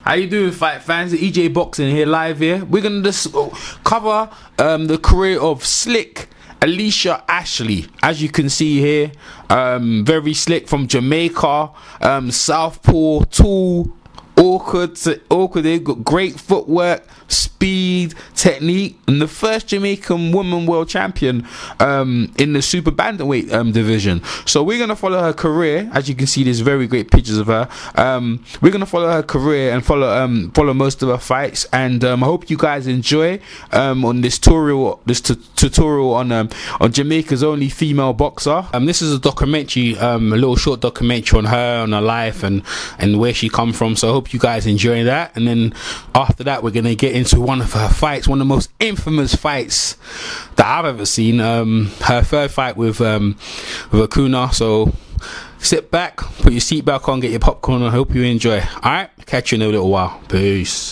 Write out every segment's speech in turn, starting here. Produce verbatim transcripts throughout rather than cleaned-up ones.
How you doing, fight fans? E J Boxing here, live here. We're gonna just cover um, the career of Slick Alicia Ashley. As you can see here, um, very slick from Jamaica, um, southpaw, tall, awkward, awkward. They've got great footwork, speed, technique, and the first Jamaican woman world champion um, in the super bantamweight um, division. So we're gonna follow her career. As you can see, there's very great pictures of her. Um, we're gonna follow her career and follow um, follow most of her fights. And um, I hope you guys enjoy um, on this tutorial, this tutorial on um, on Jamaica's only female boxer. Um, this is a documentary, um, a little short documentary on her, on her life, and and where she come from. So I hope you guys enjoy that. And then after that, we're gonna get into one of her fights, one of the most infamous fights that I've ever seen. Um, her third fight with um, with Acuna. So sit back, put your seat back on, get your popcorn. I hope you enjoy. All right, catch you in a little while. Peace.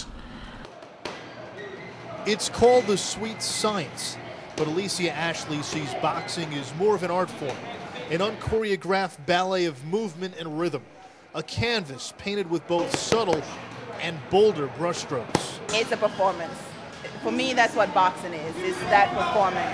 It's called the sweet science, but Alicia Ashley sees boxing as more of an art form, an unchoreographed ballet of movement and rhythm, a canvas painted with both subtle and bolder brushstrokes. It's a performance. For me, that's what boxing is, is that performance.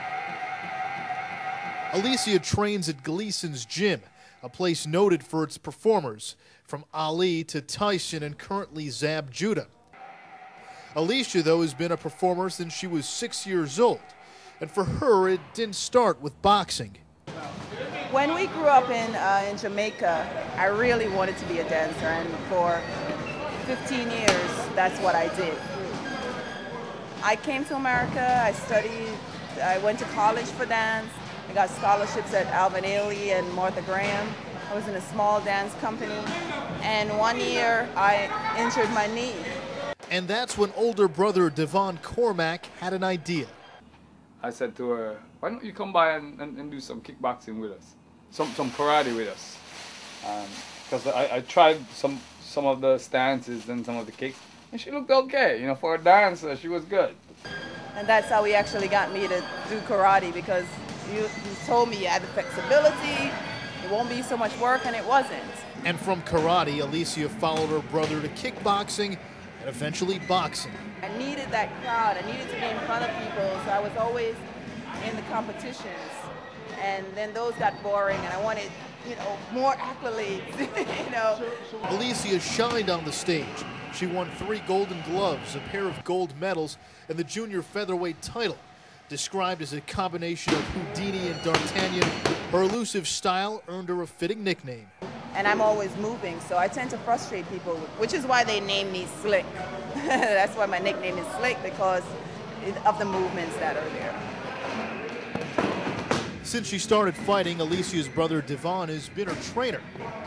Alicia trains at Gleason's Gym, a place noted for its performers, from Ali to Tyson and currently Zab Judah. Alicia, though, has been a performer since she was six years old, and for her, it didn't start with boxing. When we grew up in, uh, in Jamaica, I really wanted to be a dancer, and for fifteen years, that's what I did. I came to America, I studied, I went to college for dance. I got scholarships at Alvin Ailey and Martha Graham. I was in a small dance company, and one year I injured my knee. And that's when older brother Devon Cormack had an idea. I said to her, why don't you come by and, and, and do some kickboxing with us, some, some karate with us. Because um, I, I tried some some of the stances and some of the kicks, and she looked okay. You know, for a dancer, she was good. And that's how he actually got me to do karate, because you, you told me you had the flexibility, it won't be so much work, and it wasn't. And from karate, Alicia followed her brother to kickboxing and eventually boxing. I needed that crowd, I needed to be in front of people, so I was always in the competitions. And then those got boring, and I wanted, you know, more accolades, you know. Alicia shined on the stage. She won three Golden Gloves, a pair of gold medals, and the junior featherweight title. Described as a combination of Houdini and D'Artagnan, her elusive style earned her a fitting nickname. And I'm always moving, so I tend to frustrate people, which is why they name me Slick. That's why my nickname is Slick, because of the movements that are there. Since she started fighting, Alicia's brother Devon has been her trainer.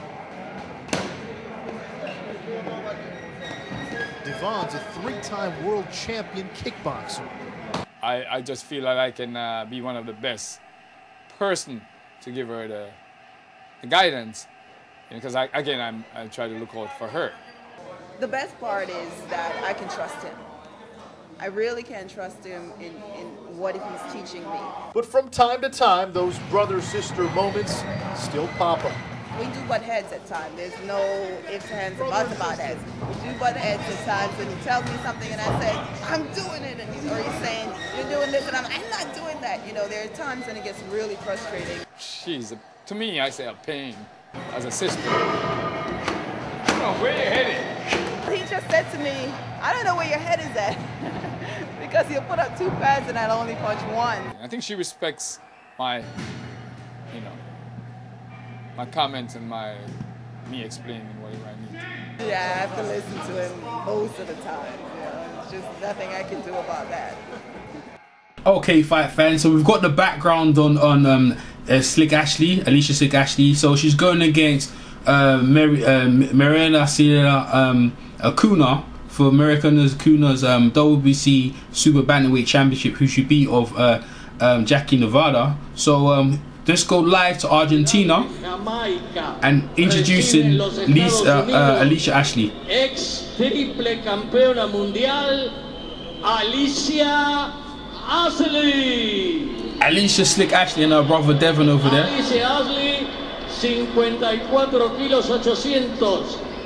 Devon's a three-time world champion kickboxer. I, I just feel that I can uh, be one of the best person to give her the, the guidance, because I, again, I'm, I try to look out for her. The best part is that I can trust him. I really can trust him in, in what he's teaching me. But from time to time, those brother-sister moments still pop up. We do butt heads at times. There's no ifs, ands, or buts about heads. We do butt heads at times, and he tells me something, and I say, I'm doing it, and he, or he's saying, you're doing this, and I'm, I'm not doing that. You know, there are times when it gets really frustrating. She's, a, to me, I say a pain as a sister. I don't know where you're headed. He just said to me, I don't know where your head is at. Because he'll put up two pads and I'll only punch one. I think she respects my, you know, my comments and my, me explaining whatever I need to. Yeah, I have to listen to him most of the time. You know, there's just nothing I can do about that. Okay, fight fans, so we've got the background on, on um, uh, Slick Ashley, Alicia Slick Ashley. So she's going against uh, Mary, uh, Mariana Sierra um, Acuna for American Acuna's um, W B C Super Bantamweight Championship, who she beat of uh, um, Jackie Nevada. So um, let's go live to Argentina and introducing Lisa, uh, uh, Alicia Ashley. Ex triple campeona mundial, Alicia Ashley. Alicia Slick Ashley and her brother Devon over there. Alicia Ashley, cincuenta y cuatro kilos ochocientos.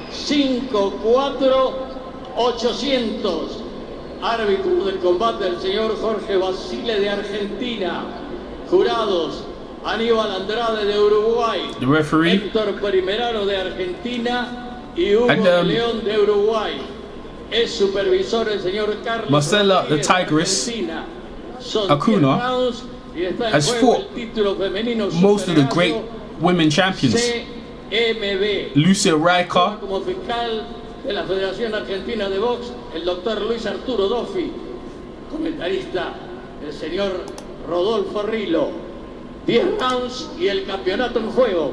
cinco cuatro ochocientos. Árbitro del combate el señor Jorge Basile de Argentina. Jurados Aníbal Andrade de Uruguay, The referee, Héctor Primerano de Argentina y Hugo and, um, León de Uruguay. Es supervisor el señor Carlos Marcela the Tigress Acuna has fought most of the great women champions. Lucia Riker, como fiscal de la Federación Argentina de Box, el doctor Luis Arturo Doffi, comentarista el señor Rodolfo Rilo. diez rounds y el campeonato en juego.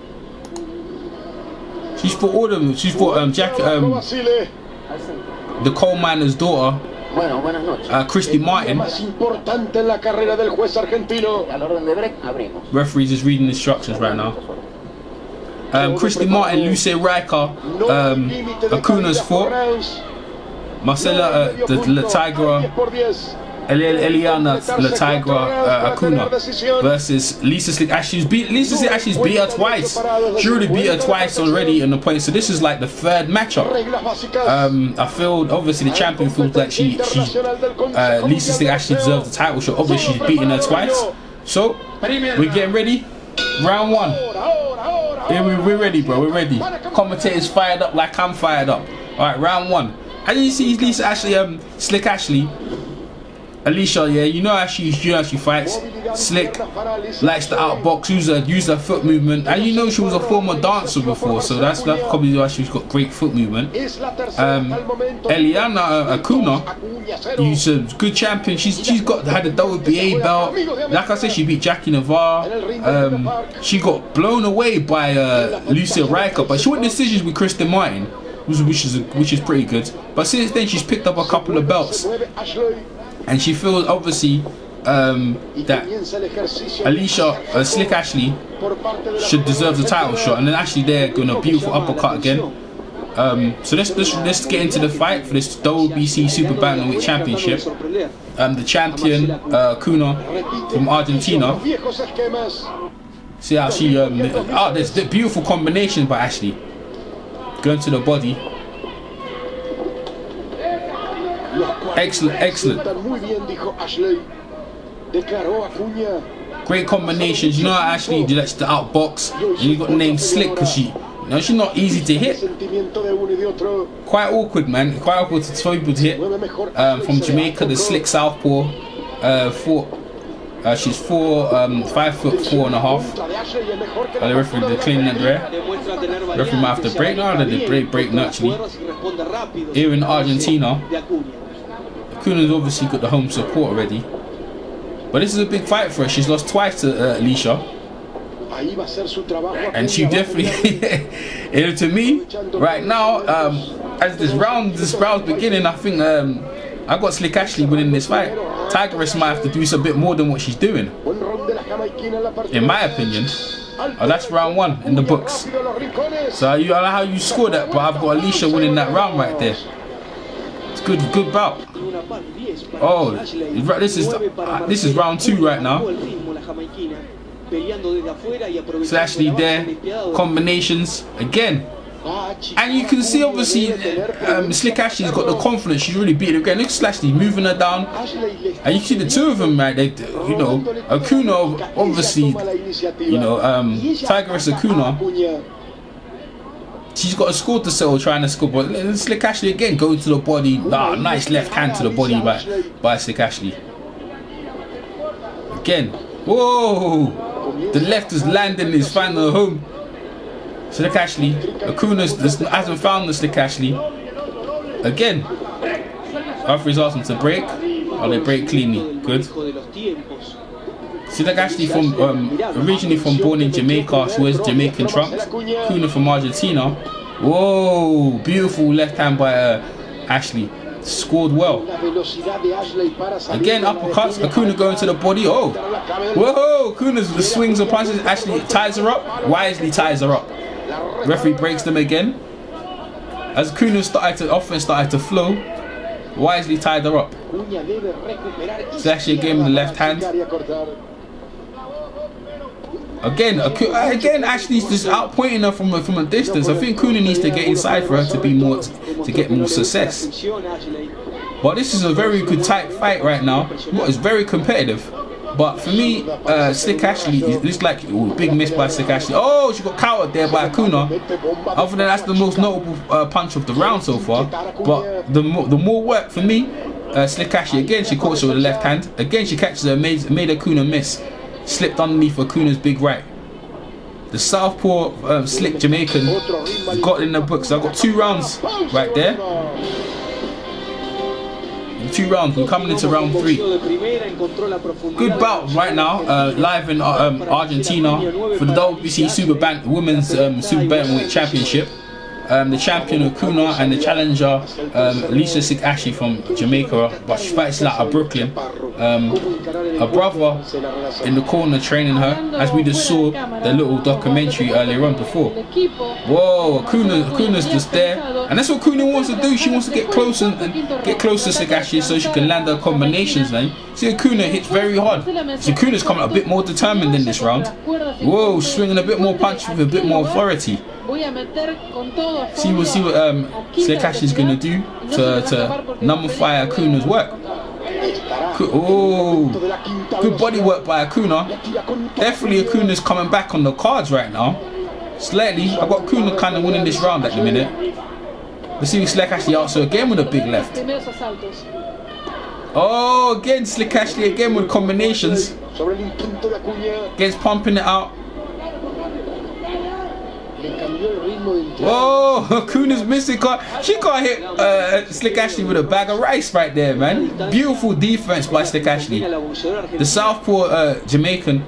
she's fought all of them. She's fought um, Jack, um, the coal miner's daughter, Bueno, buenas noches. uh, Christy Martin. Más importante en la carrera del juez argentino. Al orden de break, abrimos. Referee's just reading instructions right now. Um, Christy Martin, Lucia Riker, um, Acuna's fought. Marcela, uh, the, the Tigra, Eliana La Tigra uh, Acuna versus Alicia Slick Ashley. Beat Alicia Slick Ashley's beat her twice. She already beat her twice already in the point. So this is like the third matchup. Um, I feel obviously the champion feels like she, she uh, Alicia Slick Ashley deserves the title shot. Obviously she's beating her twice. So we're getting ready. Round one. Yeah, we, we're ready, bro. We're ready. Commentators fired up like I'm fired up. All right, round one. And you see Alicia Ashley, um, Slick Ashley. Alicia, yeah, you know how she, you know how she fights. Slick, likes to outbox, use her, use her foot movement, and you know she was a former dancer before, so that's that's probably why she's got great foot movement. Um, Eliana Acuna, she's a good champion. She's she's got had a W B A belt. Like I said, she beat Jackie Navarre. Um, she got blown away by uh, Lucia Riker, but she went decisions with Kristen Martin, which is which is pretty good. But since then, she's picked up a couple of belts. And she feels obviously um, that Alicia uh, Slick Ashley should deserve the title shot, and then Ashley there going a beautiful uppercut again. Um, so let's, let's let's get into the fight for this W B C Super Bantamweight Championship. Um, the champion uh, Acuna from Argentina. See how she um, oh, there's the beautiful combination by Ashley going to the body. Excellent, excellent. Great combinations. You know how Ashley likes to outbox. And you got the name Slick because she, you know, she's not easy to hit. Quite awkward, man. Quite awkward for people to hit. Um, from Jamaica, the Slick Southpaw. Uh, four. Uh, she's four, um, five foot four and a half. Uh, the referee, they're cleaning that there. The referee might have to break now. They break, break naturally. Here in Argentina. Acuna's obviously got the home support already, but this is a big fight for her. She's lost twice to uh, Alicia, and she definitely, you know, to me, right now, um, as this round, this round's beginning, I think um, I got Slick Ashley winning this fight. Tigress might have to do some bit more than what she's doing, in my opinion. Oh, that's round one in the books. So you, I don't know how you score that, but I've got Alicia winning that round right there. It's good, good bout. Oh, this is uh, this is round two right now. So Ashley there, combinations again, and you can see obviously um, Slick Ashley's got the confidence. She's really beating her again. Look at Ashley moving her down, and you see the two of them, right? They, you know, Acuna obviously, you know, um, Tigress Acuna. She's got a score to settle, trying to score, but Slick Ashley again going to the body. Ah, nice left hand to the body by, by Slick Ashley. Again, whoa! The left is landing his final home. Slick Ashley, Acuna hasn't found the Slick Ashley. Again, referee's asked him to break. Oh, they break cleanly. Good. Slick Ashley from um, originally from born in Jamaica, so wears Jamaican trunks. Acuna from Argentina. Whoa, beautiful left hand by uh, Ashley. Scored well. Again, uppercuts. Acuna going to the body. Oh, whoa! Acuna's the swings and punches. Ashley ties her up. Wisely ties her up. Referee breaks them again. As Acuna started to offense started to flow, wisely tied her up. So Ashley again with the left hand. Again, again, Ashley's just outpointing her from a, from a distance. I think Kuna needs to get inside for her to be more to get more success. But this is a very good tight fight right now. It's very competitive. But for me, uh, Slick Ashley, it looks like ooh, big miss by Slick Ashley. Oh, she got countered there by Kuna. Other than that's the most notable uh, punch of the round so far. But the more, the more work for me, uh, Slick Ashley again, she caught her with the left hand. Again, she catches her, made, made her Kuna miss. Slipped underneath for Kuna's big right. The southpaw um, Slick Jamaican got in the books. I've got two rounds right there. Two rounds. We're coming into round three. Good bout right now, uh, live in uh, um, Argentina for the W B C Super Ban Women's um, Super Bantamweight Championship. Um, the champion of Kuna and the challenger um, Alicia Slick Ashley from Jamaica, but she fights out of Brooklyn. Um, her brother in the corner training her, as we just saw the little documentary earlier on before. Whoa, Kuna, Kuna's just there, and that's what Kuna wants to do. She wants to get close and, and get close to Slick Ashley so she can land her combinations. Now, see, Kuna hits very hard. So Kuna's coming a bit more determined in this round. Whoa, swinging a bit more punch with a bit more authority. See, we'll see what um, Slick Ashley's gonna do to, to nullify Kuna's work. Oh, good body work by Kuna. Definitely Kuna's coming back on the cards right now. Slightly, I've got Kuna kind of winning this round at the minute. Let's see if Slick Ashley also again with a big left. Oh, again Slick Ashley again with combinations. Gets pumping it out. Whoa, Kuna's missing. She can't hit uh, Slick Ashley with a bag of rice right there, man. Beautiful defense by Slick Ashley. The southpaw uh, Jamaican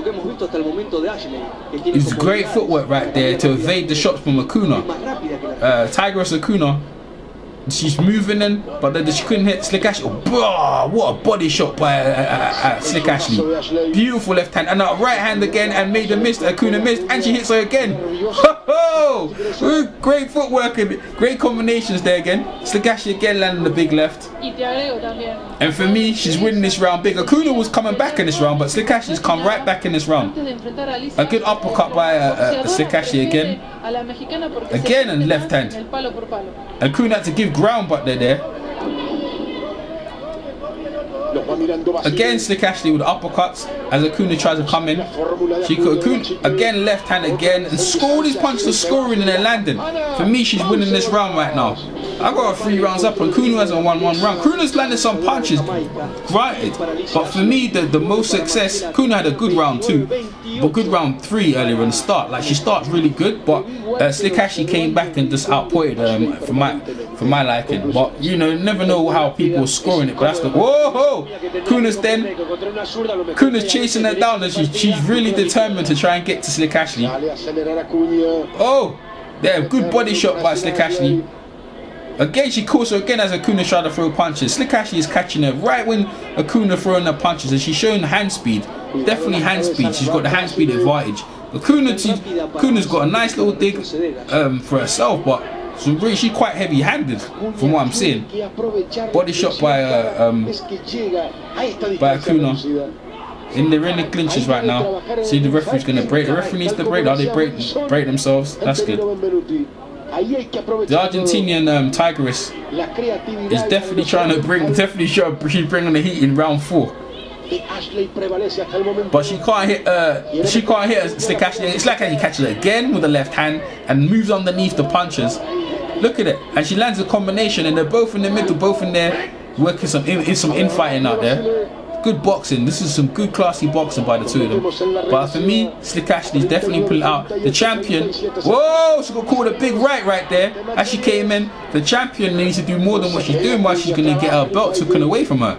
is great footwork right there to evade the shots from Kuna. Uh, Tigress Kuna. She's moving in, but then she couldn't hit Slick Ashley. Oh, what a body shot by uh, uh, uh, Slick Ashley. Beautiful left hand and a right hand again, and made a miss. Kuna missed, and she hits her again. Ho ho! Great footwork and great combinations there again. Slick Ashley again landing the big left. And for me, she's winning this round big. Kuna was coming back in this round, but Slick Ashley's come right back in this round. A good uppercut by uh, uh, Slick Ashley again. Again and left hand. And Kuna had to give ground but they're there. Again Slick Ashley with uppercuts as Kuna tries to come in. She could Kuna, again left hand again, and all these punches are scoring and they're landing. For me, she's winning this round right now. I got her three rounds up and Kuna hasn't won one round. Kuna's landed some punches, granted, but for me the, the most success, Kuna had a good round two, but good round three earlier in the start. Like she started really good, but uh, Slick Ashley came back and just outpointed um, for my for my liking. But you know, never know how people are scoring it. But that's the whoa ho! Kuna's then Kuna's chasing her down, and she, she's really determined to try and get to Slick Ashley. Oh, there, good body shot by Slick Ashley. Again, she caught her again as Kuna tried to throw punches. Slick Ashley is catching her right when Kuna throwing her punches, and she's showing hand speed. Definitely hand speed. She's got the hand speed advantage. But Kuna, she, Kuna's got a nice little dig um, for herself, but so really, she's quite heavy-handed from what I'm seeing. Body shot by uh, um, by Kuna. In the in the clinches right now. See, the referee's gonna break. The referee needs to break. Are they break break themselves? That's good. The Argentinian um, Tigress is definitely trying to bring, definitely sure she's bringing the heat in round four. But she can't hit. Uh, she can't hit Slick Ashley. It's like how he catches it again with the left hand and moves underneath the punches. Look at it, and she lands a combination, and they're both in the middle, both in there, working some in, in some infighting out there. Good boxing. This is some good classy boxing by the two of them. But for me, Slick Ashley's definitely pulling out the champion. Whoa, she got called a big right right there as she came in. The champion needs to do more than what she's doing, while she's gonna get her belt taken away from her.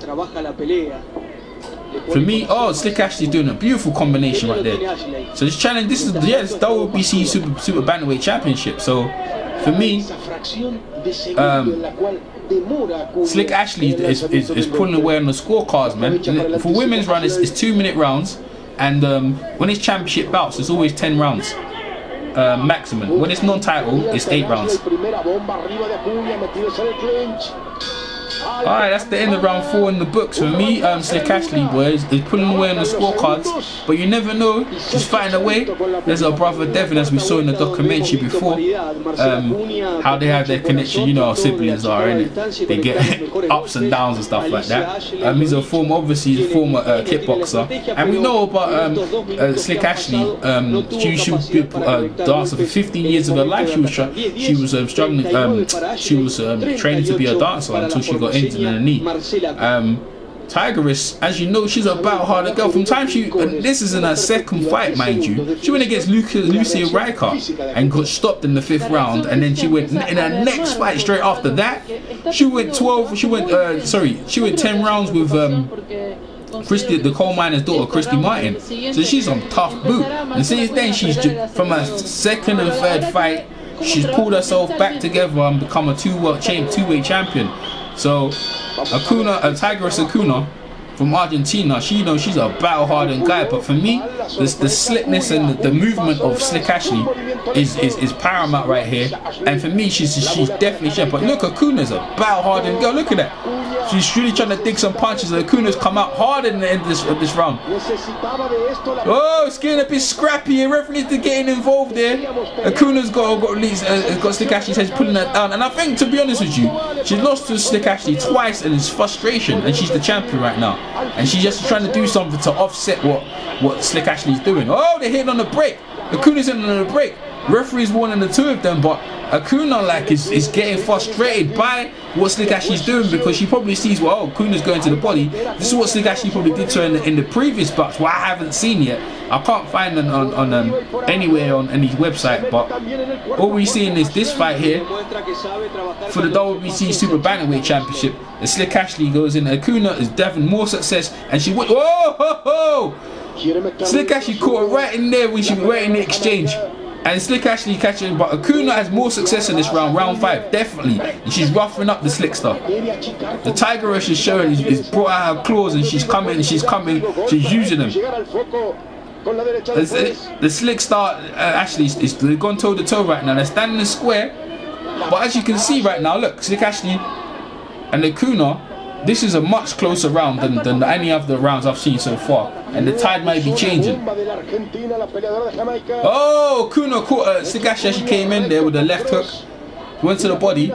For me, oh, Slick Ashley's doing a beautiful combination right there. So this challenge, this is yeah, this W B C Super Super Bantamweight Championship. So for me, um, Slick Ashley is, is, is pulling away on the scorecards, man. For women's run, it's, it's two minute rounds, and um, when it's championship bouts, it's always ten rounds uh, maximum. When it's non-title, it's eight rounds. Alright, that's the end of round four in the books. For me, um, Slick Ashley, boys, is pulling away on the scorecards. But you never know, she's fighting away. There's her brother Devin, as we saw in the documentary before, um, how they have their connection. You know how siblings are, innit? They get ups and downs and stuff like that. Um, he's a former, obviously, he's a former uh, kickboxer. And we know about um, uh, Slick Ashley. Um, she, she was a uh, dancer for fifteen years of her life. She was, she was um, struggling, um, she was um, training to be a dancer until she got injured in the knee. Um, Tigress, as you know, she's a battle-harder girl. From time she, and this is in her second fight, mind you, she went against Lucia, Lucia Riker and got stopped in the fifth round. And then she went in her next fight straight after that. She went twelve. She went, uh, sorry, she went ten rounds with um, Christy, the coal miner's daughter, Christy Martin. So she's on tough boot. And since then, she's from her second and third fight, she's pulled herself back together and become a two-weight champ, two-weight champion. So Acuna, uh, Tigress Acuna from Argentina, she, you know, she's a battle-hardened guy. But for me, this, the slickness and the, the movement of Slick Ashley is, is is paramount right here. And for me, she's she's definitely chef. But look, Acuna's a battle-hardened girl. Look at that. She's really trying to dig some punches, and Acuna's come out hard in the end of this, of this round. Oh, it's getting a bit scrappy, and referees are getting involved there. Acuna's got got uh, got Slick Ashley's head pulling that down, and I think, to be honest with you, she lost to Slick Ashley twice, and it's frustration, and she's the champion right now, and she's just trying to do something to offset what what Slick Ashley's doing. Oh, they're hitting on the break. Acuna's hitting on the break. Referee's warning the two of them, but Acuna like is, is getting frustrated by what Slick Ashley's doing, because she probably sees, well, oh, Acuna's going to the body. This is what Slick Ashley probably did to her in the, in the previous bouts, what I haven't seen yet. I can't find them on, on um, anywhere on any website, but all we're seeing is this fight here for the W B C Super Bantamweight Championship. The Slick Ashley goes in. Acuna is definitely more success, and she went. Whoa, ho, ho! Slick Ashley caught her right in there when she was right in the exchange. And Slick Ashley catching, but Acuna has more success in this round, round five, definitely. And she's roughing up the Slick Star. The Tigress is showing, is brought out her claws, and she's coming, she's coming, she's using them. The, the Slick Star, uh, Ashley, is, is they've gone toe to toe right now. They're standing in square, but as you can see right now, look, Slick Ashley and Acuna, this is a much closer round than, than any of the rounds I've seen so far, and the tide might be changing. Oh, Acuna caught uh, Slick Ashley as she came in there with the left hook, went to the body.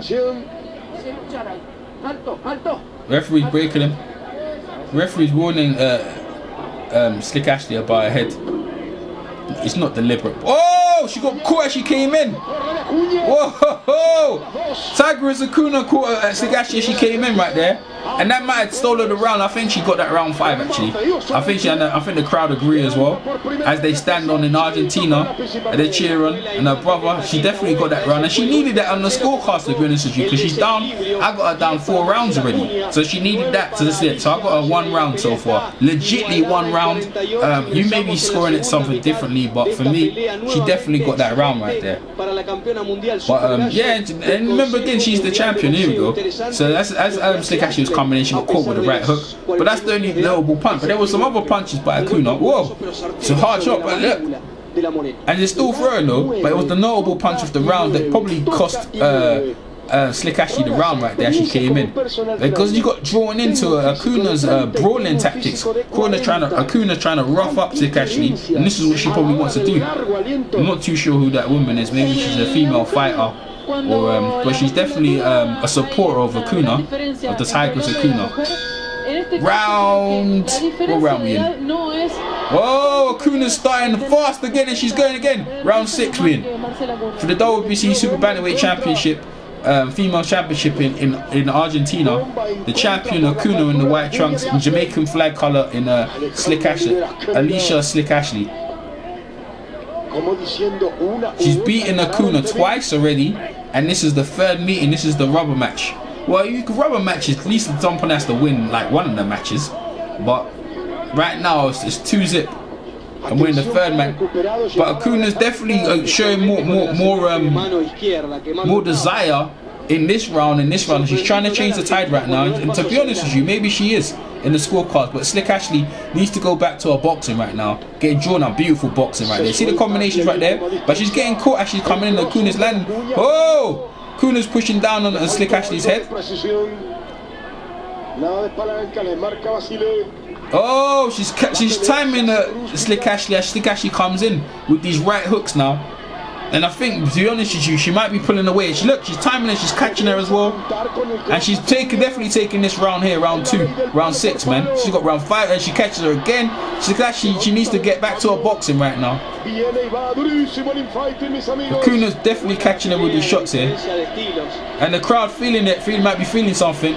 Referee's breaking him. Referee's warning uh, um, Slick Ashley about her head. It's not deliberate. Oh, she got caught as she came in. Whoa! Tigress Acuna caught uh, Slick Ashley as she came in right there, and that might have stolen the round. I think she got that round five actually. I think she, and I think the crowd agree as well, as they stand on in Argentina and they cheer on. And her brother, she definitely got that round, and she needed that on the scorecard, to be honest with you, because she's down. I got her down four rounds already, so she needed that to sit. So I got her one round so far, legitly one round. Um, you may be scoring it something differently, but for me, she definitely got that round right there. But um, yeah, and remember again, she's the champion. Here we go. So as as um, Slick Ashley was coming in, she got caught with a right hook. But that's the only notable punch. But there was some other punches by Acuna. Whoa, it's a hard shot, but look. And it's still throwing though. But it was the notable punch of the round that probably cost uh, uh, Slick Ashley the round right there. She came in because you got drawn into uh, Acuna's uh, brawling tactics. Acuna trying to Acuna trying to rough up Slick Ashley, and this is what she probably wants to do. I'm not too sure who that woman is. Maybe she's a female fighter. Or, um, but she's definitely um, a supporter of Acuna, of the Tigress Acuna. Round, what round we in? Oh, Acuna's starting fast again, and she's going again. Round six we in for the W B C Super Bantamweight Championship, um, female championship in, in in Argentina. The champion Acuna in the white trunks, and Jamaican flag color in uh, Slick Ashley, Alicia Slick Ashley. She's beaten Acuna twice already, and this is the third meeting. This is the rubber match. Well, you can rubber matches, at least someone has to win like one of the matches, but right now it's, it's two zip and we're in the third match. But Acuna's definitely uh, showing more more more um more desire in this round. In this round, she's trying to change the tide right now, and to be honest with you, maybe she is in the scorecard, but Slick Ashley needs to go back to her boxing right now, getting drawn up. Beautiful boxing right there. See the combinations right there, but she's getting caught as she's coming in. Acuna's landing. Oh, Acuna's pushing down on, on Slick Ashley's head. Oh, she's she's timing uh, Slick Ashley as Slick Ashley comes in with these right hooks now. And I think, to be honest with you, she might be pulling away. She look, she's timing her, she's catching her as well. And she's taking, definitely taking this round here, round two, round six, man. She's got round five and she catches her again. She's actually, she needs to get back to her boxing right now. Akuna's definitely catching her with these shots here. And the crowd feeling it, feeling, might be feeling something.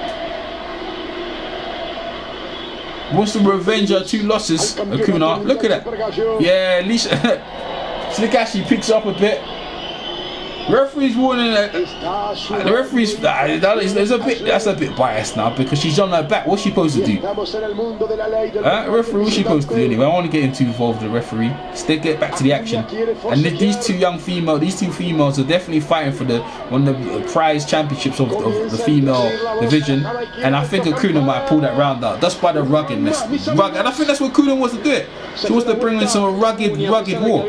Wants to revenge her two losses, Akuna. Look at that. Yeah, Alicia. Slick Ashley picks up a bit. Referee's warning that uh, the referee's uh, that is, there's a bit that's a bit biased now because she's on her back. What's she supposed to do? Uh, referee, what's she supposed to do anyway? I don't want to get into involved with the referee. Still get back to the action. And these two young female, these two females are definitely fighting for the one of the prize championships of, of the female division. And I think Akuna might pull that round out. That's by the ruggedness, rugged. And I think that's what Akuna wants to do it. She wants to bring in some rugged, rugged war.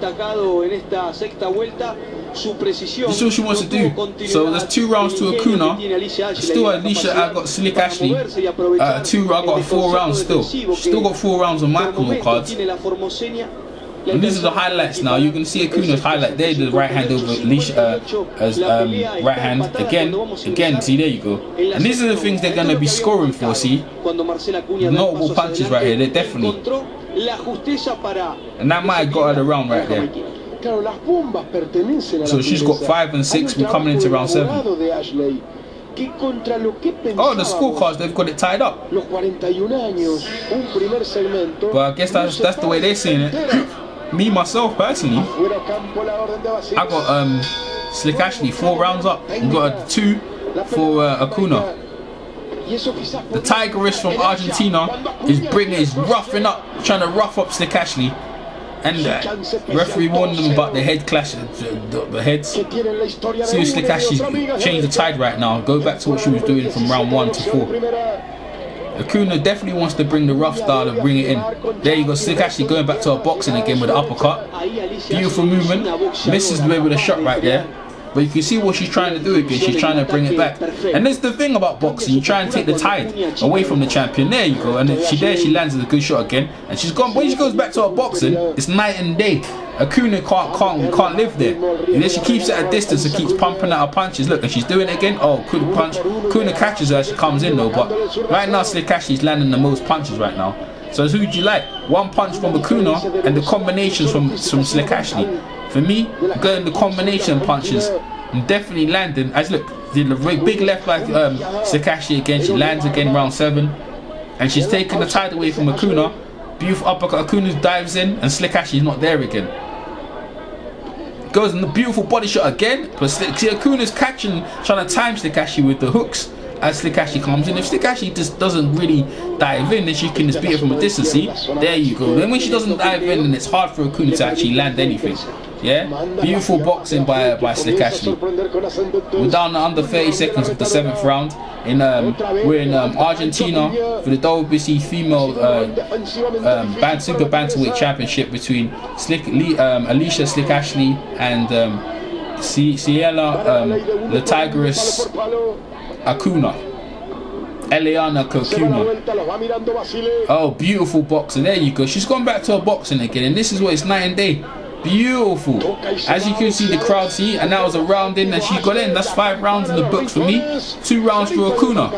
This is what she wants to do. So there's two rounds to Akuna. Still Alicia, I got Slick Ashley. Uh, two, I got four rounds still. Still got four rounds on my corner cards. And these are the highlights now. You can see Akuna's highlight there, the right hand over Alicia, uh, as um, right hand again, again. See, there you go. And these are the things they're gonna be scoring for. See, notable punches right here. They're definitely. And that might have got her the round right there. So she's got five and six. We're coming into round seven. Oh, the scorecards, they've got it tied up. But I guess that's that's the way they're seeing it. Me myself personally, I got um Slick Ashley four rounds up. We got a two for uh, Akuna. The Tigress from Argentina is bringing, is roughing up, trying to rough up Slick Ashley. And uh, referee warned them about the head clash, the, the, the heads. See if Slick Ashley's changed the tide right now. Go back to what she was doing from round one to four. Akuna definitely wants to bring the rough style and bring it in. There you go, Slick Ashley going back to her boxing again with the uppercut. Beautiful movement. Misses the way with a shot right there. But you can see what she's trying to do again. She's trying to bring it back. And that's the thing about boxing. You try and take the tide away from the champion. There you go. And she there she lands a good shot again. And she's gone. When she goes back to her boxing, it's night and day. Akuna can't can't can't live there. And then she keeps at a distance and keeps pumping out her punches. Look, and she's doing it again. Oh, good punch. Akuna catches her as she comes in though. But right now, Slick Ashley's landing the most punches right now. So who do you like? One punch from Akuna and the combinations from from Slick Ashley. For me, going the combination punches and definitely landing. As look, the big left like um, Slick Ashley again. She lands again round seven, and she's taking the tide away from Akuna. Beautiful uppercut. Akuna dives in, and Slick Ashley's not there again. Goes in the beautiful body shot again, but Slick, see Akuna's catching, trying to time Slick Ashley with the hooks. As Slick Ashley comes in, if Slick Ashley just doesn't really dive in, then she can just beat it from a distance. See, there you go. Then when she doesn't dive in, then it's hard for Akuna to actually land anything. Yeah, beautiful boxing by by Slick Ashley. We're down to under thirty seconds of the seventh round. In um, we're in um, Argentina for the W B C female uh, um, band, super bantamweight championship between Slick um, Alicia Slick Ashley and um, Ciela um, the Tigress Akuna. Eliana Akuna. Oh, beautiful boxing. There you go. She's gone back to her boxing again, and this is what it's night and day. Beautiful. As you can see, the crowd see, and that was a round in, and she got in. That's five rounds in the books for me. Two rounds for Akuna.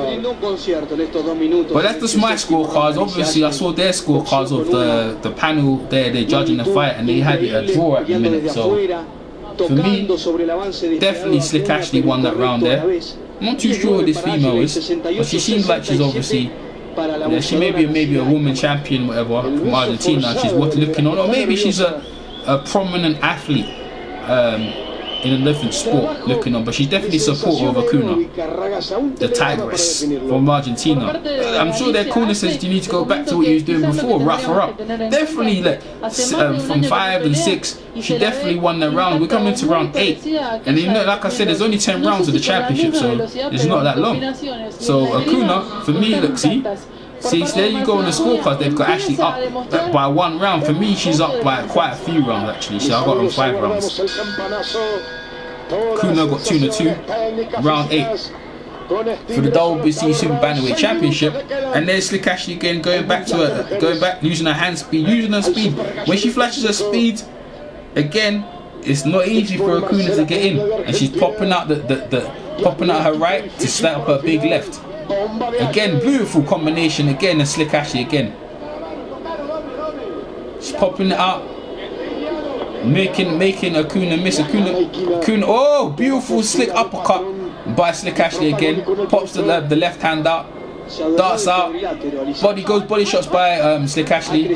But that's just my scorecards. Obviously, I saw their scorecards of the the panel there. They're judging the fight, and they had it a draw at the minute. So for me, definitely Slick Ashley won that round there. I'm not too sure who this female is, but she seems like she's obviously. Yeah, she may be maybe a woman champion, whatever, from Argentina. She's worth looking on, or maybe she's a. a prominent athlete um, in a different sport looking on, but she's definitely supportive of Akuna, the Tigress from Argentina. I'm sure their corner says you need to go back to what you was doing before, rough her up. Definitely, like um, from five and six, she definitely won that round. We're coming to round eight, and you know, like I said, there's only ten rounds of the championship, so it's not that long. So Akuna, for me, look, see. See, so there you go on the scorecard. They've got Ashley up by one round. For me, she's up by quite a few rounds actually. So I got them five rounds. Akuna got two to two. Round eight. for the W B C Super Bantamweight Championship. And there's Slick Ashley again, going back to her, going back, using her hand speed, using her speed. When she flashes her speed, again, it's not easy for Acuna to get in, and she's popping out the, the, the popping out her right to start up her big left. Again, beautiful combination again, and Slick Ashley again. She's popping it out, making making Acuna miss. Acuna, Acuna, oh, beautiful slick uppercut by Slick Ashley again. Pops the le the left hand out, darts out, body goes body shots by um, Slick Ashley.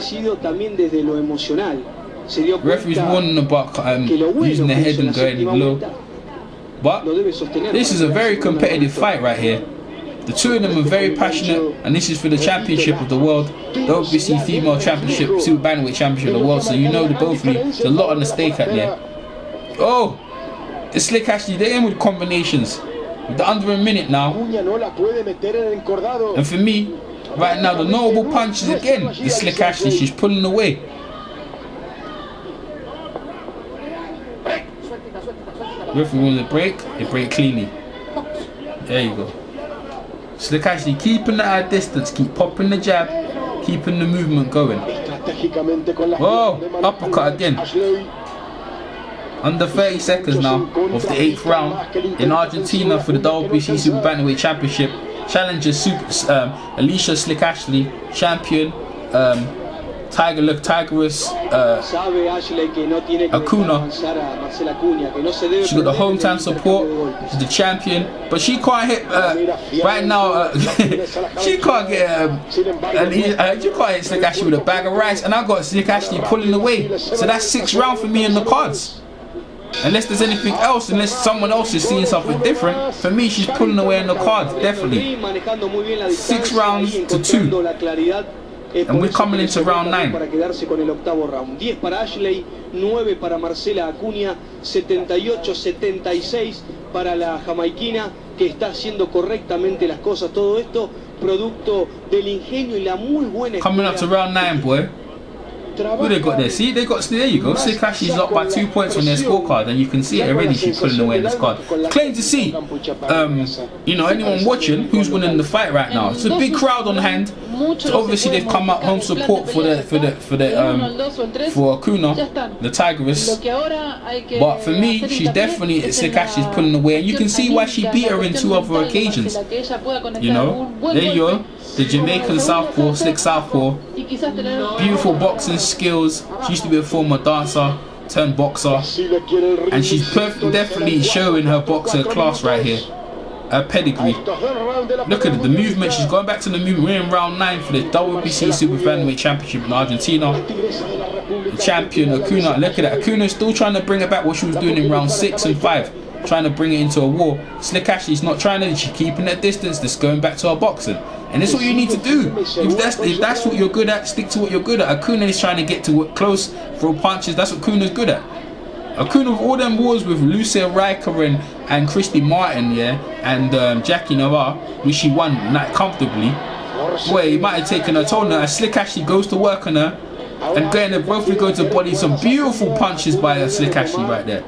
Referee's warning about um, using the head and going low. But this is a very competitive fight right here. The two of them are very passionate, and this is for the championship of the world, the W B C Female Championship, Super Bantamweight Championship of the world. So you know the both of you, there's a lot on the stake out there. Oh, it's Slick Ashley, they're in with combinations. They're under a minute now. And for me, right now, the notable punches again is Slick Ashley. She's pulling away. Referee wants a break, they break cleanly. There you go. Slick Ashley keeping it at a distance, keep popping the jab, keeping the movement going. Whoa, uppercut again. Under thirty seconds now of the eighth round in Argentina for the W B C Super Bantamweight Championship. Challenger Super, um, Alicia Slick Ashley, champion. Um, Tiger look Tigress, uh, Acuna. She got the hometown support. She's the champion, but she can't hit uh, right now. Uh, she can't get. Um, uh, she can't hit Slick Ashley with a bag of rice, and I got Slick Ashley pulling away. So that's six round for me in the cards. Unless there's anything else, unless someone else is seeing something different, for me she's pulling away in the cards definitely. Six rounds to two. And we're coming into round nine. diez para Ashley, nueve para Marcela Acuña, setenta y ocho setenta y seis para la jamaiquina, que está haciendo correctamente las cosas. Todo esto producto del ingenio y la muy buena. Coming up to round nine, boy. Who they got there? See, they got. There you go. Slick Ashley's up by two points on their scorecard, and you can see it already. She's pulling away in this card. Plain to see. Um, you know, anyone watching who's winning the fight right now. It's a big crowd on hand. So obviously they've come up home support for the for the for the um for Acuna, the Tigress. But for me, she's definitely Slick Ashley's pulling away, and you can see why she beat her in two other occasions. You know, there you go. The Jamaican Southpaw, Slick Southpaw, beautiful boxing skills. She used to be a former dancer turned boxer, and she's perfect, definitely showing her boxer class right here. Her pedigree. Look at it, the movement. She's going back to the movement. We're in round nine for the W B C Super Bantamweight Championship in Argentina. The champion Acuna. Look at that. Acuna's still trying to bring it back what she was doing in round six and five. Trying to bring it into a war. Slick Ashley's not trying to, she's keeping that distance, just going back to her boxing. And that's what you need to do. If that's if that's what you're good at, stick to what you're good at. Acuna is trying to get to close, throw punches. That's what Acuna's good at. Acuna, with all them wars with Lucia Riker and, and Christy Martin, yeah, and um, Jackie Navarre, which she won not comfortably. Boy, he might have taken her toll now. Slick Ashley goes to work on her, and going to both go to body. Some beautiful punches by her Slick Ashley right there.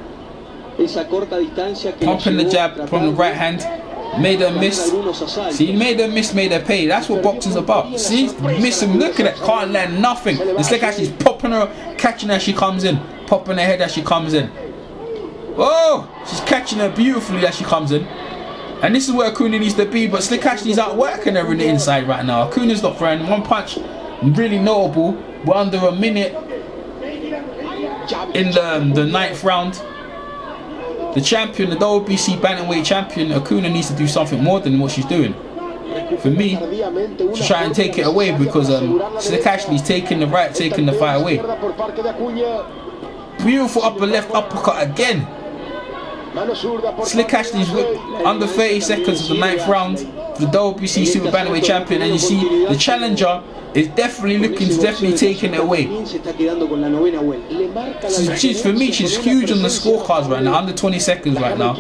Pumping the jab from the right hand, made her miss. See, made her miss, made her pay. That's what boxing's about. See, miss him. Look at that, can't land nothing. And Slick Ashley's popping her, catching her as she comes in, popping her head as she comes in. Oh, she's catching her beautifully as she comes in. And this is where Acuna needs to be, but Slick Ashley's outworking her in the inside right now. Acuna's not throwing one punch, really notable. We're under a minute in the, um, the ninth round. The champion, the W B C Bantamweight champion, Acuna needs to do something more than what she's doing. For me, to try and take it away, because um, Slick Ashley's taking the right, taking the fight away. Beautiful upper left uppercut again. Slick Ashley's under thirty seconds of the ninth round for the W B C Super Bantamweight champion, and you see the challenger is definitely looking to definitely taking it away. So she's, for me, she's huge on the scorecards right now, under twenty seconds right now.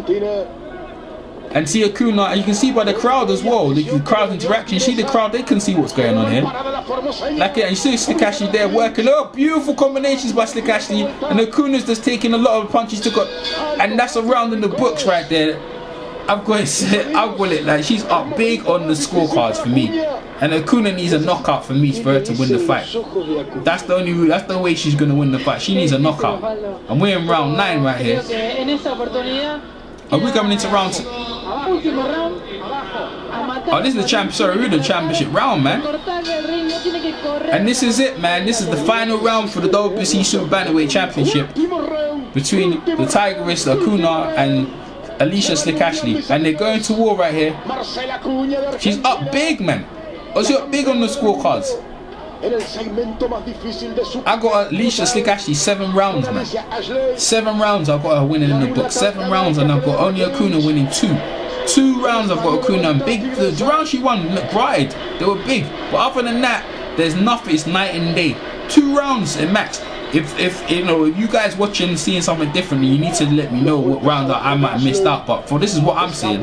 And see Acuna, and you can see by the crowd as well, the crowd interaction. You see the crowd, they can see what's going on here. Like it, and you see Slick Ashley there working. Oh, beautiful combinations by Slick Ashley, and Acuna's just taking a lot of punches to go, and that's a round in the books right there. I've got it. I've got it. Like she's up big on the scorecards for me, and Acuna needs a knockout for me for her to win the fight. That's the only. That's the way she's gonna win the fight. She needs a knockout. And we're in round nine right here. Are we coming into round? Oh, this is the champ. Sorry, we're the championship round, man. And this is it, man. This is the final round for the W B C Super Bantamweight Championship between the Tigress Acuna and Alicia Slick Ashley, and they're going to war right here. She's up big, man. Oh, she's up big on the scorecards. I got Alicia Slick Ashley seven rounds, man. Seven rounds I've got her winning in the book. Seven rounds, and I've got only Acuna winning two. Two rounds I've got Acuna, and big. The, the rounds she won, bright. They were big. But other than that, there's nothing. It's night and day. Two rounds in max. If, if you know, if you guys watching seeing something different, you need to let me know what round that I might have missed out. But for this is what I'm seeing.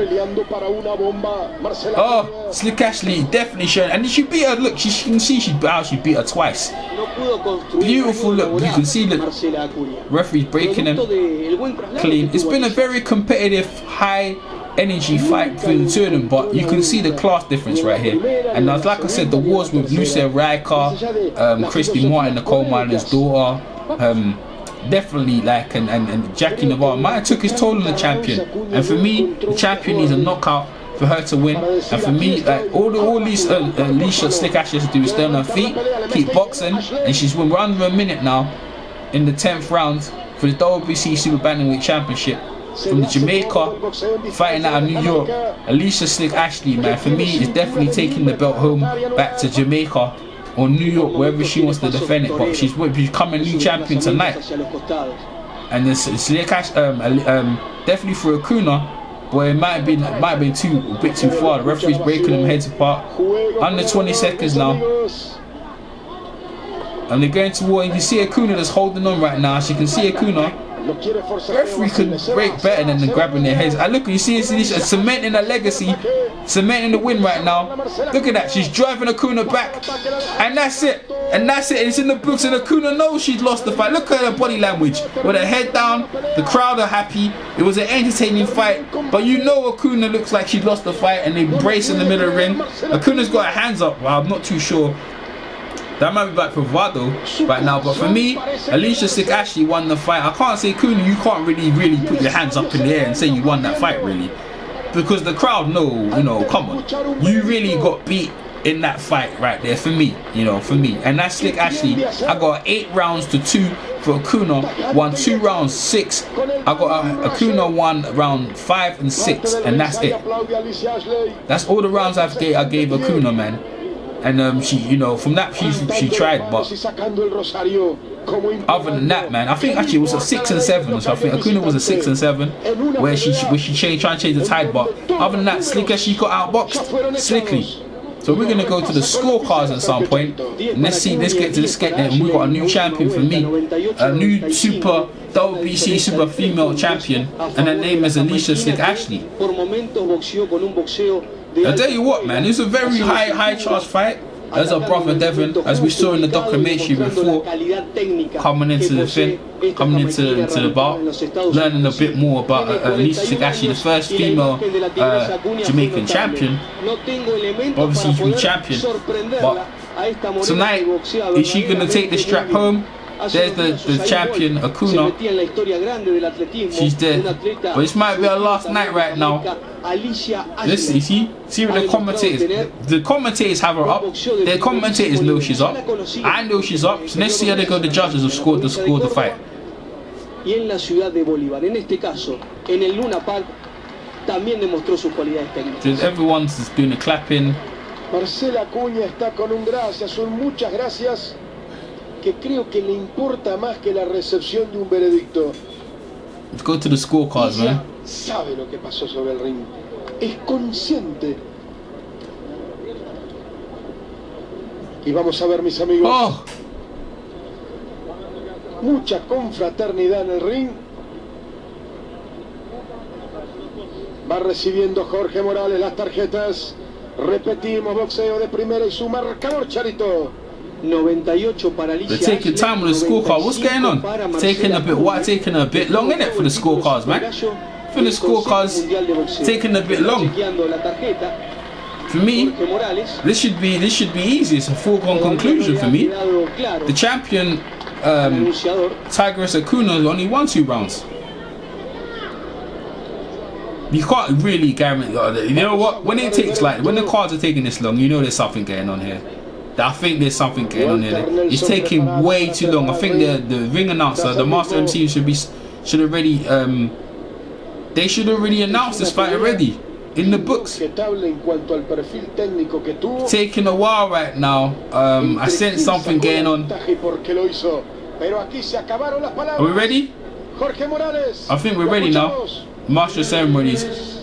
Oh, Slick Ashley definitely showing, and she beat her. Look, she, she can see she how she beat her twice. Beautiful look. You can see the referee's breaking them clean. It's been a very competitive, high energy fight between the two of them, but you can see the class difference right here. And as like I said, the wars with Lucia Riker, um, Christy Martin, Nicole Martin's daughter, um, definitely like, and, and, and Jackie Navarro might have took his toll on the champion. And for me, the champion needs a knockout for her to win. And for me, like all the all these uh, uh, Alicia Slick Ashley has to do is stay on her feet, keep boxing, and she's won round of a minute now in the tenth round for the W B C Super Bantamweight Championship. From the Jamaica, fighting out of New York, Alicia Slick Ashley, man, for me is definitely taking the belt home back to Jamaica or New York, wherever she wants to defend it. But she's becoming new champion tonight. And this Slick Ashley, um, um, definitely for Acuna, but it might have been might have been too a bit too far. The referee's breaking them heads apart. Under twenty seconds now. And they're going to war. You can see Acuna that's holding on right now. As you can see Acuna. Referee could break better than the grabbing their heads. I look, you see, it's cementing a legacy, cementing the win right now. Look at that, she's driving Acuna back, and that's it. And that's it. It's in the books, and Acuna knows she's lost the fight. Look at her body language, with her head down. The crowd are happy. It was an entertaining fight, but you know Acuna looks like she lost the fight, and they embrace in the middle of the ring. Acuna's got her hands up. Well, I'm not too sure. That might be like bravado right now, but for me, Alicia Slick Ashley won the fight. I can't say Acuna, you can't really, really put your hands up in the air and say you won that fight, really, because the crowd know, you know, come on, you really got beat in that fight right there. For me, you know, for me, and that's Slick Ashley. I got eight rounds to two for Acuna. Won two rounds six. I got uh, Acuna one round five and six, and that's it. That's all the rounds I've gave. I gave Acuna, man. And um, she, you know, from that she she tried, but other than that, man, I think actually it was a six and seven. So I think Acuna was a six and seven, where she where she changed, trying to change the tide. But other than that, Slick Ashley got outboxed slickly. So we're gonna go to the scorecards at some point. And let's see, let's get to this get there. And we got a new champion for me, a new super W B C super female champion, and her name is Alicia Slick Ashley. I tell you what, man, it's a very high high charge fight. As a brother Devon, as we saw in the documentary before, coming into the thing, coming into, into the bar, learning a bit more about uh, Alicia Slick Ashley, the first female uh, Jamaican champion. Obviously, she's been champion. But tonight, is she going to take the strap home? There's the, the champion, Acuna. She's there. But this might be her last night right now. Listen, see? See what the commentators... The commentators have her up. The commentators know she's up. I know she's up. So let's see how they go. The judges have scored the, scored the fight. Everyone's just doing the clapping. Marcela Acuña está con un gracias, un muchas gracias, que creo que le importa más que la recepción de un veredicto. Let's go to the scorecards, man. Sabe lo que pasó sobre el ring. Es consciente. Y vamos a ver, mis amigos. Oh. Mucha confraternidad en el ring. Va recibiendo Jorge Morales las tarjetas. Repetimos, boxeo de primera y su marcador, Charito. noventa y ocho para Alicia. They're taking time on the scorecard. What's going on? Taking a bit, what? Taking a bit long in it for the scorecards, man. think the scorecard's taking a bit long. For me, this should be this should be easy. It's a foregone conclusion for me. The champion, um, Tigres Acuna, only won two rounds. You can't really guarantee. You know what? When it takes like when the cards are taking this long, you know there's something going on here. I think there's something going on here. It's taking way too long. I think the the ring announcer, the master M C, should be should already um they should already announce this fight already in the books. It's taking a while right now. Um, I sense something going on. Are we ready? I think we're ready now. Master ceremonies.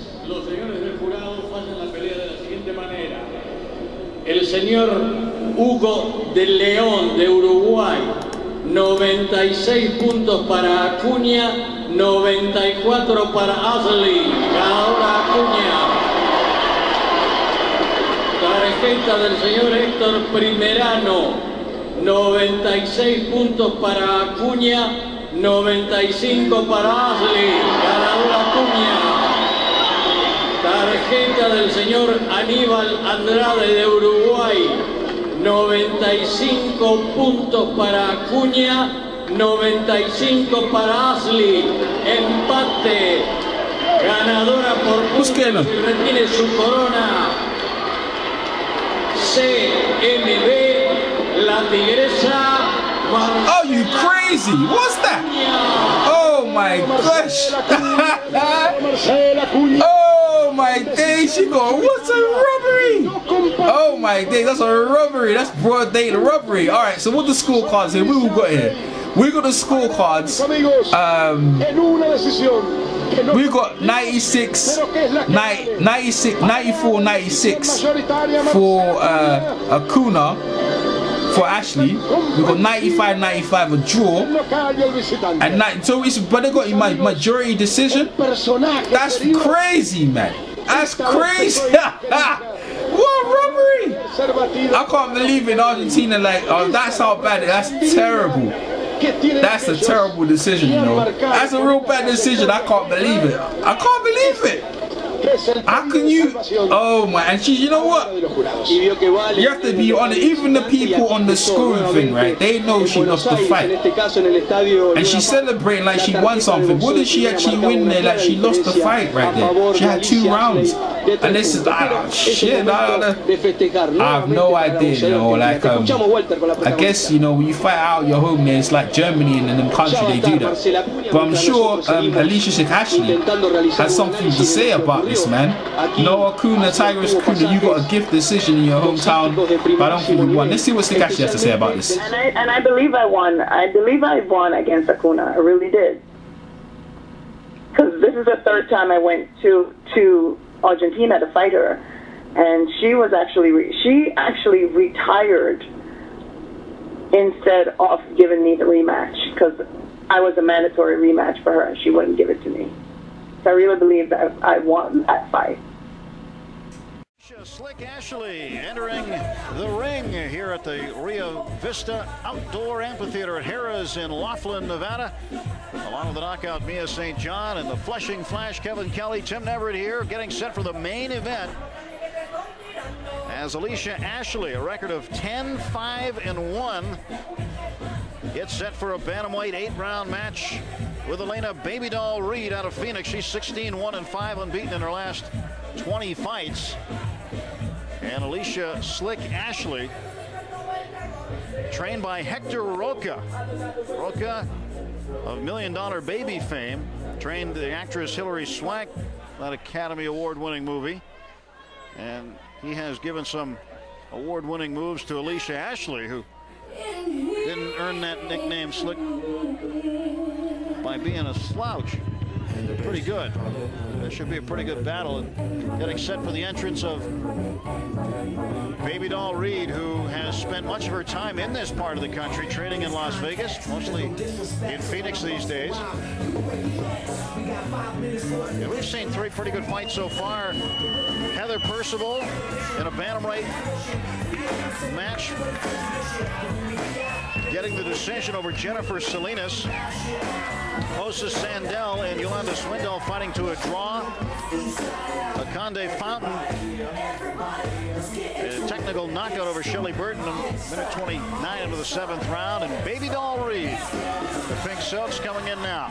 El señor Hugo de León de Uruguay, noventa y seis puntos para Acuña, noventa y cuatro para Ashley, ganadora Acuña. Tarjeta del señor Héctor Primerano, noventa y seis puntos para Acuña, noventa y cinco para Ashley, ganadora Acuña. Tarjeta del señor Aníbal Andrade de Uruguay, noventa y cinco puntos para Acuña, noventa y cinco para Ashley, empate, ganadora por puntos y retiene su corona. C M B, la tigresa. Oh, you crazy! What's that? Oh my gosh! Oh my days, she go, what's a robbery? Oh my days, that's a robbery. That's broad day robbery. Alright, so what the scorecards here? We got here. We got the scorecards. Um we got ninety-six, ninety, ninety-six, ninety-four, ninety-six for uh, Acuna. For Ashley, we got ninety-five ninety-five, a draw, and nine, so it's but they got my majority decision. That's crazy, man. That's crazy. What robbery! I can't believe in Argentina, like, oh, that's how bad it is. That's terrible. That's a terrible decision, you know. That's a real bad decision. I can't believe it. I can't believe it. How can you? Oh my! And she, you know what? You have to be on it. Even the people on the scoring thing, right? They know she lost the fight, and she's celebrating like she won something. What did she actually win there? Like she lost the fight right there. She had two rounds, and this is like, oh, shit. I, I have no idea, you know. Like um, I guess you know when you fight out your home there, it's like Germany and in them country they do that. But I'm sure um, Alicia Slick Ashley has something to say about this. Man, no Acuna, Tigres Acuna, you got a gift decision in your hometown, but I don't think you won. Let's see what Slick Ashley has to say about this. And I, and I believe I won. I believe I won against Acuna. I really did. Because this is the third time I went to to Argentina to fight her, and she was actually re she actually retired instead of giving me the rematch because I was a mandatory rematch for her, and she wouldn't give it to me. I really believe that I won that fight. Alicia Slick Ashley entering the ring here at the Rio Vista Outdoor Amphitheater at Harrah's in Laughlin, Nevada. Along with the knockout Mia Saint John and the Flushing Flash Kevin Kelly, Tim Neverett here getting set for the main event. As Alicia Ashley, a record of ten, five, and one, gets set for a bantamweight eight-round match with Elena Baby Doll Reed out of Phoenix. She's sixteen, one, and five, unbeaten in her last twenty fights. And Alicia Slick Ashley, trained by Hector Roca. Roca of Million Dollar Baby fame, trained the actress Hilary Swank, that Academy Award-winning movie. And he has given some award-winning moves to Alicia Ashley, who didn't earn that nickname Slick by being a slouch. Pretty good. This should be a pretty good battle. And getting set for the entrance of Baby Doll Reed, who has spent much of her time in this part of the country, training in Las Vegas, mostly in Phoenix these days. And we've seen three pretty good fights so far. Heather Heather Percival in a bantamweight match, getting the decision over Jennifer Salinas. Osa Sandell and Yolanda Swindell fighting to a draw. Akande Fountain, a technical knockout over Shelley Burton in minute twenty-nine into the seventh round. And Baby Doll Reed, the Pink Silks, coming in now.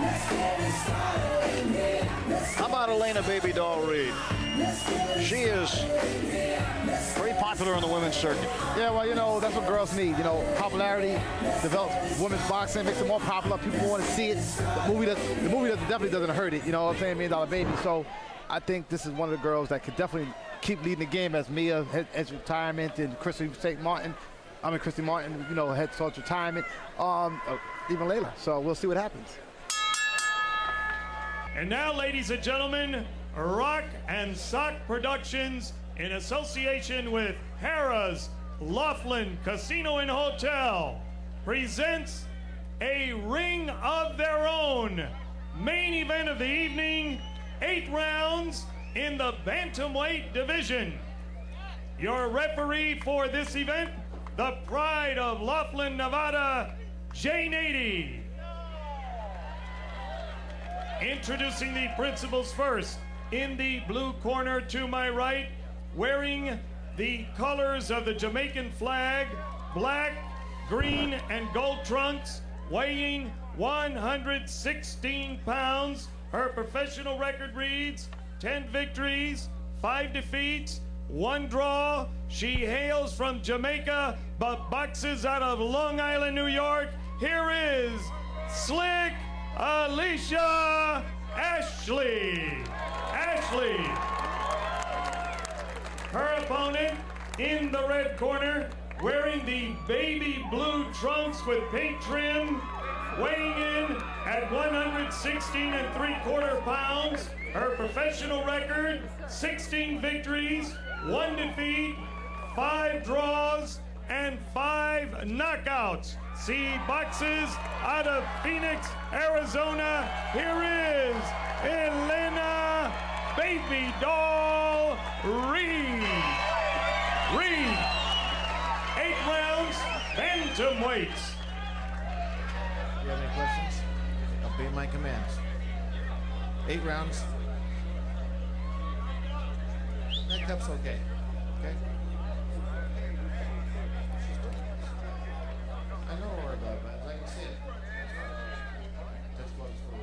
How about Elena Baby Doll Reed? She is very popular on the women's circuit. Yeah, well, you know, that's what girls need. You know, popularity develops women's boxing, makes it more popular. People want to see it. The movie, does, the movie does, definitely doesn't hurt it. You know what I'm saying? Million Dollar Baby. So I think this is one of the girls that could definitely keep leading the game as Mia heads retirement and Christy Saint Martin. I mean, Christy Martin, you know, heads towards retirement. Um, even Layla. So we'll see what happens. And now, ladies and gentlemen, Rock and Sock Productions, in association with Harrah's Laughlin Casino and Hotel, presents a ring of their own. Main event of the evening, eight rounds in the bantamweight division. Your referee for this event, the pride of Laughlin, Nevada, Jane Nady. Introducing the principals first. In the blue corner to my right, wearing the colors of the Jamaican flag, black, green, and gold trunks, weighing one hundred sixteen pounds. Her professional record reads ten victories, five defeats, one draw. She hails from Jamaica, but boxes out of Long Island, New York. Here is Slick Alicia Ashley. Ashley. Her opponent in the red corner, wearing the baby blue trunks with pink trim, weighing in at one hundred sixteen and three quarter pounds. Her professional record, sixteen victories, one defeat, five draws, and five knockouts. See boxes out of Phoenix, Arizona. Here is Elena Baby Doll Reed. Reed. Eight rounds, bantamweights. You have any questions? Obey my commands. Eight rounds. That cup's okay. Okay? I know where about it, I can see it. That's what it's for.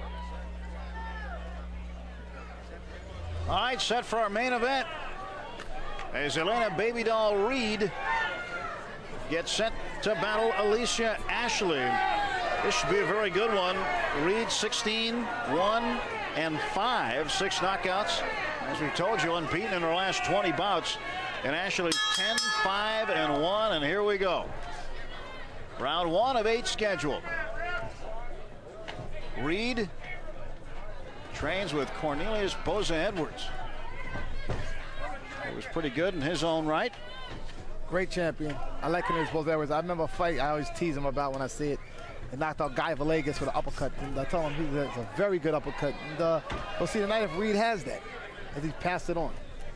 All right, set for our main event as Elena Baby Doll Reed gets set to battle Alicia Ashley. This should be a very good one. Reed sixteen, one, and five, six knockouts. As we told you, unbeaten in her last twenty bouts. And Ashley ten, five, and one, and here we go. Round one of eight scheduled. Reed trains with Cornelius Boza Edwards. It was pretty good in his own right. Great champion. I like Cornelius Boza Edwards. I remember a fight I always tease him about when I see it. He knocked out Guy Villegas with an uppercut. And I told him he's a very good uppercut. And uh, we'll see tonight if Reed has that, as he's passed it on.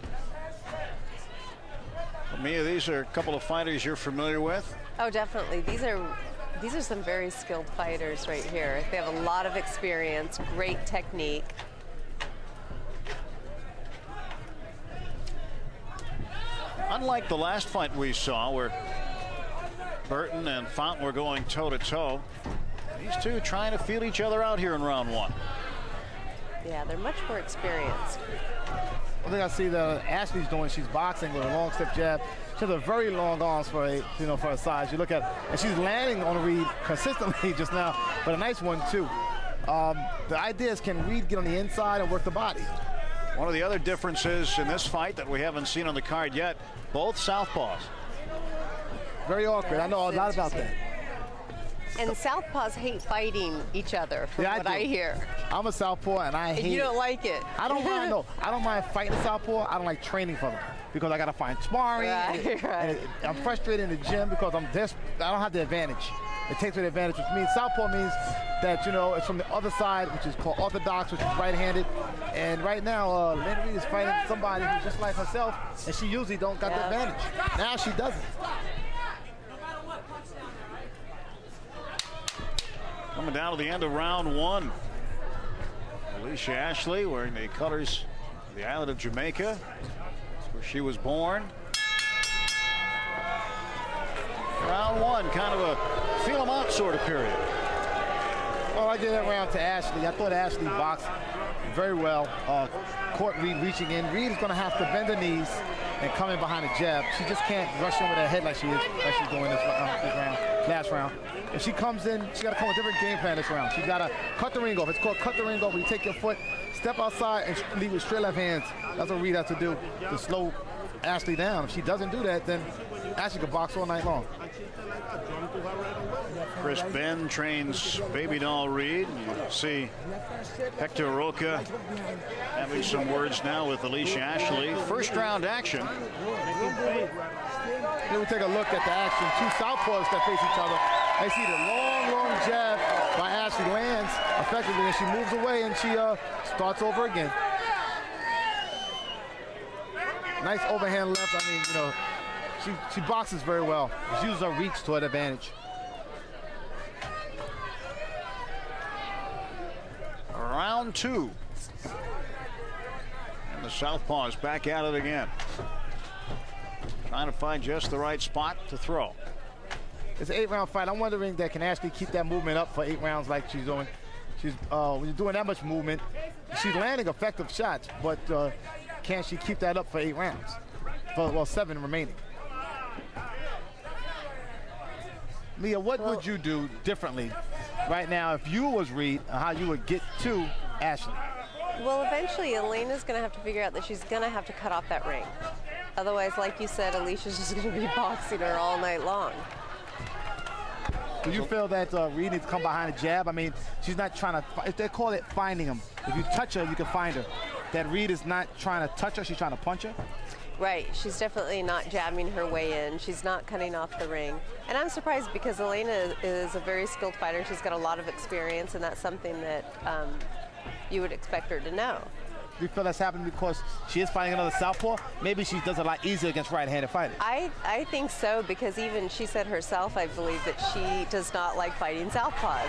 Mia, these are a couple of fighters you're familiar with. Oh, definitely. These are these are some very skilled fighters right here. They have a lot of experience, great technique. Unlike the last fight we saw where Burton and Fountain were going toe-to-toe, these two trying to feel each other out here in round one. Yeah, they're much more experienced. One thing I see that Ashley's doing, she's boxing with a long step jab. She has a very long arms for a, you know, for her size. You look at, and she's landing on Reed consistently just now, but a nice one too. Um, the idea is, can Reed get on the inside and work the body? One of the other differences in this fight that we haven't seen on the card yet, both southpaws. Very awkward. I know a lot about that. And southpaws hate fighting each other, from yeah, what I, I hear. I'm a southpaw, and I hate You don't it. like it. I don't mind, no. I don't mind fighting a southpaw. I don't like training for them because I got to find sparring. Right, and, right. and I'm frustrated in the gym because I'm desperate. I don't have the advantage. it takes away the advantage, which means southpaw means that, you know, it's from the other side, which is called orthodox, which is right-handed. And right now, uh, Elena Reed is fighting somebody who's just like herself, and she usually don't got the advantage. Now she doesn't. Coming down to the end of round one. Alicia Ashley wearing the colors of the island of Jamaica. That's where she was born. Round one, kind of a feel 'em out sort of period. Well, I gave that round to Ashley. I thought Ashley boxed very well. Uh, caught Reed reaching in. Reed is going to have to bend her knees and come in behind a jab. She just can't rush in with her head like she is, like she's doing this, uh, this round, last round. If she comes in, she got to come with a different game plan this round. She got to cut the ring off. It's called cut the ring off. When you take your foot, step outside, and lead with straight left hands. That's what Reed has to do to slow Ashley down. If she doesn't do that, then Ashley could box all night long. Chris Ben trains Baby Doll Reed. You see Hector Roca having some words now with Alicia Ashley. First round action. Here we take a look at the action. Two southpaws that face each other. They see the long, long jab by Ashley lands effectively, and she moves away and she uh, starts over again. Nice overhand left. I mean, you know, she, she boxes very well. She uses her reach to her advantage. Round two. And the southpaws back at it again. Trying to find just the right spot to throw. It's an eight-round fight. I'm wondering that can Ashley keep that movement up for eight rounds like she's doing. She's uh, when you're doing that much movement, she's landing effective shots, but uh, can she keep that up for eight rounds? For, well, seven remaining. Mia, what well, would you do differently right now if you was Reed, how you would get to Ashley? Well, eventually Elena's going to have to figure out that she's going to have to cut off that ring. Otherwise, like you said, Alicia's just going to be boxing her all night long. Do you feel that uh, Reed needs to come behind a jab? I mean, she's not trying to, they call it finding him. If you touch her, you can find her. That Reed is not trying to touch her, she's trying to punch her? Right, she's definitely not jabbing her way in. She's not cutting off the ring. And I'm surprised because Elena is a very skilled fighter. She's got a lot of experience, and that's something that um, you would expect her to know. Do you feel that's happening because she is fighting another southpaw? Maybe she does it a lot easier against right-handed fighters. I, I think so, because even she said herself, I believe, that she does not like fighting southpaws.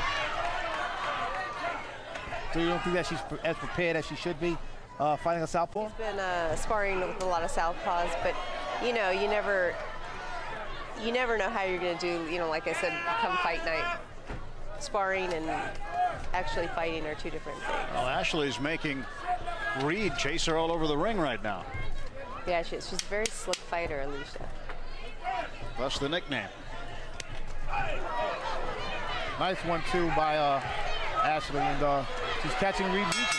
So you don't think that she's as prepared as she should be uh, fighting a southpaw? She's been uh, sparring with a lot of southpaws, but you know, you never, you never know how you're going to do. You know, like I said, come fight night, sparring and actually fighting are two different things. Well, Ashley's making Reed chase her all over the ring right now. Yeah, she is. She's a very slick fighter, Alicia. That's the nickname. Nice one, too, by uh, Ashley, and uh, she's catching Reed reaching.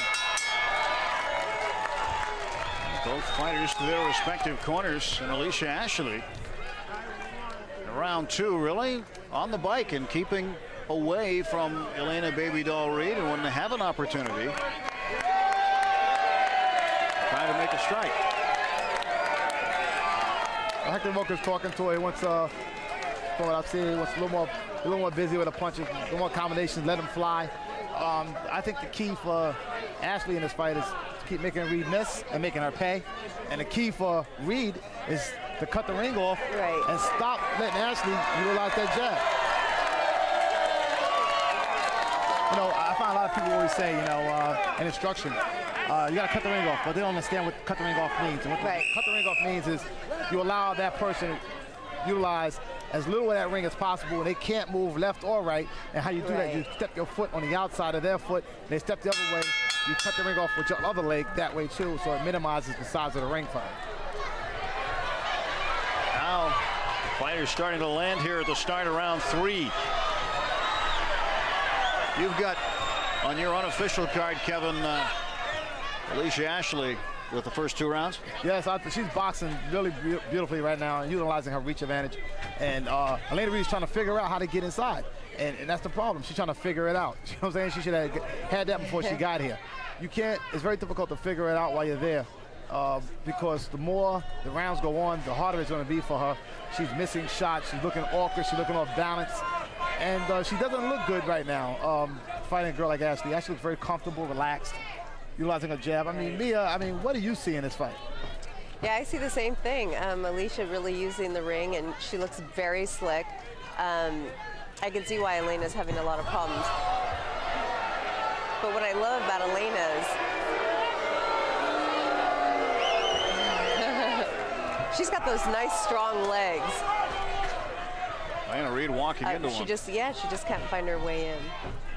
Both fighters to their respective corners, and Alicia Ashley in round two really on the bike and keeping away from Elena Baby Doll Reed, and when they have an opportunity, trying to make a strike. Hector Roca's talking to her. He wants, uh, from what I've seen, he wants a little more, a little more busy with the punches, a little more combinations, let him fly. Um, I think the key for Ashley in this fight is to keep making Reed miss and making her pay. And the key for Reed is to cut the ring off right. and stop letting Ashley utilize that jab. You know, I find a lot of people always say, you know, uh, in instruction, uh, you got to cut the ring off, but they don't understand what cut the ring off means. And what right. cut the ring off means is you allow that person to utilize as little of that ring as possible, and they can't move left or right. And how you do right. that, you step your foot on the outside of their foot, and they step the other way. You cut the ring off with your other leg that way too, so it minimizes the size of the ring for them. Now, fighters starting to land here at the start of round three. You've got on your unofficial card, Kevin, uh, Alicia Ashley with the first two rounds. Yes, I, she's boxing really be beautifully right now and utilizing her reach advantage. And uh, Elena Reed's trying to figure out how to get inside. And, and that's the problem. She's trying to figure it out. You know what I'm saying? She should have had that before she got here. You can't, it's very difficult to figure it out while you're there. Uh, because the more the rounds go on, the harder it's going to be for her. She's missing shots. She's looking awkward. She's looking off balance. And uh, she doesn't look good right now, um, fighting a girl like Ashley. Ashley looks very comfortable, relaxed, utilizing her jab. I mean, Mia, I mean, what do you see in this fight? Yeah, I see the same thing. Um, Alicia really using the ring, and she looks very slick. Um, I can see why Elena's having a lot of problems. But what I love about Elena is she's got those nice, strong legs. Elena Reed walking Uh, into she one. just, yeah, she just can't find her way in.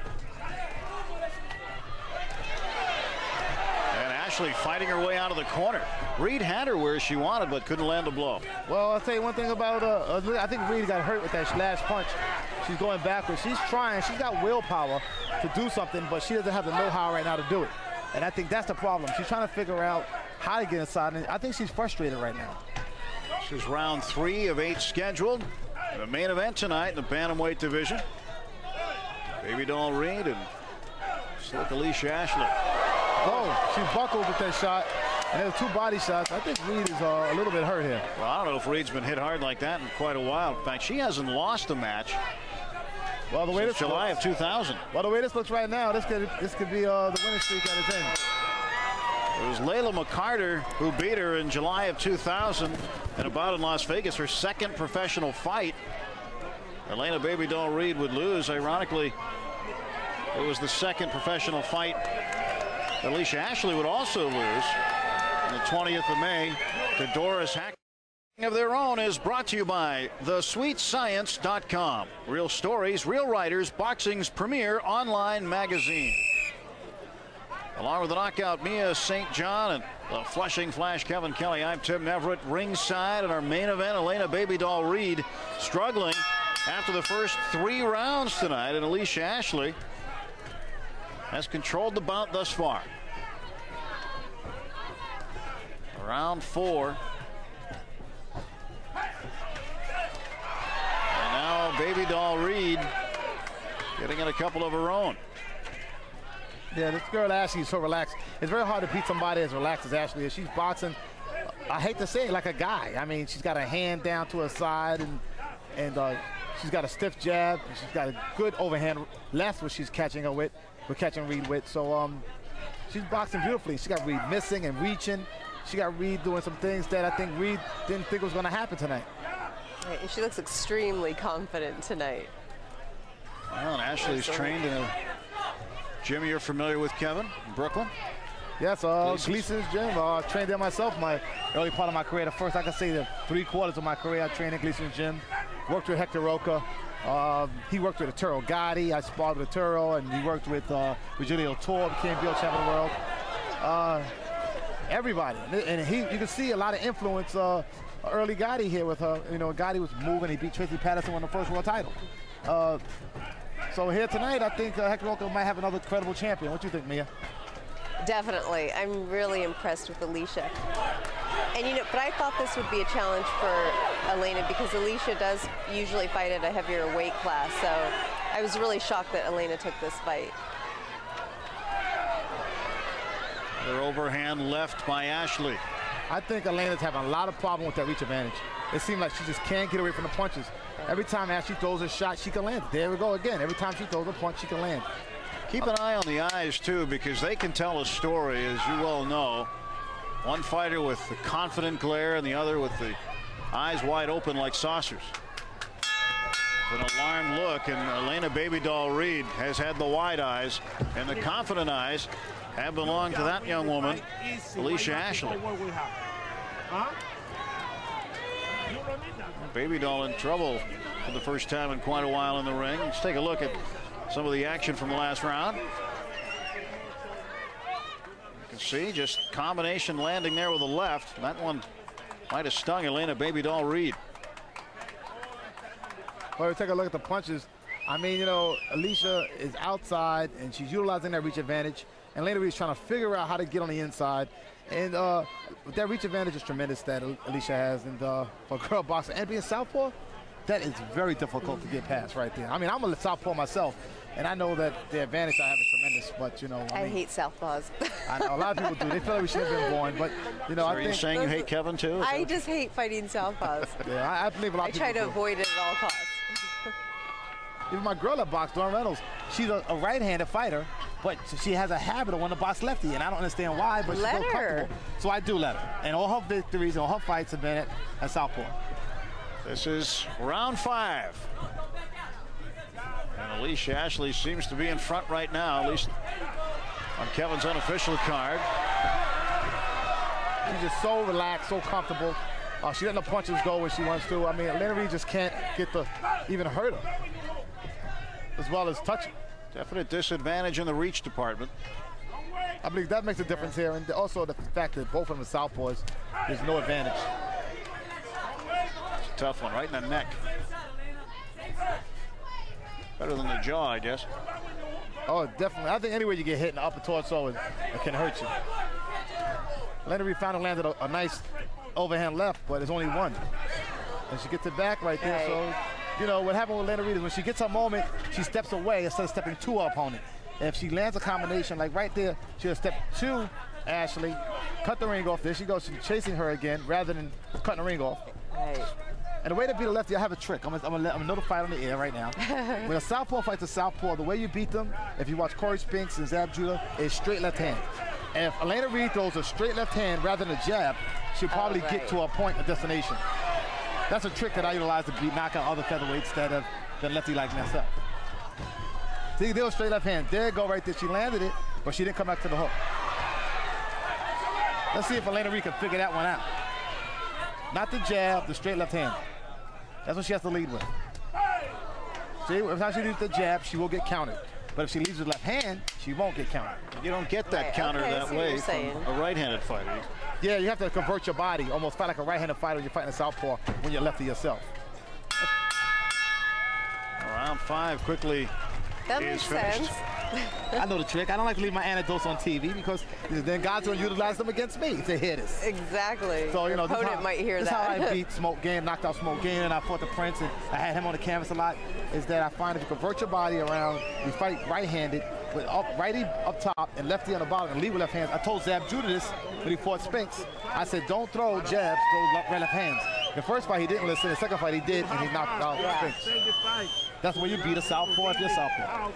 And Ashley fighting her way out of the corner. Reed had her where she wanted, but couldn't land a blow. Well, I'll tell you one thing about, uh, uh, I think Reed got hurt with that last punch. She's going backwards. She's trying. She's got willpower to do something, but she doesn't have the know-how right now to do it. And I think that's the problem. She's trying to figure out how to get inside, and I think she's frustrated right now. This is round three of eight scheduled. The main event tonight in the bantamweight division. Baby Doll Reed and Slick Alicia Ashley. Oh, she buckled with that shot, and there were two body shots. I think Reed is uh, a little bit hurt here. Well, I don't know if Reed's been hit hard like that in quite a while. In fact, she hasn't lost a match well, the way since this July looks, of two thousand. Well, the way this looks right now, this could this could be uh, the winning streak at its end. It was Layla McCarter who beat her in July of two thousand in a bout in Las Vegas, her second professional fight. Elena Baby Doll Reed would lose. Ironically, it was the second professional fight Alicia Ashley would also lose on the twentieth of May to Doris Hack. Of their own is brought to you by the sweet science dot com. Real stories, real writers, boxing's premier online magazine. Along with the knockout Mia Saint John and the Flushing Flash Kevin Kelly, I'm Tim Neverett, ringside in our main event. Elena Baby Doll Reed struggling after the first three rounds tonight, and Alicia Ashley has controlled the bout thus far. Round four. And now Baby Doll Reed getting in a couple of her own. Yeah, this girl Ashley is so relaxed. It's very hard to beat somebody as relaxed as Ashley is. She's boxing, I hate to say it, like a guy. I mean, she's got her hand down to her side, and and uh, she's got a stiff jab. And she's got a good overhand left, which she's catching her with, we're catching Reed with. So um, she's boxing beautifully. She got Reed missing and reaching. She got Reed doing some things that I think Reed didn't think was going to happen tonight. Right, and she looks extremely confident tonight. Well, and Ashley's trained in a gym you're familiar with, Kevin, in Brooklyn. Yes, uh, Gleason's gym. Uh, I trained there myself my early part of my career. The first, I can say, the three quarters of my career, I trained in Gleason's gym. Worked with Hector Roca. Uh, he worked with Arturo Gotti. I sparred with Arturo, and he worked with uh, Virgilio Toro, became field champion of the world. Uh, everybody, and he, you can see a lot of influence. Uh, early Gotti here with her. You know, Gotti was moving. He beat Tracy Patterson, won the first world title. Uh, So here tonight, I think uh, Hector Roca might have another credible champion. What do you think, Mia? Definitely. I'm really impressed with Alicia. And you know, but I thought this would be a challenge for Elena because Alicia does usually fight at a heavier weight class. So I was really shocked that Elena took this fight. Their overhand left by Ashley. I think Elena's having a lot of problem with that reach advantage. It seems like she just can't get away from the punches. Every time Ashley throws a shot, she can land. There we go again. Every time she throws a punch, she can land. Keep an eye on the eyes, too, because they can tell a story, as you well know. One fighter with the confident glare and the other with the eyes wide open like saucers. An alarmed look, and Elena Baby Doll Reed has had the wide eyes, and the confident eyes have belonged to that young woman, Alicia Ashley. Baby Doll in trouble for the first time in quite a while in the ring. Let's take a look at some of the action from the last round. You can see just combination landing there with the left. That one might have stung Elena Baby Doll Reed. Well, we take a look at the punches. I mean, you know, Alicia is outside and she's utilizing that reach advantage. And Elena Reed is trying to figure out how to get on the inside. And uh, that reach advantage is tremendous that Alicia has. And uh, for a girl boxer and being southpaw, that is very difficult to get past right there. I mean, I'm a southpaw myself, and I know that the advantage I have is tremendous. But you know, I, I mean, hate southpaws. I know a lot of people do. They feel like we should have been born, but you know, So I are think you saying you hate Kevin too? I just hate fighting southpaws. Yeah, I, I believe a lot I of people try to do. avoid it at all costs. Even my girl at box, Dawn Reynolds, she's a, a right-handed fighter, but she has a habit of wanting to box lefty, and I don't understand why, but Let she's so her. comfortable. So I do let her. And all her victories and all her fights have been at, at Southpaw. This is round five. And Alicia Ashley seems to be in front right now, at least on Kevin's unofficial card. She's just so relaxed, so comfortable. Uh, she letting the punches go when she wants to. I mean, Lena Reed just can't get the even hurt her, as well as touch her. Definite disadvantage in the reach department. I believe that makes a difference here, and also the fact that both of them are southpaws, there's no advantage. It's a tough one, right in the neck. Better than the jaw, I guess. Oh, definitely. I think anywhere you get hit in the upper torso, it, it can hurt you. Lena Reed finally landed a, a nice overhand left, but there's only one. And she gets it back right there. So, you know, what happened with Lena Reed is when she gets her moment, she steps away instead of stepping to her opponent. And if she lands a combination, like right there, she'll step to Ashley, cut the ring off. There she goes, she's chasing her again rather than cutting the ring off. Right. And the way to beat a lefty, I have a trick. I'm gonna, I'm gonna, I'm gonna fight on the air right now. When a southpaw fights a southpaw, the way you beat them, if you watch Corey Spinks and Zab Judah, is straight left hand. And if Elena Reed throws a straight left hand rather than a jab, she'll probably oh, right. get to a point of destination. That's a trick that I utilize to beat, knock out other featherweights that have been lefty like myself. See, there was straight left hand. There you go right there. She landed it, but she didn't come back to the hook. Let's see if Elena Reed can figure that one out. Not the jab, the straight left hand. That's what she has to lead with. See, every time she leads the jab, she will get countered. But if she leads with left hand, she won't get countered. You don't get that Right, counter okay, I that see what way you're from saying. a right-handed fighter. Yeah, you have to convert your body, almost fight like a right-handed fighter when you're fighting a southpaw when you're lefty yourself. Round five quickly That is makes finished. sense. I know the trick. I don't like to leave my anecdotes on T V because then God's going to utilize them against me if they hear this. Exactly. So, you know, Your this opponent how, might hear this that. how I beat Smoke Game, knocked out Smoke Game, and I fought the Prince, and I had him on the canvas a lot, is that I find if you convert your body around, you fight right-handed, with up, righty up top and lefty on the bottom, and lead with left hands. I told Zab Judah this when he fought Spinks. I said, don't throw jabs, throw left, right left hands. The first fight he didn't listen, the second fight he did, and he knocked out Yeah. Spinks. That's where you beat a southpaw if you're southpaw.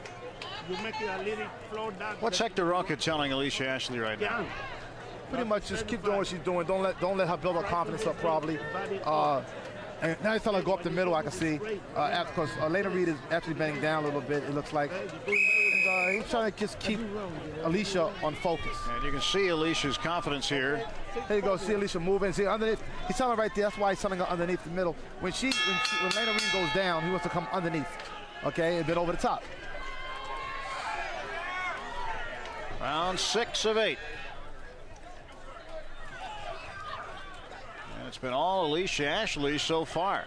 What's Hector Roca telling Alicia Ashley right now? Pretty much just keep doing what she's doing. Don't let don't let her build her confidence up probably. Uh, and now he's telling her to go up the middle, I can see. Uh, because uh, Lena Reed is actually bending down a little bit, it looks like. And, uh, he's trying to just keep Alicia on focus. And you can see Alicia's confidence here. There you go, see Alicia moving. See underneath. He's telling her right there, that's why he's telling her underneath the middle. When she when, she, when Lena Reed goes down, he wants to come underneath. Okay, and then over the top. Round six of eight. And it's been all Alicia Ashley so far.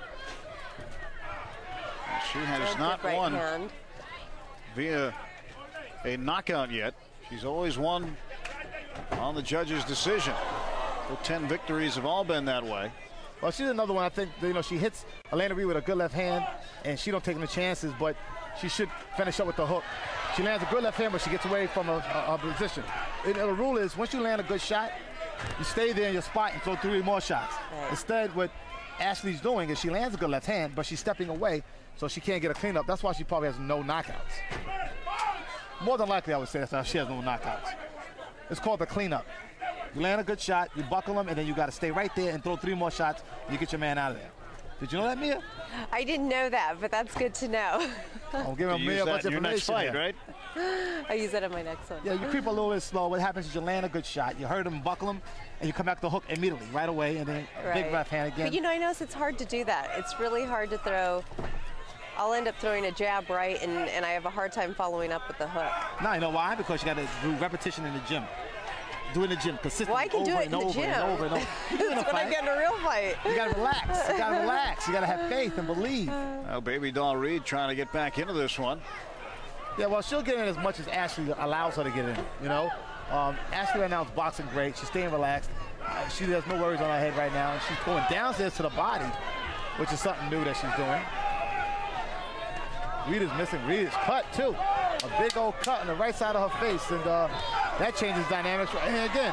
And she has Good not right won hand. via a knockout yet. She's always won on the judge's decision. Her ten victories have all been that way. Well, she's another one. I think, you know, she hits Elena Reed with a good left hand, and she don't take any chances, but she should finish up with the hook. She lands a good left hand, but she gets away from her, her, her position. And the rule is, once you land a good shot, you stay there in your spot and throw three more shots. Right. Instead, what Ashley's doing is she lands a good left hand, but she's stepping away, so she can't get a cleanup. That's why she probably has no knockouts. More than likely, I would say that's why she has no knockouts. It's called the cleanup. You land a good shot, you buckle them, and then you got to stay right there and throw three more shots, and you get your man out of there. Did you know that, Mia? I didn't know that, but that's good to know. I'm giving Mia a bunch of your next fight, here. right? I use that in my next one. Yeah, you creep a little bit slow. What happens is you land a good shot, you hurt him, buckle him, and you come back to the hook immediately, right away, and then a Right. big left hand again. But you know, I notice it's hard to do that. It's really hard to throw. I'll end up throwing a jab right, and, and I have a hard time following up with the hook. No, you know why? Because you got to do repetition in the gym. Do it in the gym consistently. Well, I can over do it and in the over gym. and over and over. You do it in a That's when I fight. get in a real fight. You got to relax. You got to relax. You got to have faith and believe. Now, Baby Doll Reed trying to get back into this one. Yeah, well, she'll get in as much as Ashley allows her to get in, you know? Um, Ashley right now is boxing great. She's staying relaxed. Uh, she has no worries on her head right now. And she's going downstairs to the body, which is something new that she's doing. Reed is missing. Reed is cut, too. A big old cut on the right side of her face, and uh, that changes dynamics. And again,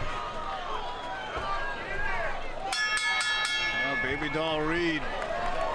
Well, Baby Doll Reed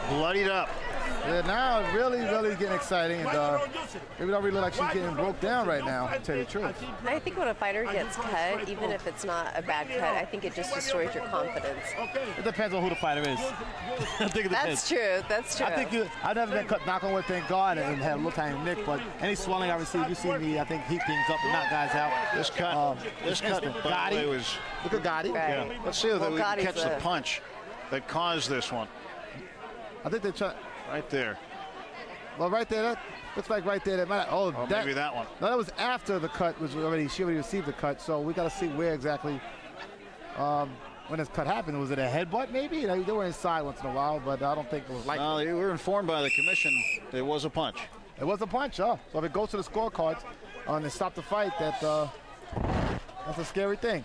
bloodied up. Yeah, now it's really, really getting exciting, and uh, maybe don't really look like she's getting broke down right now, to tell you the truth. I think when a fighter gets cut, even if it's not a bad cut, I think it just destroys your confidence. It depends on who the fighter is. I think it That's depends. true. That's true. I think you, I've never been cut knock on wood, thank God, and had a little tiny nick, but any swelling I received, you see me, I think, heat things up and knock guys out. This cut, um, this cut, by the way, was. Look at Gotti. Right. Yeah. Let's see if Well, we can Gotti's catch the a- punch that caused this one. I think they try. Right there. Well, right there, that looks like right there. That might, oh, Or that, maybe that one. No, that was after the cut was already. She already received the cut, so we got to see where exactly. Um, when this cut happened, was it a headbutt? Maybe they they were inside once in a while, but I don't think it was like. Well, we were informed by the commission it was a punch. It was a punch, oh. So if it goes to the scorecards uh, and they stop the fight, that uh, that's a scary thing.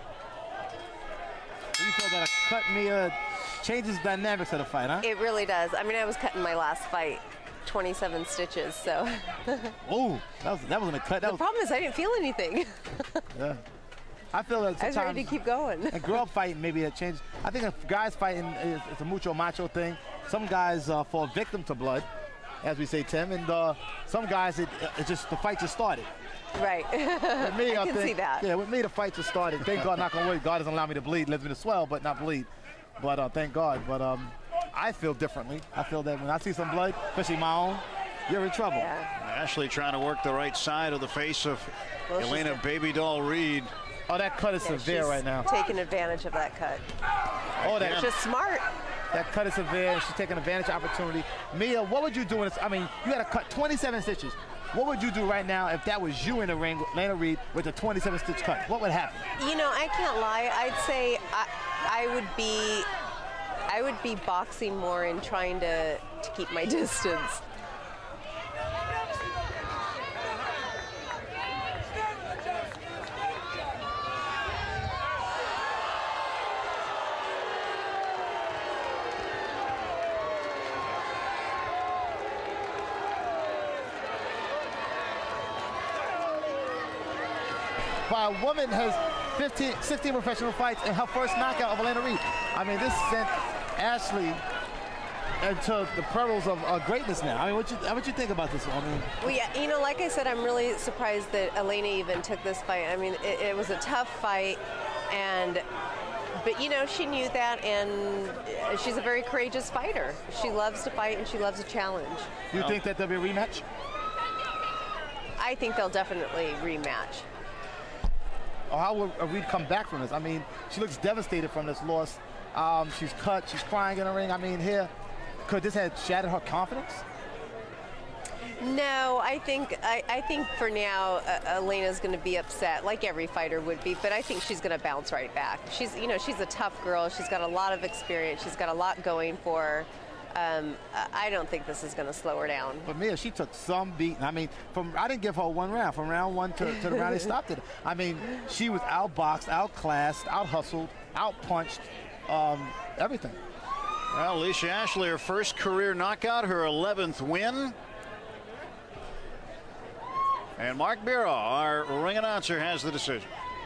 Do you feel that a cut, Mia, changes the dynamics of the fight, huh? It really does. I mean, I was cutting my last fight, twenty-seven stitches, so. Ooh, that, was, that wasn't a cut. That The was, problem is I didn't feel anything. yeah. I feel that I was ready to sometimes keep going. a girl fighting, maybe it changes. I think if guys fighting, it's, it's a mucho macho thing. Some guys uh, fall victim to blood, as we say, Tim, and uh, some guys, it, it just the fight just started. Right. With me, I I can think, see that. Yeah, with me, the fight just started. Thank God, knock on wood, God doesn't allow me to bleed, lets me to swell, but not bleed. But uh, thank God. But um, I feel differently. I feel that when I see some blood, especially my own, you're in trouble. Yeah. Ashley trying to work the right side of the face of Well, she's Elena a- Baby Doll Reed. Oh, that cut is Yeah, severe she's right now. Taking advantage of that cut. Oh, that It's just smart. That cut is severe, and she's taking advantage of opportunity. Mia, what would you do in this? I mean, you had to cut twenty-seven stitches. What would you do right now if that was you in the ring with Lena Reed with a twenty-seven stitch cut? What would happen? You know, I can't lie. I'd say I, I would be, I would be boxing more and trying to, to keep my distance. By a woman has fifteen, sixteen professional fights and her first knockout of Elena Reed. I mean, this sent Ashley into the perils of uh, greatness now. I mean, what you what you think about this? I mean, Well, yeah, you know, like I said, I'm really surprised that Elena even took this fight. I mean, it, it was a tough fight, and but you know, she knew that, and she's a very courageous fighter. She loves to fight, and she loves a challenge. you think that there'll be a rematch? I think they'll definitely rematch. Or how will Reed come back from this? I mean, she looks devastated from this loss. Um, she's cut. She's crying in the ring. I mean, here, could this have shattered her confidence? No, I think I, I think for now uh, Elena's going to be upset, like every fighter would be. But I think she's going to bounce right back. She's, you know, she's a tough girl. She's got a lot of experience. She's got a lot going for her. Um, I don't think this is going to slow her down. But Mia, she took some beating. I mean, from I didn't give her one round. From round one to, to the round they stopped it. I mean, she was outboxed, outclassed, out-hustled, out-punched, um, everything. Well, Alicia Ashley, her first career knockout, her eleventh win. And Mark Bureau, our ring announcer, has the decision.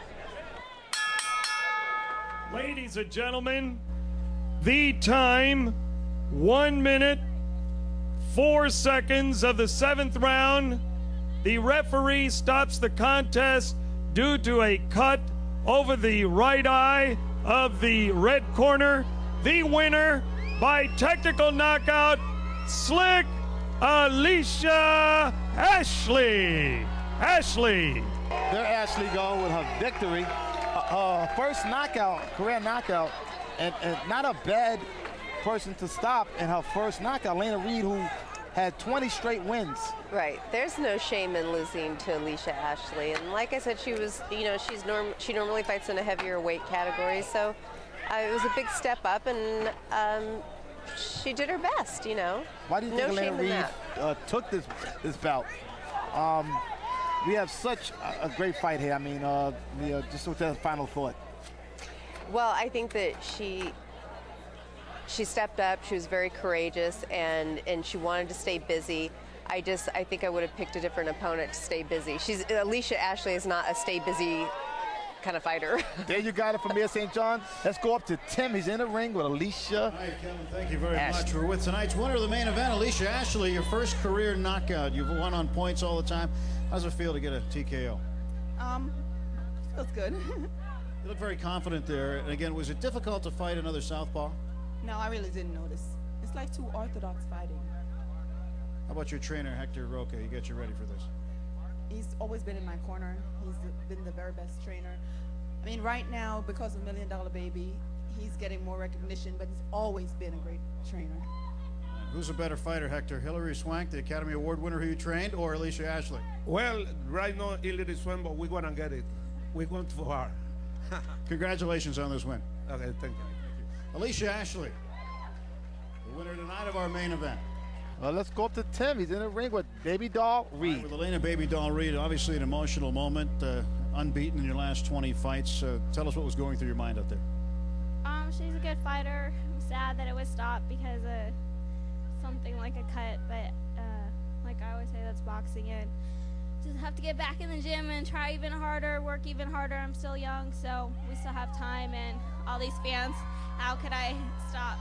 Ladies and gentlemen, the time, one minute, four seconds of the seventh round. The referee stops the contest due to a cut over the right eye of the red corner. The winner by technical knockout, Slick Alicia Ashley. Ashley. There Ashley go with her victory. Uh, her first knockout, career knockout, and, and not a bad person to stop in her first knockout. Elena Reed, who had twenty straight wins. Right. There's no shame in losing to Alicia Ashley. And like I said, she was, you know, she's norm she normally fights in a heavier weight category. So uh, it was a big step up, and um, she did her best, you know. Why do you no think shame Elena in Reed that. uh, took this this bout? Um, we have such a, a great fight here. I mean, uh, the, uh, just with that final thought. Well, I think that she she stepped up. She was very courageous, and and she wanted to stay busy. I just I think I would have picked a different opponent to stay busy. She's Alicia Ashley is not a stay busy kind of fighter. There you got it from here, Saint John. Let's go up to Tim. He's in the ring with Alicia. All right, Kevin, thank you very Ashley. much. We're with tonight's winner of the main event, Alicia Ashley, your first career knockout. You've won on points all the time. How's it feel to get a T K O? Um, feels good. You look very confident there. And again, was it difficult to fight another southpaw? No, I really didn't notice. It's like two orthodox fighting. How about your trainer, Hector Roca? He got you ready for this. He's always been in my corner. He's been the very best trainer. I mean, right now, because of Million Dollar Baby, he's getting more recognition, but he's always been a great trainer. And who's a better fighter, Hector? Hilary Swank, the Academy Award winner who you trained, or Alicia Ashley? Well, right now, Hilary Swank, but we're going to get it. We're going for her. Congratulations on this win. Okay, thank you. Thank you. Alicia Ashley, the winner tonight of our main event. Well, let's go up to Tim. He's in the ring with Baby Doll Reed. Right, with Elena Baby Doll Reed, obviously an emotional moment, uh, unbeaten in your last twenty fights. Uh, tell us what was going through your mind out there. Um, she's a good fighter. I'm sad that it was stopped because of something like a cut, but uh, like I always say, that's boxing, and just have to get back in the gym and try even harder, work even harder. I'm still young, so we still have time, and all these fans, how could I stop?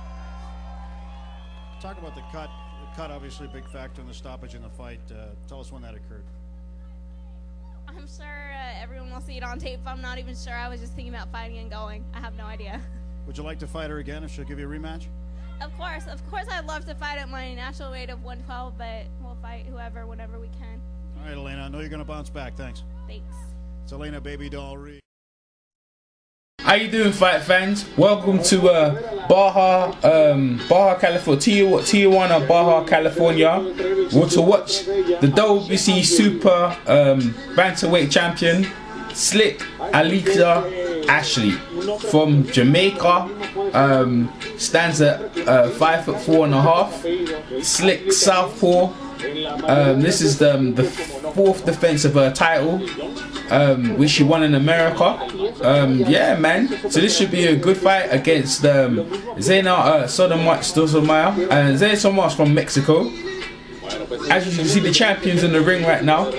Talk about the cut. The cut, obviously, a big factor in the stoppage in the fight. Uh, tell us when that occurred. I'm sure uh, everyone will see it on tape. I'm not even sure. I was just thinking about fighting and going. I have no idea. Would you like to fight her again if she'll give you a rematch? Of course. Of course, I'd love to fight at my national weight of one twelve, but we'll fight whoever, whenever we can. All right, Elena, I know you're going to bounce back. Thanks. Thanks. It's Elena Baby Doll Reed. How you doing, fight fans? Welcome to uh, Baja, um, Baja California, Tijuana, Baja, California. We're to watch the W B C Super um, Bantamweight Champion, Slick Alicia Ashley from Jamaica. Um, stands at uh, five foot four and a half. Slick southpaw. Um, this is the, um, the fourth defense of her title, um, which she won in America. Um, yeah, man. So this should be a good fight against um, Zena uh, Sotomayor and Zena Sotomayor from Mexico. As you can see, the champions in the ring right now.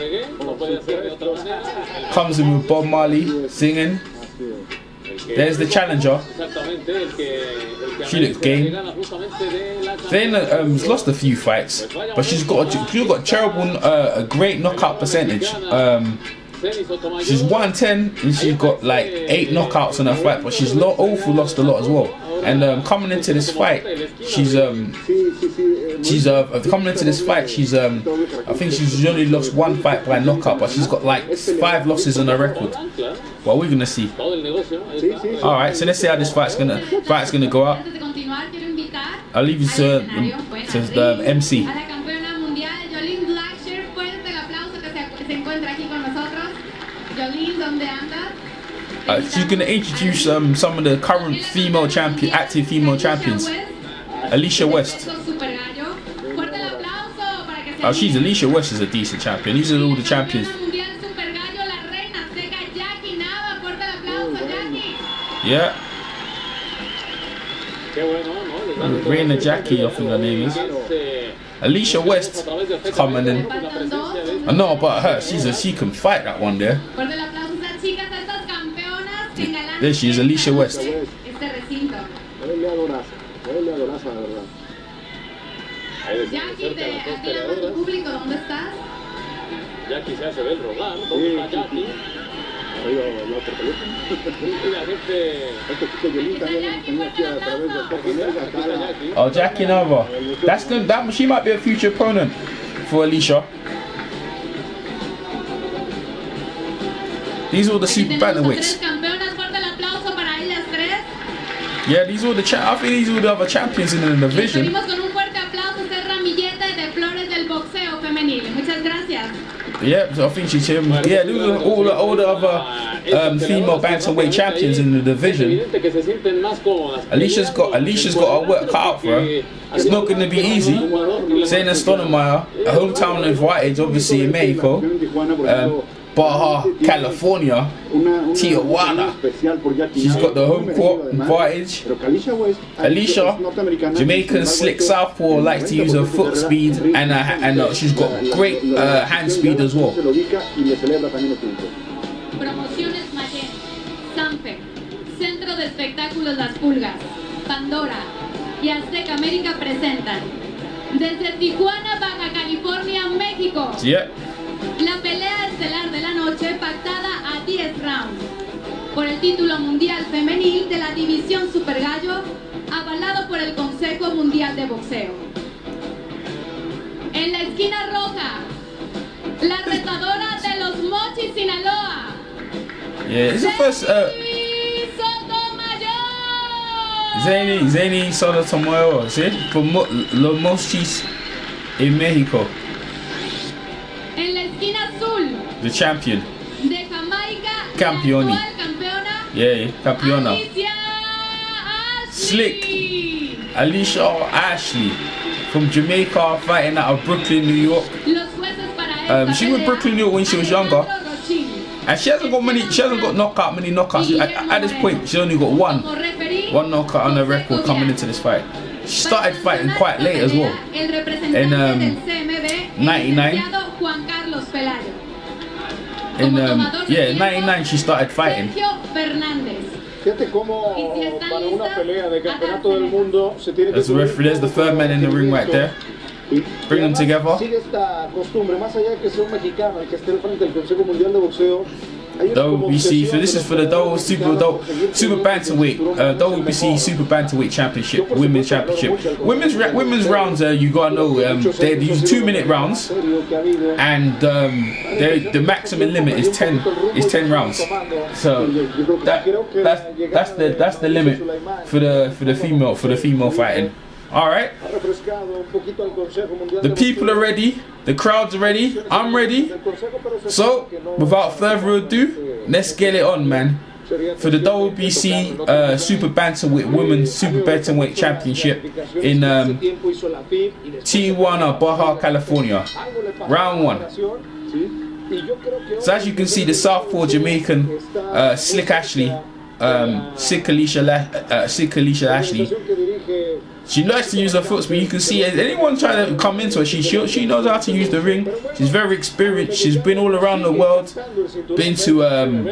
Comes in with Bob Marley singing. There's the challenger. She looks game. Zena um, has lost a few fights, but she's got a, she's got a terrible, uh, a great knockout percentage. Um, she's one ten and she's got like eight knockouts in her fight, but she's lo awful lost a lot as well. And um, coming into this fight, she's um, she's uh, coming into this fight, she's um, I think she's only lost one fight by knockout, but she's got like five losses on her record. Well, we're gonna see. All right, so let's see how this fight's gonna fight's gonna go out. I'll leave you to, um, to the M C. Uh, she's gonna introduce um, some of the current female champion, active female champions. Alicia West. Oh, she's Alicia West is a decent champion. These are all the champions. Yeah. Reina Jackie, I think her name is. Alicia West coming in. I know about her. She's a, she can fight that one there. There she is, Alicia West. Oh, Jackie Nava. That's good. That she might be a future opponent for Alicia. These are all the super bantamweights. Yeah, these are all the cha I think these are all the other champions in the division. Yeah, so I think she's him. Yeah, these are all the, all the other um, female bantamweight champions in the division. Alicia's got Alicia's got her work cut out for her. It's not going to be easy. Zena Sotomayor, a hometown advantage, obviously in Mexico. Um, Baja, California, Tijuana. She's got the home court advantage. Alicia, Jamaican slick southpaw, likes to use her foot speed, and uh, and uh, she's got great uh, hand speed as well. Espectáculos Las Pulgas, Pandora y Azteca América presentan desde Tijuana, Baja California, México. Yeah. La pelea estelar de la noche pactada a diez rounds por el título mundial femenil de la división Super Gallo, avalado por el Consejo Mundial de Boxeo. En la esquina roja, la retadora de los Mochis, Sinaloa. Yeah, it's the first. Uh, Zeni, Zeni Sotomayor, ¿sí? Por mo los Mochis en México. En la esquina azul, the champion. De Jamaica, Campioni. la actual campeona. Yeah, campeona. Alicia Slick. Alicia Ashley from Jamaica, fighting out of Brooklyn, New York. Los jueces para Um, she went Brooklyn, New York when she was younger, and she hasn't got many. She hasn't got knockout many knockouts. At, at this point, she only got one, one knockout on her record coming into this fight. She started fighting quite late as well. In um, ninety-nine. In um, yeah, ninety-nine she started fighting. Fíjate cómo para una pelea de campeonato del mundo se tiene que. There's the referee. There's the third man in the ring right there. Bring them together. Sigue esta costumbre, más allá de que sea un mexicano el que esté al frente del Consejo Mundial de Boxeo. W B C, so this is for the double super double, super bantamweight uh, W B C super bantamweight championship, women's championship. Women's women's rounds, uh, you gotta know, um, they use two minute rounds, and um, the maximum limit is ten is ten rounds. So that, that's that's the that's the limit for the for the female for the female fighting. All right. The people are ready. The crowd's ready. I'm ready. So, without further adu, let's get it on, man. For the W B C uh, Super Bantamweight Women's Super Bantamweight Championship in um, Tijuana, Baja California. Round one. So as you can see, the Southpaw Jamaican uh, Slick Ashley, um, Slick Alicia, uh, Slick Alicia Ashley. She likes to use her foot speed. You can see anyone trying to come into her, she, she she knows how to use the ring. She's very experienced. She's been all around the world. Been to um,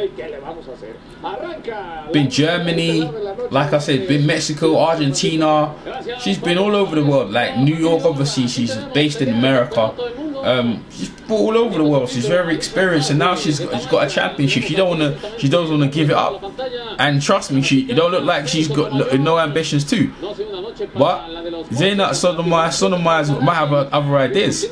been Germany, like I said, been Mexico, Argentina. She's been all over the world. Like New York, obviously, she's based in America. Um, she's all over the world. She's very experienced, and now she's got, she's got a championship. She don't wanna, she doesn't wanna give it up. And trust me, she it don't look like she's got no, no ambitions too. But Zena Sotomayor, Sotomayor might have other ideas.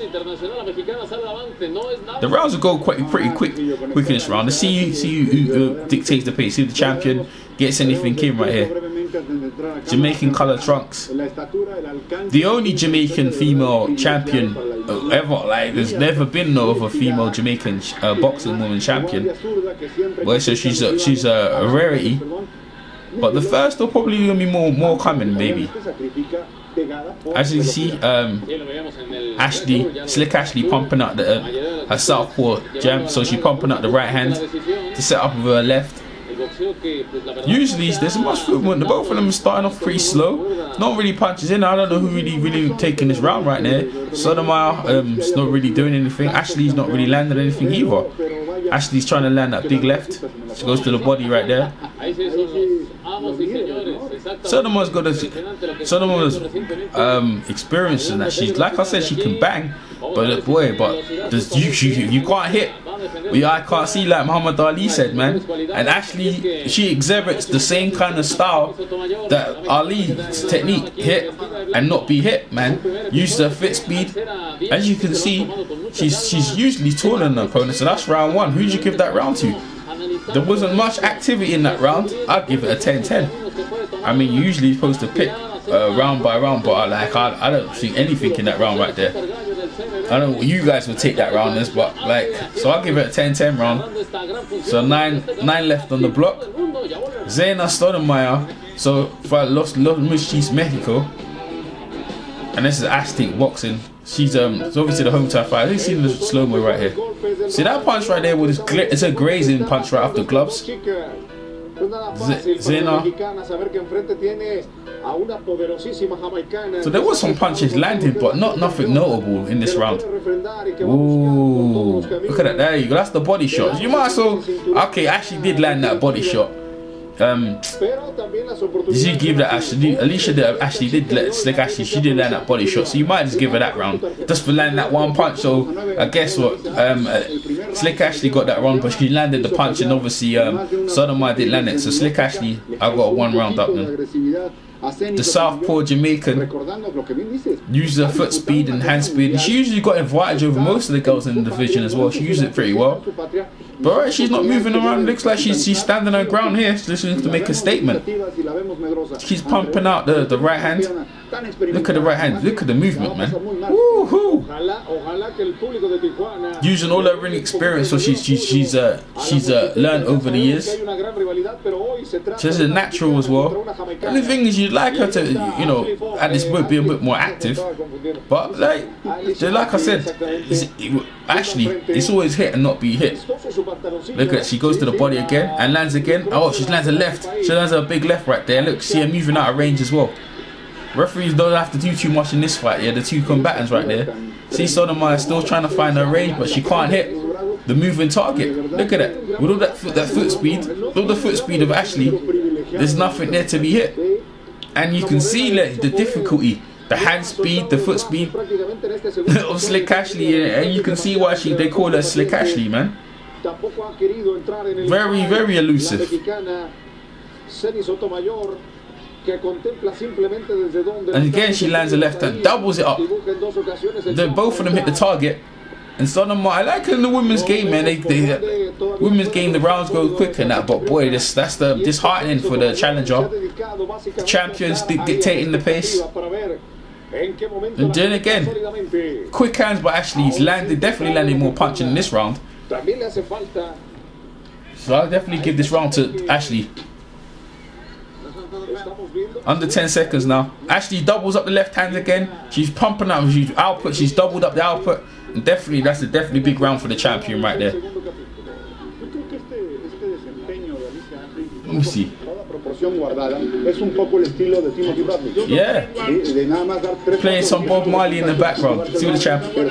The rounds will go quite pretty quick, quick in this round. Let's see, see who uh, dictates the pace. See if the champion gets anything in right here. Jamaican color trunks. The only Jamaican female champion ever. Like there's never been no other female Jamaican uh, boxing woman champion. Well, so she's a, she's a, a rarity. But the first, there'll probably gonna be more more coming, maybe. As you see, um, Ashley, Slick Ashley pumping out the uh, her southpaw jam, so she's pumping out the right hand to set up with her left. Usually there's much movement. The both of them are starting off pretty slow. Not really punches in. I don't know who really really taking this round right now. Sotomayor um, is not really doing anything. Ashley's not really landing anything either. Ashley's trying to land that big left. She goes to the body right there. Sotomayor's got a Sotomayor's um, experience in that. She's like I said, she can bang, but boy, but there's, you, you you can't hit. Well, I can't see like Muhammad Ali said, man. And Ashley, she exhibits the same kind of style that Ali's technique, hit and not be hit, man. Use the fit speed. As you can see, she's she's usually taller than the opponent. So that's round one. Who'd you give that round to? There wasn't much activity in that round. I'd give it a ten ten. I mean, you're usually supposed to pick uh, round by round, but like I, I don't see anything in that round right there. I don't know what you guys would take that round as, but like, so I'll give it a ten ten round. So nine nine left on the block. Zena Sotomayor, so for Los Los Mochis, Mexico, and this is Aztec boxing. She's um, it's obviously the home fight. I think see the slow mo right here. See that punch right there with this, it's a grazing punch right off the gloves. Zena. So there was some punches landing, but not nothing notable in this round. Ooh, look at that! There you go. That's the body shot. You might as well. Okay, actually did land that body shot. Um, did you give that Ashley? Alicia did, Ashley did let Slick Ashley. She did land that body shot, so you might just give her that round just for landing that one punch. So I guess what um, uh, Slick Ashley got that round, but she landed the punch, and obviously um, Sodomai didn't land it. So Slick Ashley, I got a one round up then. The Southpaw Jamaican uses her foot speed and hand speed, and she usually got advantage over most of the girls in the division as well. She used it pretty well. But alright, she's not moving around. Looks like she's she's standing her ground here. She's listening to make a statement. She's pumping out the, the right hand. Look at the right hand. Look at the movement, man. Woohoo! Using all her ring experience, so she's she's she's uh she's uh learned over the years. She's a natural as well. The only thing is, you'd like her to, you know, at this point be a bit more active. But like, like I said, it's, it, actually, it's always hit and not be hit. Look at it, she goes to the body again and lands again. Oh, she lands a left. She lands a big left right there. Look, see her moving out of range as well. Referees don't have to do too much in this fight. Yeah, the two combatants right there. See, Sodomai is still trying to find her range, but she can't hit the moving target. Look at it. With all that foot, that foot speed, all the foot speed of Ashley, there's nothing there to be hit. And you can see like, the difficulty, the hand speed, the foot speed of Slick Ashley, and you can see why she they call her Slick Ashley, man. Very, very elusive. And again, she lands a left hand, doubles it up. The, both of them hit the target. And Sodomai, I like in the women's game, man. They, they, women's game, the rounds go quick and that. But boy, this that's the disheartening for the challenger. The champions di dictating the pace. And then again, quick hands by Ashley. He's landed, definitely landing more punching in this round. So I'll definitely give this round to Ashley. Under ten seconds now. Ashley doubles up the left hand again. She's pumping up. She's output. She's doubled up the output. And definitely, that's a definitely big round for the champion right there. Let me see. Yeah. Playing some Bob Marley in the background. See what the champion.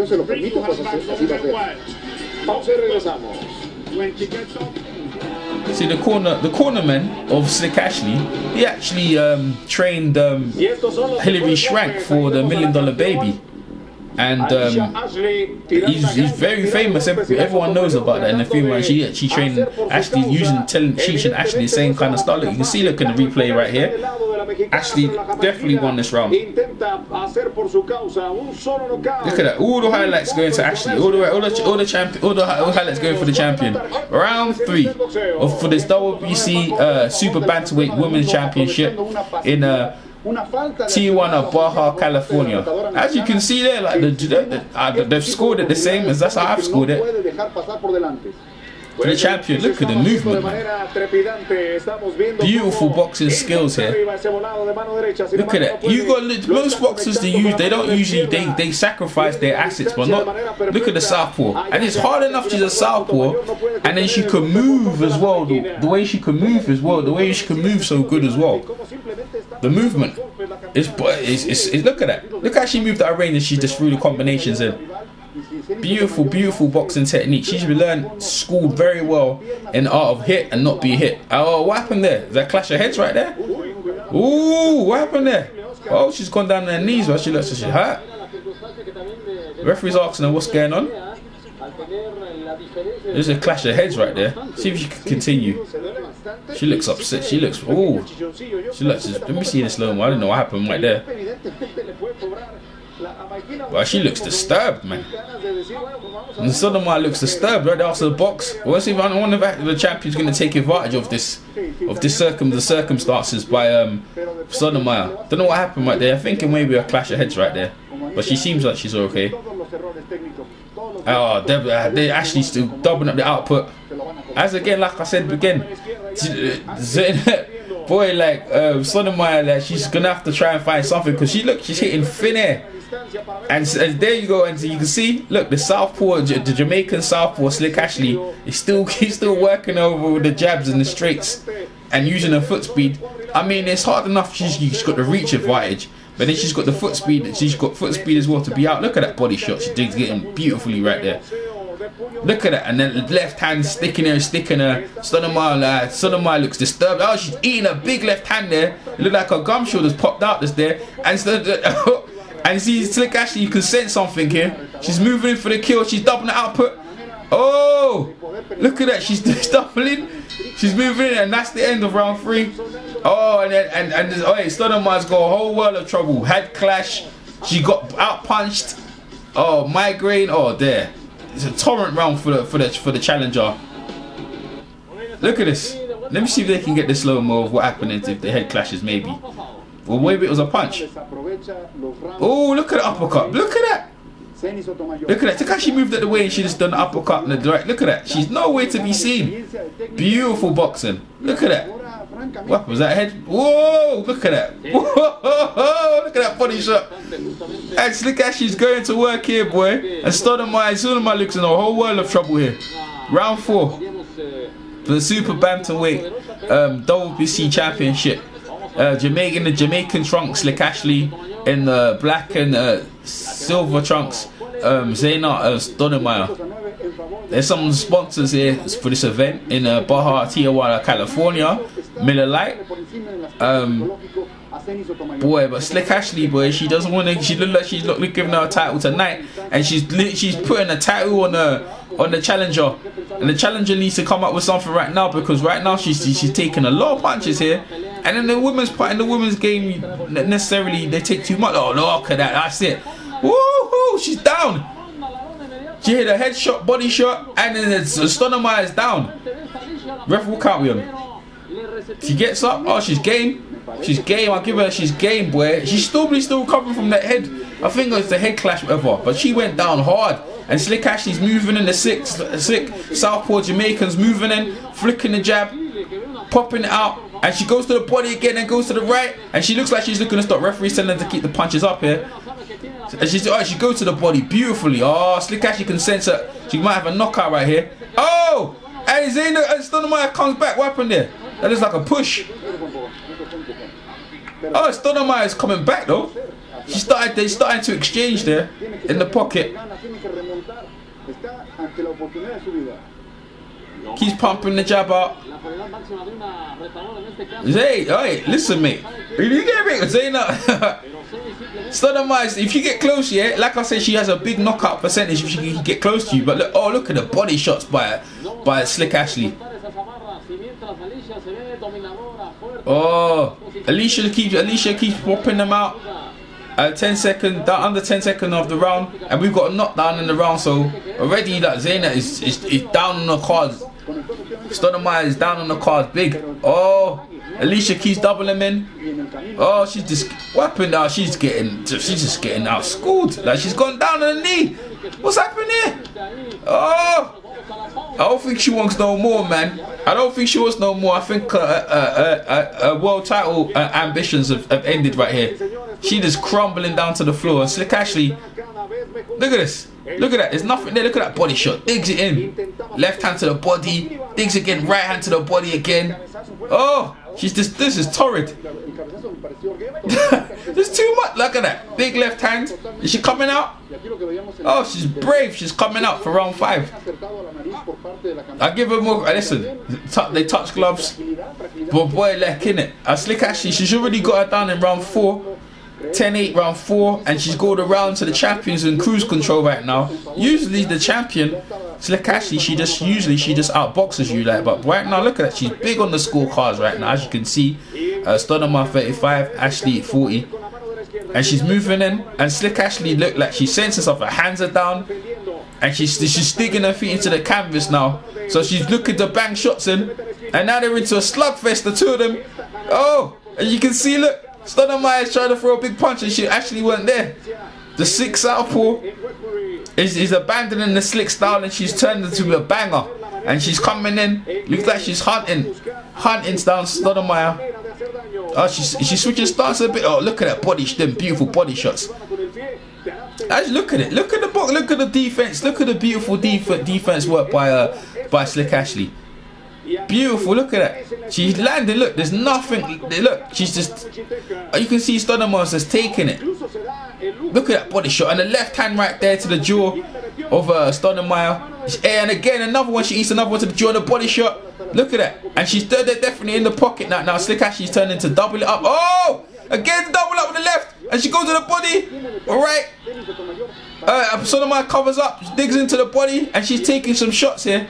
See the corner, the cornerman of Slick Ashley. He actually um, trained um, Hilary Schrank for the Million Dollar Baby. And um, he's, he's very famous. Everyone knows about that in the film. And she she trained Ashley using telling teaching Ashley the same kind of style. Look, you can see, look in the replay right here. Ashley definitely won this round. Look at that. All the highlights going to Ashley. All the all the all the champion. All the highlights going for the champion. Round three of for this W B C uh, Super Bantamweight Women's Championship in uh, Tijuana, Baja, California. As you can see there, like the, the, uh, they've scored it the same as that's how I've scored it. For the champion, look at the movement, man. Beautiful boxing skills here. Look at that. You got most boxers they use. They don't usually they they sacrifice their assets, but not. Look at the southpaw, and it's hard enough she's a southpaw, and then she can move as well. The, the way she can move as well. The way she can move so good as well. The movement is, is, is, is look at that. Look how she moved out of range and she just threw the combinations in. Beautiful, beautiful boxing technique. She's been learned, schooled very well in the art of hit and not be hit. Oh, what happened there? Is that clash of heads right there? Ooh, what happened there? Oh, she's gone down on her knees while she looks like she's hurt. The referee's asking her what's going on. There's a clash of heads right there. See if she can continue. She looks upset. She looks. Oh, she looks. Let me see the slow mo. I don't know what happened right there. Well, she looks disturbed, man. And Sodomai looks disturbed right after the box. Well, let's see if I wonder if the champion's going to take advantage of this, of this circum, the circumstances by um, Sodomai. Don't know what happened right there. I'm thinking maybe a clash of heads right there, but she seems like she's okay. Oh, they're, they're actually still doubling up the output. As again, like I said again, boy, like uh, Sodomai, like she's gonna have to try and find something because she look, she's hitting thin air. And, and there you go, and so you can see, look, the southpaw, the Jamaican southpaw, Slick Ashley, is still he's still working over with the jabs and the straights and using her foot speed. I mean, it's hard enough. She's, she's got the reach advantage, but then she's got the foot speed. She's got foot speed as well to be out. Look at that body shot. She's getting beautifully right there. Look at that, and then the left hand sticking her, sticking her. Stoudemire, uh, Stoudemire looks disturbed. Oh, she's eating a big left hand there. It looked like her gum shoulders popped out this there. And so, and see, Slick Ashley, you can sense something here. She's moving in for the kill. She's doubling the output. Oh, look at that. She's doubling. She's moving in, and that's the end of round three. Oh, and then, and and oh, hey, Stoudemire's got a whole world of trouble. Head clash. She got out punched. Oh, migraine. Oh, there. It's a torrent round for the for the for the challenger. Look at this. Let me see if they can get the slow mo of what happened if the head clashes, maybe. Or maybe it was a punch. Oh, look at the uppercut. Look at that. Look at that. Look how she moved out the way and she just done the uppercut in the direct. Look at that. She's nowhere to be seen. Beautiful boxing. Look at that. What was that head? Whoa! Look at that. Whoa! Look at that body shot. And Slick Ashley's going to work here, boy. And Stoudemire, Stoudemire looks in a whole world of trouble here. Round four for the super bantamweight um, W B C championship. Uh, Jamaica in the Jamaican trunks, Slick Ashley in the black and uh, silver trunks. Um, Zayna uh, Stoudemire. There's some sponsors here for this event in uh, Baja, Tijuana, California. Miller Lite. Um, boy, but Slick Ashley, boy, she doesn't want to. She look like she's not giving her a title tonight, and she's she's putting a title on the on the challenger, and the challenger needs to come up with something right now, because right now she's she's taking a lot of punches here, and in the women's part, in the women's game, necessarily they take too much. Oh, look at that! That's it. Woohoo! She's down. She hit a headshot, body shot, and then it's Stoudemire is down. Ref will count with him. She gets up. Oh, she's game. She's game. I'll give her. She's game, boy. She's still still recovering from that head. I think it's the head clash, whatever. But she went down hard. And Slick Ashley's moving in the six, slick Southpaw Jamaicans moving in, flicking the jab, popping it out, and she goes to the body again and goes to the right. And she looks like she's looking to stop. Referee telling her to keep the punches up here. And she's oh, she goes to the body beautifully. Oh, Slick Ashley can sense her. She might have a knockout right here. Oh, and Zayna and Stoudemire comes back. What happened there? That is like a push. Oh, Stoudemire is coming back though. She started. They starting to exchange there in the pocket. Keeps pumping the jab out. Hey, hey, listen, mate. You get me, Zayna. Stoudemire, if you get close, yeah, like I said, she has a big knockout percentage if she can get close to you. But look, oh, look at the body shots by by Slick Ashley. Oh, Alicia keeps Alicia keeps popping them out. Uh, ten second, down under ten second of the round, and we've got a knockdown in the round. So already that Zayna is, is is down on the cards. Stoudemire is down on the cards, big. Oh, Alicia keeps doubling him in. Oh, she's just what happened now? She's getting, she's just getting outschooled. Like she's gone down on the knee. What's happening here? Oh. I don't think she wants no more, man. I don't think she wants no more. I think uh, uh, uh, uh, uh, world title uh, ambitions have, have ended right here. She just crumbling down to the floor. And Slick Ashley, look at this. Look at that. There's nothing there. Look at that body shot. Digs it in. Left hand to the body. Digs again. Right hand to the body again. Oh, she's just. This is torrid. There's too much. Look at that. Big left hand. Is she coming out? Oh, she's brave. She's coming out for round five. I give her more. Listen, they touch gloves. But boy, like in it. Uh, Slick Ashley, she's already got her down in round four. ten eight round four, and she's going around to the champions in cruise control right now. Usually the champion, Slick Ashley, she just usually she just outboxes you like, but right now look at that, she's big on the scorecards right now, as you can see. Uh, Stoudemire thirty-five, Ashley forty, and she's moving in. And Slick Ashley look like she senses herself. Her hands are down, and she's she's sticking her feet into the canvas now. So she's looking to bang shots in, and now they're into a slugfest, the two of them. Oh, and you can see, look. Stoudemire is trying to throw a big punch and she actually weren't there. The six southpaw is, is abandoning the slick style and she's turned into a banger. And she's coming in. Looks like she's hunting. Hunting down Stoudemire. Oh, she's, she's switching stance a bit. Oh, look at that body, them beautiful body shots. Actually, look at it. Look at the box. Look at the defense. Look at the beautiful def defense work by uh, by Slick Ashley. Beautiful, look at that. She's landing, look, there's nothing. Look, she's just, you can see Stoudemire's just taking it. Look at that body shot, and the left hand right there to the jaw. of uh, Stoudemire. And again, another one. She eats another one to the jaw, the body shot. Look at that. And she's they're definitely in the pocket now. Now Slick Ashley's turning to double it up. Oh! Again, double up with the left. And she goes to the body. Alright. Uh, Stoudemire covers up, digs into the body, and she's taking some shots here.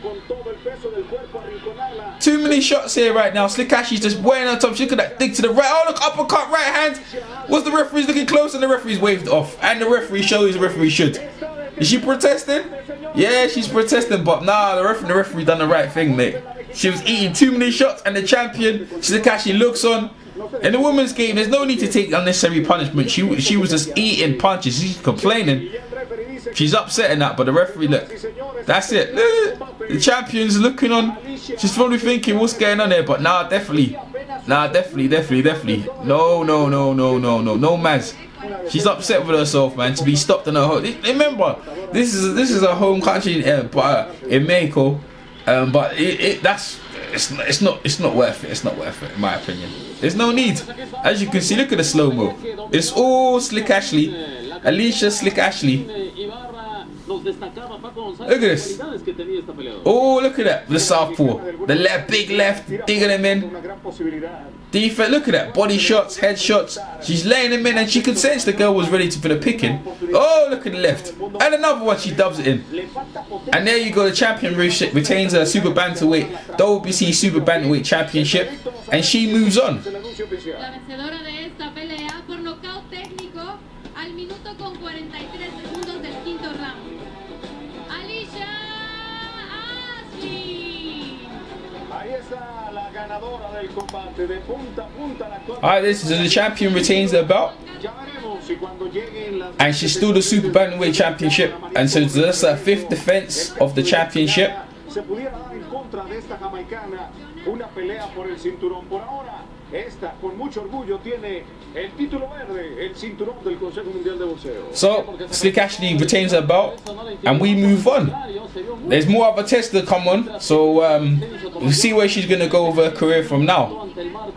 Too many shots here right now. Slick Ashley's just wearing on top. Look at that dig to the right. Oh, look, uppercut, right hand. What's the referee's looking close, and the referee's waved off. And the referee shows the referee should. Is she protesting? Yeah, she's protesting, but nah, the referee, the referee done the right thing, mate. She was eating too many shots, and the champion, Slick Ashley, looks on. In the women's game, there's no need to take unnecessary punishment. She she was just eating punches. She's complaining. She's upset in that, but the referee, look, that's it. The champion's looking on. She's probably thinking, what's going on there? But nah, definitely, nah, definitely, definitely, definitely. No, no, no, no, no, no, no, Maz. She's upset with herself, man, to be stopped in her home. Remember, this is this is her home country in, uh, uh, in Mexico, um, but it, it that's it's it's not it's not worth it. It's not worth it, in my opinion. There's no need. As you can see, look at the slow mo. It's all Slick Ashley, Alicia Slick Ashley. Look at this. Oh, look at that. The southpaw. The left, big left, digging them in. Defense, look at that. Body shots, head shots. She's laying them in, and she could sense the girl was ready to, for the picking. Oh, look at the left. And another one, she dubs it in. And there you go. The champion retains her Super Bantamweight, W B C Super Bantamweight Championship. And she moves on. Alright, this is the champion retains their belt, and she's still the Super Bantamweight Championship, and so that's her fifth defense of the championship. So Slick Ashley retains her belt, and we move on. There's more other tests to come on, so um, we'll see where she's gonna go with her career from now.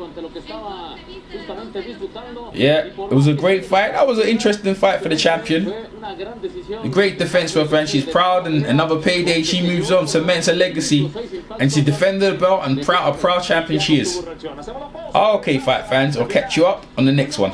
Yeah, it was a great fight. That was an interesting fight for the champion. A great defense for her friend. She's proud, and another payday. She moves on, cements her legacy, and she defended the belt, and proud, a proud champion she is. Okay, fight fans, I'll catch you up on the next one.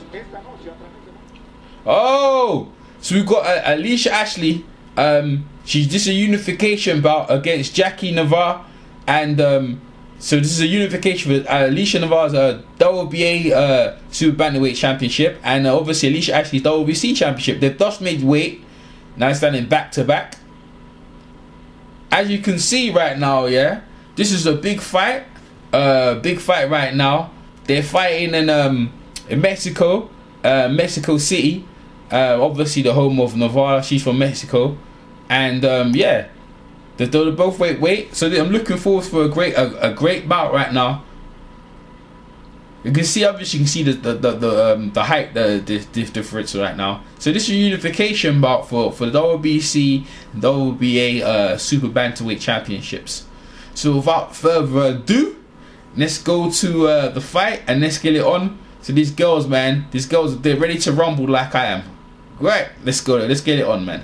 Oh, so we've got uh, Alicia Ashley. Um, she's this is a unification bout against Jackie Navarre, and um, so this is a unification with uh, Alicia Navarre's uh, W B A uh, Super Bantamweight Championship, and uh, obviously Alicia Ashley's W B C Championship. They've just made weight, now standing back to back. As you can see right now, yeah, this is a big fight, uh, big fight right now. They're fighting in um in Mexico, uh, Mexico City. Uh, obviously the home of Navarre. She's from Mexico, and um, yeah, they're, they're both weight weight. So I'm looking forward for a great a, a great bout right now. You can see, obviously, you can see the the the the, um, the height the, the the difference right now. So this is a unification bout for for the W B C, W B A uh, Super Bantamweight Championships. So without further ado, let's go to uh, the fight and let's get it on. So these girls, man, these girls, they're ready to rumble like I am. Right, let's go. Let's get it on, man.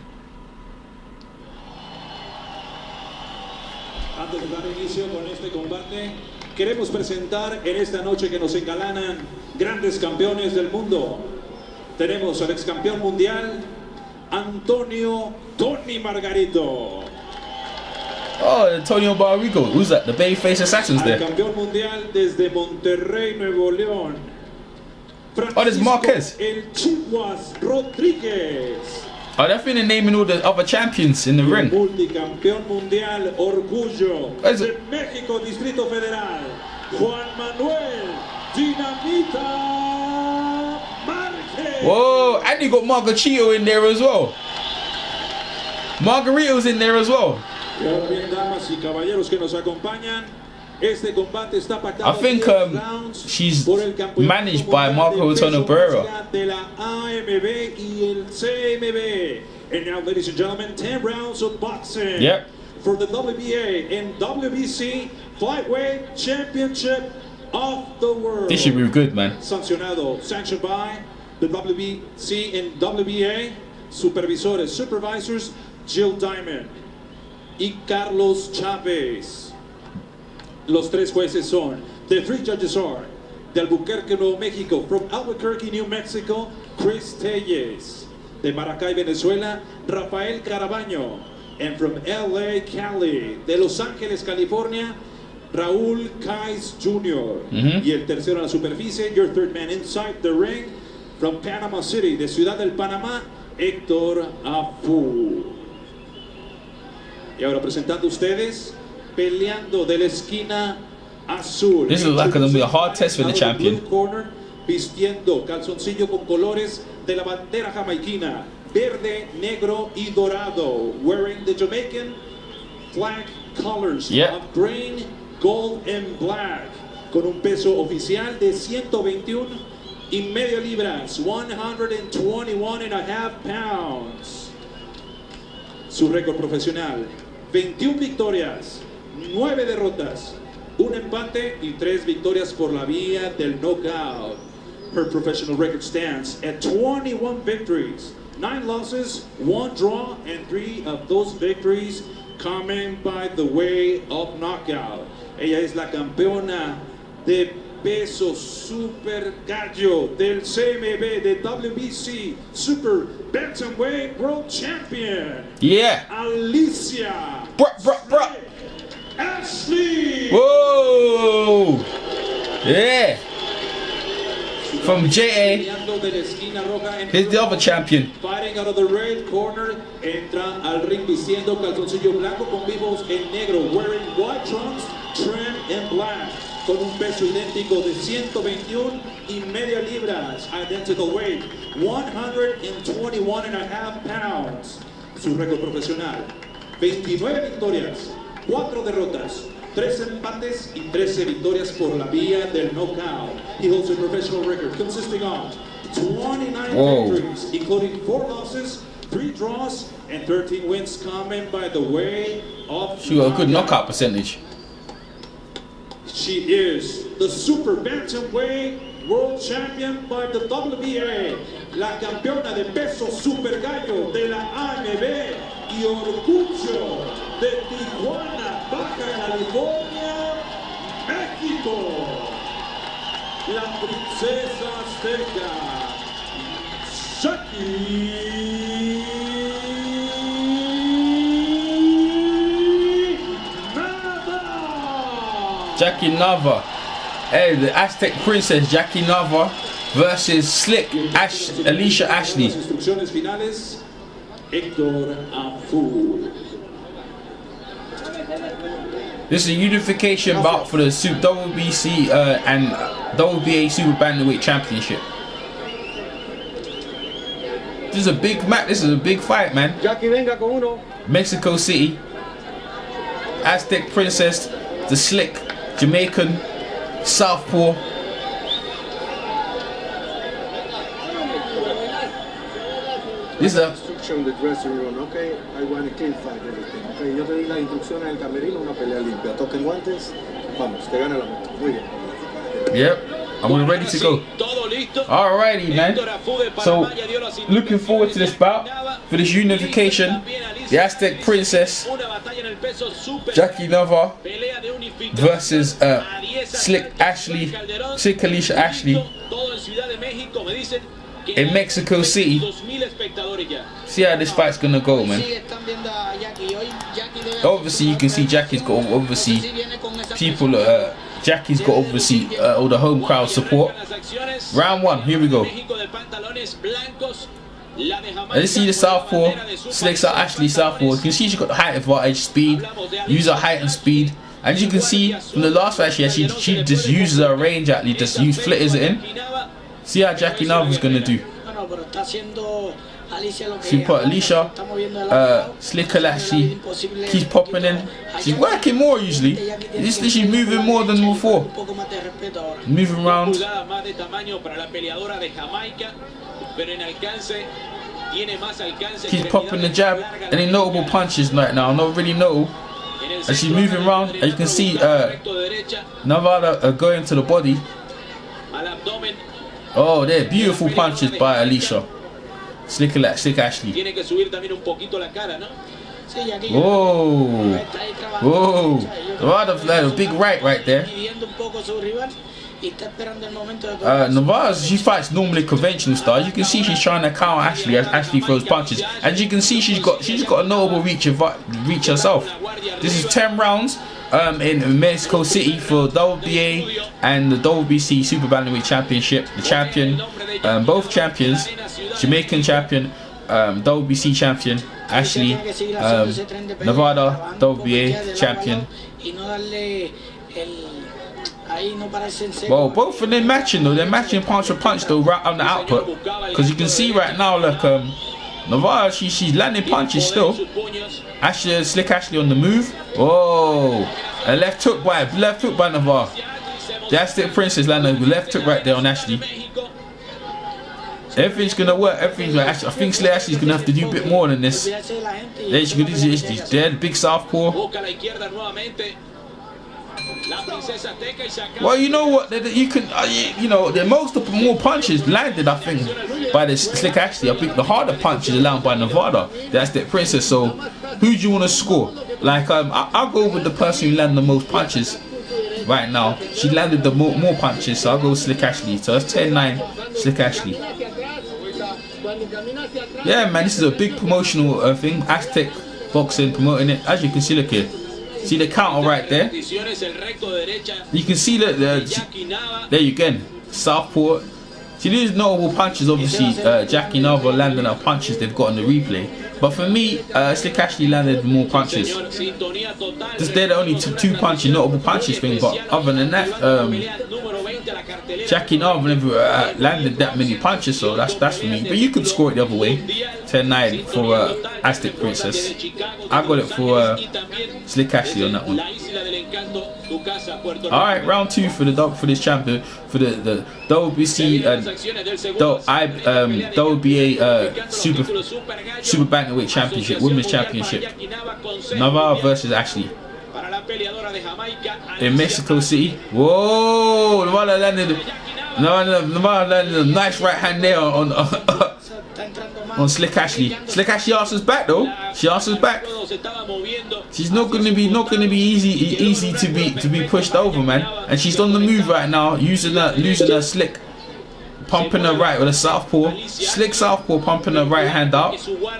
Antes de dar inicio con este combate, queremos presentar en esta noche que nos engalanan grandes campeones del mundo. Tenemos al ex campeón mundial, Antonio Tony Margarito. Oh, Antonio Barrigo. Who's that? The babyface assassins there. Al campeón mundial desde Monterrey, Nuevo León. Oh, there's Marquez. El Chihuas Rodríguez. Oh, they're finna naming all the other champions in the ring. Multicampeón mundial, orgullo de México, Distrito Federal, Juan Manuel Dinamita Márquez. Whoa, and you got Margarito in there as well. Margarito's in there as well. Y ahora bien, damas y caballeros que nos acompañan, este combate está pactado. I think um, she's managed by Marco Antonio Barrera. De la A M B y el C M B. And now, ladies and gentlemen, ten rounds of boxing. Yep. For the W B A and W B C Flyweight Championship of the World. This should be good, man. Sancionado, sanctioned by the W B C and W B A. Supervisores, supervisors, Jill Diamond y Carlos Chávez. Los tres jueces son, the three judges are, de Albuquerque, Nuevo México, from Albuquerque, New Mexico, Chris Telles. De Maracay, Venezuela, Rafael Carabaño. And from L A, Cali, de Los Ángeles, California, Raúl Kais Junior Mm-hmm. Y el tercero en la superficie, your third man inside the ring, from Panama City, de Ciudad del Panamá, Héctor Afu. Y ahora presentando ustedes, peleando de la esquina azul. This is like going to be a hard test for the champion. Blue corner, vistiendo calzoncillo con colores de la bandera jamaiquina, verde, negro y dorado, wearing the Jamaican flag colors Yep. of green, gold and black, con un peso oficial de ciento veintiuno y medio libras, one hundred twenty-one and a half pounds. Su récord profesional, veintiuna victorias, nueve derrotas, un empate y tres victorias por la vía del knockout. Her professional record stands at twenty-one victories, nine losses, one draw, and three of those victories coming by the way of knockout. Ella es la campeona de peso super gallo del C M B de W B C Super Bantamweight World Champion. Yeah. Alicia bruh, bruh, bruh. Slick Ashley. Whoa. Yeah. From J A, here's the other champion. Fighting out of the red corner, entra al ring vistiendo calzoncillo blanco con vivos en negro, wearing white trunks, trim in black, con un peso idéntico de ciento veintiuna y media libras, identical weight, one hundred twenty-one and a half pounds. Su récord profesional, veintinueve victorias, cuatro derrotas, tres empates y trece victorias por la vía del knockout. He holds a professional record consisting of twenty-nine Whoa. victories, including four losses, three draws, and thirteen wins coming by the way of She got a good knockout percentage. She is the Super Bantamweight World Champion by the W B A, la campeona de peso super gallo de la A M B y orgullo de Tijuana, Baja California, México. La princesa azteca, Jackie Nava. Jackie Nava. Hey, the Aztec princess Jackie Nava versus Slick Ash Alicia Ashley. Instrucciones finales, Héctor Afu. This is a unification bout for the Super W B C uh, and W B A Super Bantamweight Championship. This is a big match. This is a big fight, man. Jackie, venga con uno. Mexico City, Aztec princess, the Slick Jamaican southpaw. This is a Instruction the dressing room, okay? I want a clean fight, everything, okay? Yo te di las instrucciones del camerino, una pelea limpia. Toquen guantes, vamos, que gane la meta. Muy bien. Yep, I'm ready to go. Alrighty, man. So, looking forward to this bout for this unification. The Aztec Princess, Jackie Nava versus uh, Slick Ashley, Slick Alicia Ashley in Mexico City. See how this fight's gonna go, man. Obviously, you can see Jackie's got obviously people. Uh, Jackie's got obviously uh, all the home crowd support. Round one, here we go. And you see the southpaw, Slick Ashley southpaw. You can see she got the height advantage, speed. Use her height and speed. And you can see from the last fight she had, she, she just uses her range actually, just use flitters it in. See how Jackie Nava's gonna do. She put Alicia, uh, Slick Ashley, keeps popping in. She's working more usually. This she's moving more than before. Moving around. Keeps popping the jab. Any notable punches right now? Not really notable. And she's moving around. And you can see uh, Navada uh, going to the body. Oh, they're beautiful punches by Alicia. Slick, Slick Ashley. Tiene que subir también un poquito la cara, ¿no? Whoa. Whoa. Nevada, a big right right there. Uh, Nevada, she fights normally conventional style. You can see she's trying to counter Ashley as Ashley throws punches. As you can see, she's got she's got a notable reach of reach herself. This is ten rounds um, in Mexico City for W B A and the W B C Super Bantamweight Championship. The champion, um, both champions, Jamaican champion, um, W B C champion Ashley, um, Nevada W B A champion. Well, both of them matching though. They're matching punch for punch though, right on the output. Because you can see right now, look, um, Nevada, she, she's landing punches still. Ashley, Slick Ashley on the move. Oh, a left hook by left hook by Nevada. That's the Princess landing left hook right there on Ashley. Everything's gonna work. Everything's like, I think Slick Ashley's gonna have to do a bit more than this. There she goes. She's dead. Big southpaw. Well, you know what? You can, uh, you know, the most of more punches landed, I think, by this Slick Ashley. I think the harder punches are landed by Nevada. That's the Princess. So, who do you want to score? Like, um, I, I'll go with the person who landed the most punches right now. She landed the more, more punches, so I'll go with Slick Ashley. So that's ten nine, Slick Ashley. Yeah, man, this is a big promotional uh, thing. Aztec Boxing promoting it. As you can see, look here. See the counter right there. You can see that the, there you go. Southpaw. See these notable punches. Obviously, uh, Jackie Nava landing our punches they've got on the replay. But for me, uh, Slick Ashley landed more punches. Just they're the only two, two punches, notable punches thing. But other than that, um, Jackie Nava never uh, landed that many punches. So that's that's for me. But you could score it the other way. ten nine for uh, Aztec Princess. I got it for uh, Slick Ashley on that one. All right, round two for the dog for this champion for the the W B C and uh, I um W B A uh, Super Super Bantamweight Championship, Women's Championship. Navarro versus Ashley in Mexico City. Whoa! Navarro landed. Navarro landed a nice right hand there on. on On Slick Ashley. Slick Ashley answers back though. She answers back. She's not gonna be not gonna be easy easy to be to be pushed over, man. And she's on the move right now, using her losing her slick, pumping her right with a southpaw. Slick southpaw pumping her right hand out.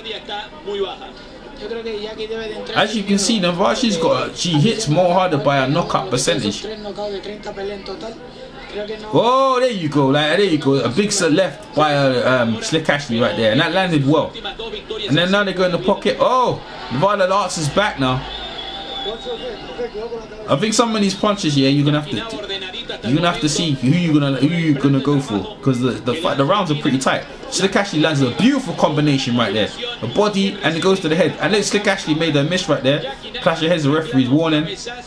As you can see, Navarro, she's got a, she hits more harder by a knockout percentage. Oh, there you go, like there you go, a big set left by uh, um, Slick Ashley right there, and that landed well. And then now they go in the pocket. Oh, Nevada answers back now. I think some of these punches, yeah, you're gonna have to, you're gonna have to see who you gonna who you gonna go for, because the the the rounds are pretty tight. Slick Ashley lands a beautiful combination right there, a body and it goes to the head, and then Slick Ashley made a miss right there. Clash of heads, the referee's warning.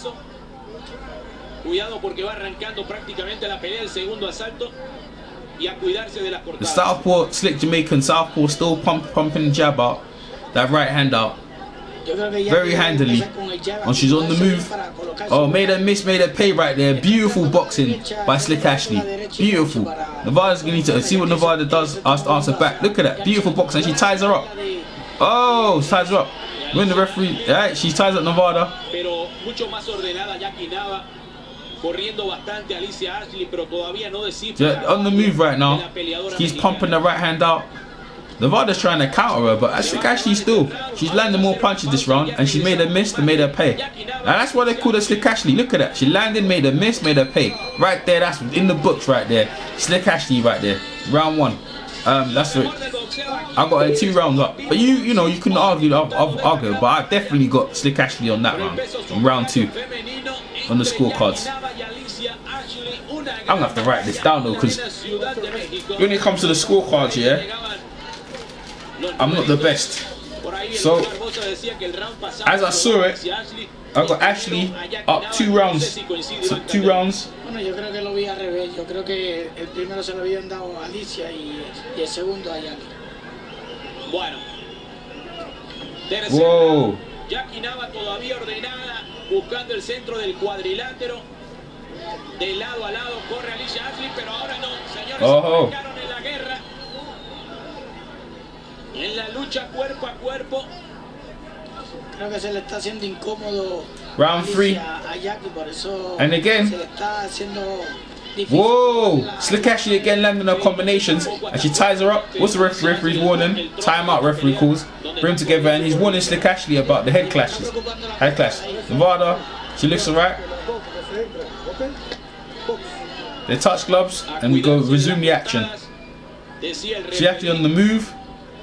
The southpaw, Slick Jamaican southpaw, still pump, pumping the jab out, that right hand out, very handily. And she's on the move. Oh, made her miss, made her pay right there. Beautiful boxing by Slick Ashley. Beautiful. Nevada's gonna need to see what Nevada does. Answer back. Look at that. Beautiful boxing. She ties her up. Oh, she ties her up. When the referee, right, she ties up Nevada. Yeah, on the move right now. He's pumping the right hand out. Nevada's trying to counter her, but I think actually still she's landing more punches this round, and she made her miss to made her pay. And that's why they call her Slick Ashley. Look at that. She landed, made her miss, made her pay. Right there, that's in the books right there. Slick Ashley right there. Round one. Um, that's it. I got her two rounds up. But you, you know, you couldn't argue, I've, I've argued, but I definitely got Slick Ashley on that round, in round two, on the scorecards. I'm gonna have to write this down though, because when it comes to the scorecards, yeah, I'm not the best. So, as I saw it, I got Ashley up two rounds. So two rounds. Bueno, yo creo que lo vi al revés. Yo creo que el primero se lo habían dado a Alicia y, y el segundo a Jackie. Bueno. Wow. Jackie Nava todavía ordenada, buscando el centro del cuadrilátero. De lado a lado corre Alicia Ashley, pero ahora no, señores, oh. se marcaron en la guerra. la lucha cuerpo a cuerpo. Creo que se le está haciendo incómodo round three. A Jackie, por eso and again. se le está haciendo Whoa! Slick Ashley again landing her combinations and she ties her up. What's the ref referee's warning? Time out, referee calls. Bring them together and he's warning Slick Ashley about the head clashes. Head clash. Nevada, she looks alright. They touch gloves and we go resume the action. She actually on the move.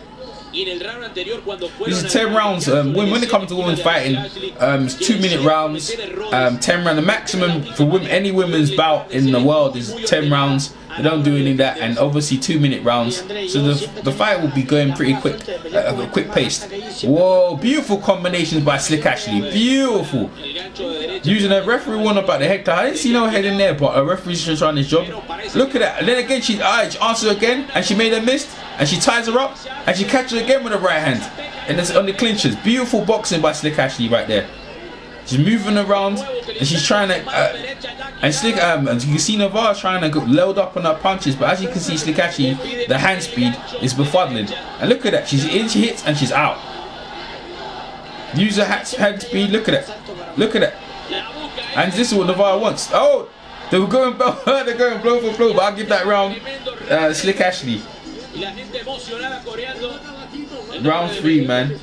This is ten rounds. Um, when, when it comes to women's fighting, um, it's two minute rounds. Um, ten rounds. The maximum for women, any women's bout in the world is ten rounds. They don't do any of that, and obviously two minute rounds. So the the fight will be going pretty quick, uh, quick paced. Whoa! Beautiful combinations by Slick Ashley. Beautiful. Using a referee one about the head clash. I didn't see no head in there, but a referee's just trying his job. Look at that. And then again, she, uh, she answers again, and she made a miss. And she ties her up, and she catches her again with her right hand. And it's on the clinches. Beautiful boxing by Slick Ashley right there. She's moving around, and she's trying to, uh, and Slick, um, and you can see Navarre trying to go load up on her punches, but as you can see, Slick Ashley, the hand speed is befuddling. And look at that, she's in, she hits, and she's out. Use her hand speed, look at that, look at that. And this is what Navarre wants. Oh, they were going, they're going blow for blow, but I'll give that round, uh, Slick Ashley. Round three, man.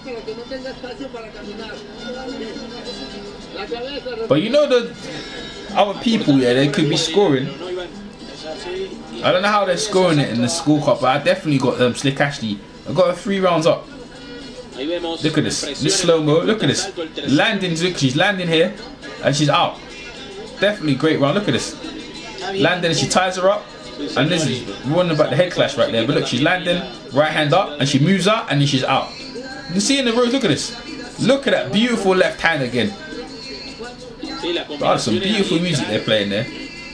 But you know the other people, yeah, they could be scoring. I don't know how they're scoring it in the scorecard, but I definitely got um, Slick Ashley. I got her three rounds up. Look at this, this slow mo. Look at this, landing. She's landing here, and she's out. Definitely great round. Look at this, landing. She ties her up. And this is one about the head clash right there. But look, she's landing, right hand up, and she moves out, and then she's out. You can see in the road, look at this. Look at that beautiful left hand again. Oh, some beautiful music they're playing there.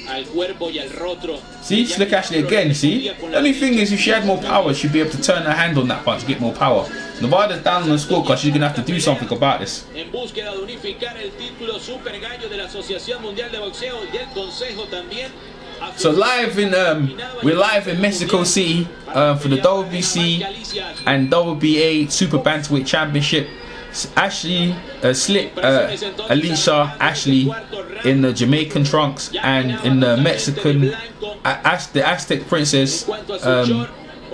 See, Slick Ashley again, you see? The only thing is, if she had more power, she'd be able to turn her hand on that punch, get more power. Nevada's down on the scorecard, she's going to have to do something about this. So live in um, we're live in Mexico City uh, for the W B C and W B A Super Bantamweight Championship. Ashley, uh, Slick, uh, Alicia Ashley in the Jamaican trunks and in the Mexican, uh, the Aztec Princess, um,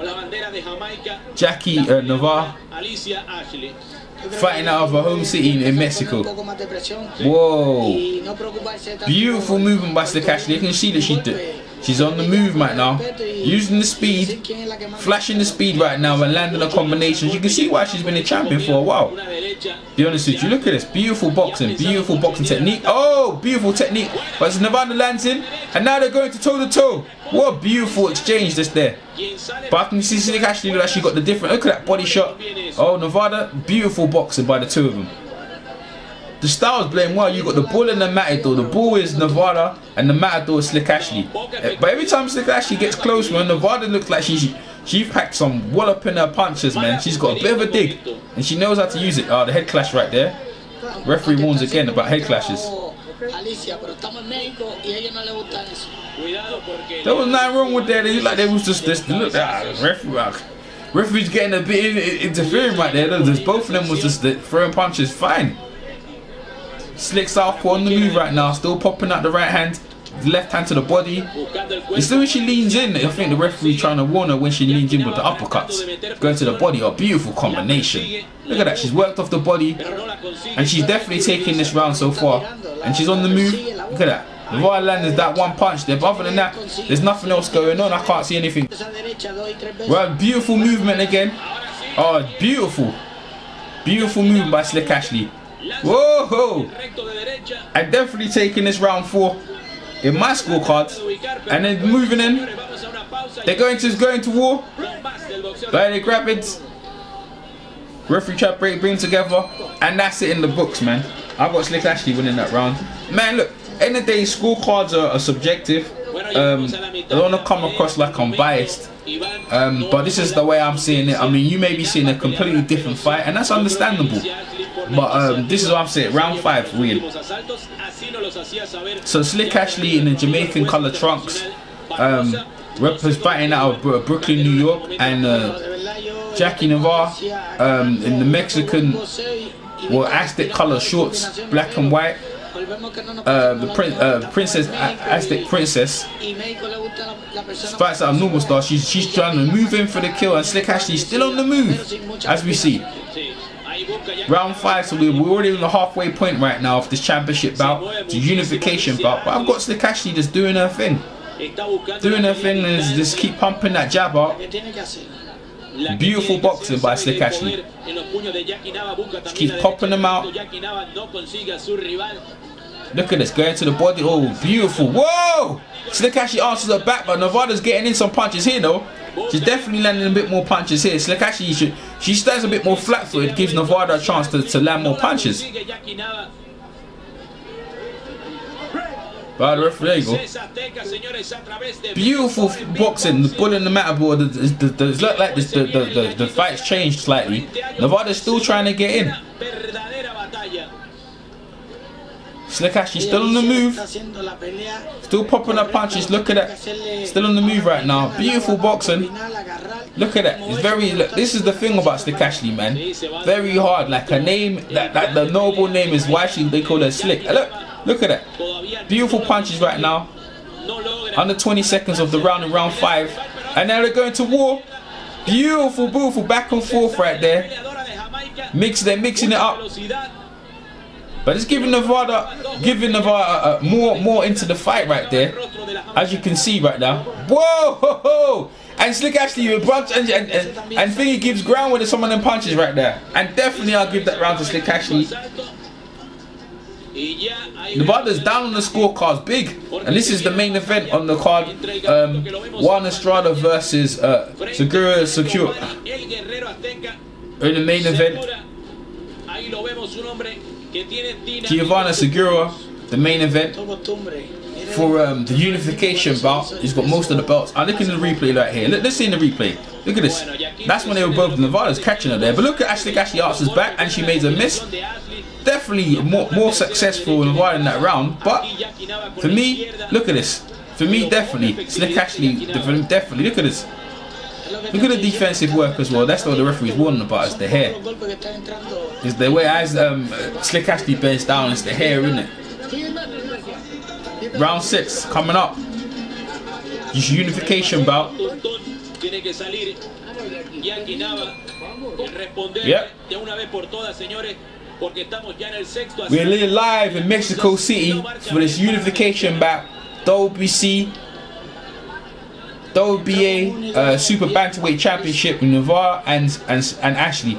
Jackie uh, Navarre, fighting out of her home city in Mexico. Whoa! Beautiful movement by Slick Ashley. You can see that she did. She's on the move right now, using the speed, flashing the speed right now and landing her combinations. You can see why she's been a champion for a while. Be honest with you, look at this. Beautiful boxing, beautiful boxing technique. Oh, beautiful technique. But as Nevada lands in, and now they're going to toe to toe. What a beautiful exchange this there. But I can see Slick Ashley look like she got the different. Look at that body shot. Oh, Nevada, beautiful boxing by the two of them. The styles blame well. You got the bull and the matador. The bull is Nevada and the matador is Slick Ashley. But every time Slick Ashley gets close, man, Nevada looks like she's she packed some wallop in her punches, man. She's got a bit of a dig and she knows how to use it. Oh, the head clash right there. Referee warns again about head clashes. There was nothing wrong with that. They looked like they was just this. Look, ah, referee, referee's getting a bit in, interfering right there. There's, both of them was just the, throwing punches. Fine. Slick southpaw on the move right now, still popping out the right hand, the left hand to the body. It's still when she leans in, I think the referee trying to warn her when she leans in with the uppercuts. Going to the body, a beautiful combination. Look at that, she's worked off the body, and she's definitely taking this round so far. And she's on the move, look at that. Navarre landed that one punch there, but other than that, there's nothing else going on, I can't see anything. Well, beautiful movement again. Oh, beautiful. Beautiful movement by Slick Ashley. Whoa! I'm definitely taking this round four in my scorecard, and then moving in. They're going to going to war. But they grab it. Referee trap break, bring together, and that's it in the books, man. I got Slick Ashley winning that round. Man, look, end of the day, scorecards are, are subjective. Um, I don't want to come across like I'm biased. Um, but this is the way I'm seeing it. I mean, you may be seeing a completely different fight, and that's understandable. But um, this is what I'm saying, round five, real. So Slick Ashley in the Jamaican colour trunks, um, fighting out of Brooklyn, New York, and uh, Jackie Navarre um, in the Mexican, well, Aztec color shorts, black and white. Uh, the prin uh, princess, Aztec princess, fights out a normal star. She's she's trying to move in for the kill, and Slick Ashley's still on the move, as we see. Round five, so we're already in the halfway point right now of this championship bout, the unification bout. But I've got Slick Ashley just doing her thing, doing her thing, and just keep pumping that jab up. Beautiful boxing by Slick Ashley. She keeps popping them out. Look at this, going to the body. Oh, beautiful. Whoa! Slick Ashley answers her back, but Nevada's getting in some punches here, though. She's definitely landing a bit more punches here. Slick Ashley, she, she stands a bit more flat-footed, gives Nevada a chance to, to land more punches. But the referee, there you go. Beautiful boxing, the bull in the matador. The, the, the, the, look like this, the, the, the, the fight's changed slightly. Nevada's still trying to get in. Slick Ashley still on the move, still popping up punches. Look at that, still on the move right now. Beautiful boxing. Look at that. It's very. Look, this is the thing about Slick Ashley, man. Very hard. Like her name, that, that the noble name is why she they call her Slick. Look, look at that. Beautiful punches right now. Under twenty seconds of the round in round five, and now they're going to war. Beautiful, beautiful back and forth right there. Mix, they're mixing it up. But it's giving Nevada, giving Nevada uh, more, more into the fight right there, as you can see right now. Whoa, ho, ho. And Slick Ashley with punch and and, and, and Thingy gives ground with some of them punches right there. And definitely, I'll give that round to Slick Ashley. Nevada's down on the scorecards, big, and this is the main event on the card. Um, Juan Estrada versus uh, Segura Secure in the main event. Giovanna Segura, the main event for um, the unification bout. He's got most of the belts. I'm looking at the replay right here. Look, let's see in the replay. Look at this. That's when they were both. Nevada's catching her there, but look at Ashley. Ashley answers back, and she made a miss. Definitely more more successful in Nevada in that round. But for me, look at this. For me, definitely Slick Ashley. Definitely look at this. Look at the defensive work as well. That's what the referee's warning about, is the hair. Is the way as um, Slick Ashley bends down, it's the hair, isn't it? Round six coming up. This unification bout. Yep. We're live in Mexico City for this unification bout. W B C. W B A uh, Super Bantamweight Championship with Navarre and, and, and Ashley.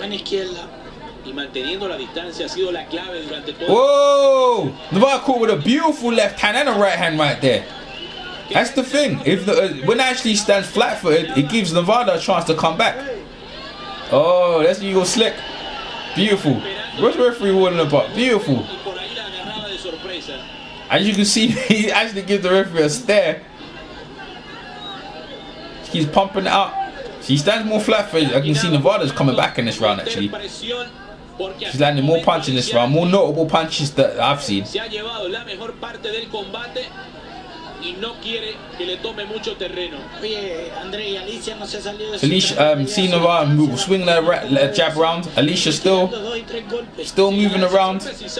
Whoa! Navarre caught with a beautiful left hand and a right hand right there. That's the thing. If the, uh, when Ashley stands flat-footed, it gives Nevada a chance to come back. Oh, that's when you go Slick. Beautiful. What's the referee warning about? Beautiful. As you can see, he actually gives the referee a stare. He's pumping it up. She stands more flat-footed. I can see Nevada's coming back in this round actually. She's landing more punches in this round, more notable punches that I've seen. Alicia, um, see Navarre swing that uh, jab round. Alicia still, still moving around.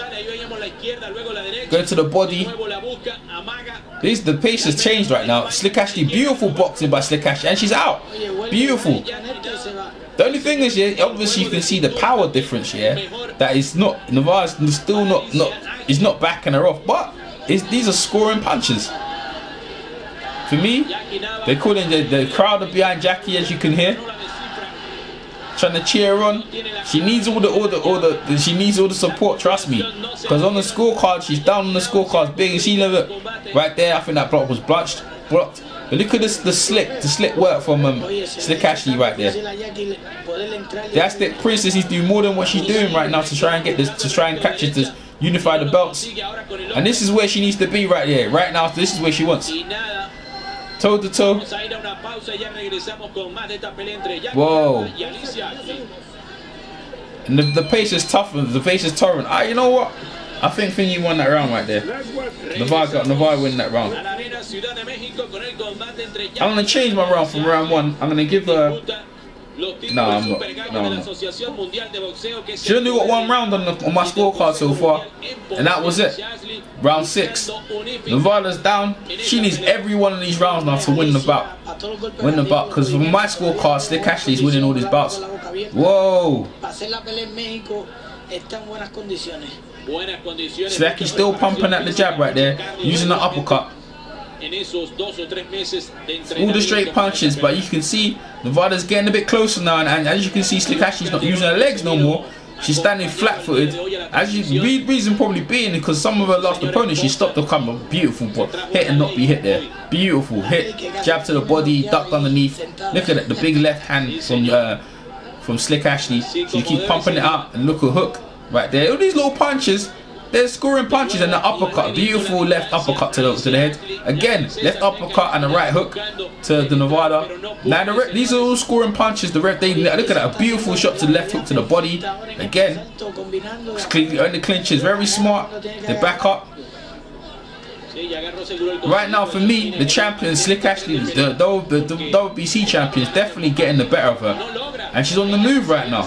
Go to the body. This, the pace has changed right now. Slick Ashley, beautiful boxing by Slick Ashley, and she's out. Beautiful. The only thing is, yeah, obviously you can see the power difference here. Yeah, that is not Navarre's still not not is not backing her off, but it's, these are scoring punches. For me, they're calling the, the crowd are behind Jackie, as you can hear, trying to cheer her on. She needs all the all the all the she needs all the support. Trust me, because on the scorecard she's down on the scorecards big, and she never right there. I think that block was blocked. Blocked. But look at this, the slick, the slick work from um, Slick Ashley right there. The Aztec Princess is doing more than what she's doing right now to try and get this, to try and catch it, to unify the belts. And this is where she needs to be right here. Right now, this is where she wants. Toe to toe. Whoa. And the, the pace is tough. The pace is torrent. Ah, you know what? I think Thingy won that round right there. Navarre got Navarre winning that round. I'm gonna change my round from round one. I'm gonna give her No, I'm not. No, I'm not. She only got one round on, the, on my scorecard so far, and that was it. Round six. Nevada's down. She needs every one of these rounds now to win the bout. Win the bout, because from my scorecard, Slick Ashley's winning all these bouts. Whoa. Slick is still pumping at the jab right there, using the uppercut. All the straight punches, but you can see Nevada's getting a bit closer now, and, and as you can see, Slick Ashley's not using her legs no more. She's standing flat-footed. As you, the reason probably being because some of her last opponents, she stopped the cover. Beautiful, but hit and not be hit there. Beautiful hit, jab to the body, ducked underneath. Look at it, the big left hand from uh, from Slick Ashley. She keeps pumping it out, and look at hook right there. All these little punches. They're scoring punches, and the uppercut, beautiful left uppercut to the, to the head. Again, left uppercut and a right hook to the Nevada. Now the ref, these are all scoring punches. The ref, they look at that, a beautiful shot to the left hook to the body. Again, the clinch is very smart. They back up. Right now, for me, the champion Slick Ashley, the, the, the, the W B C champion, is definitely getting the better of her, and she's on the move right now.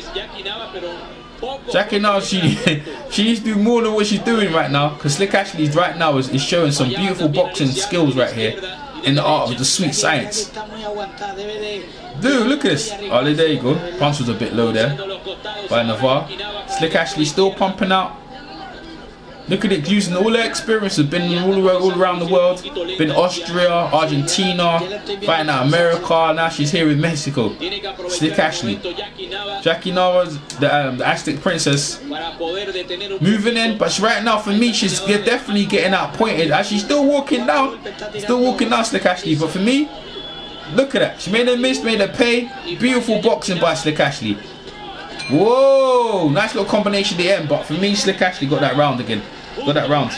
Jackie now, she she needs to do more than what she's doing right now, because Slick Ashley right now is, is showing some beautiful boxing skills right here in the art of the sweet science. Dude, look at this. Oh, there you go. Punch was a bit low there by Navarre. Slick Ashley still pumping out. Look at it, using all her experience, has been all, all around the world, been Austria, Argentina, fighting out America, now she's here in Mexico. Slick Ashley. Jackie Nava's the, um, the Aztec Princess, moving in, but right now for me, she's definitely getting outpointed as she's still walking down, still walking down Slick Ashley, but for me, look at that, she made a miss, made her pay. Beautiful boxing by Slick Ashley. Whoa, nice little combination at the end, but for me, Slick Ashley got that round again. Got that round.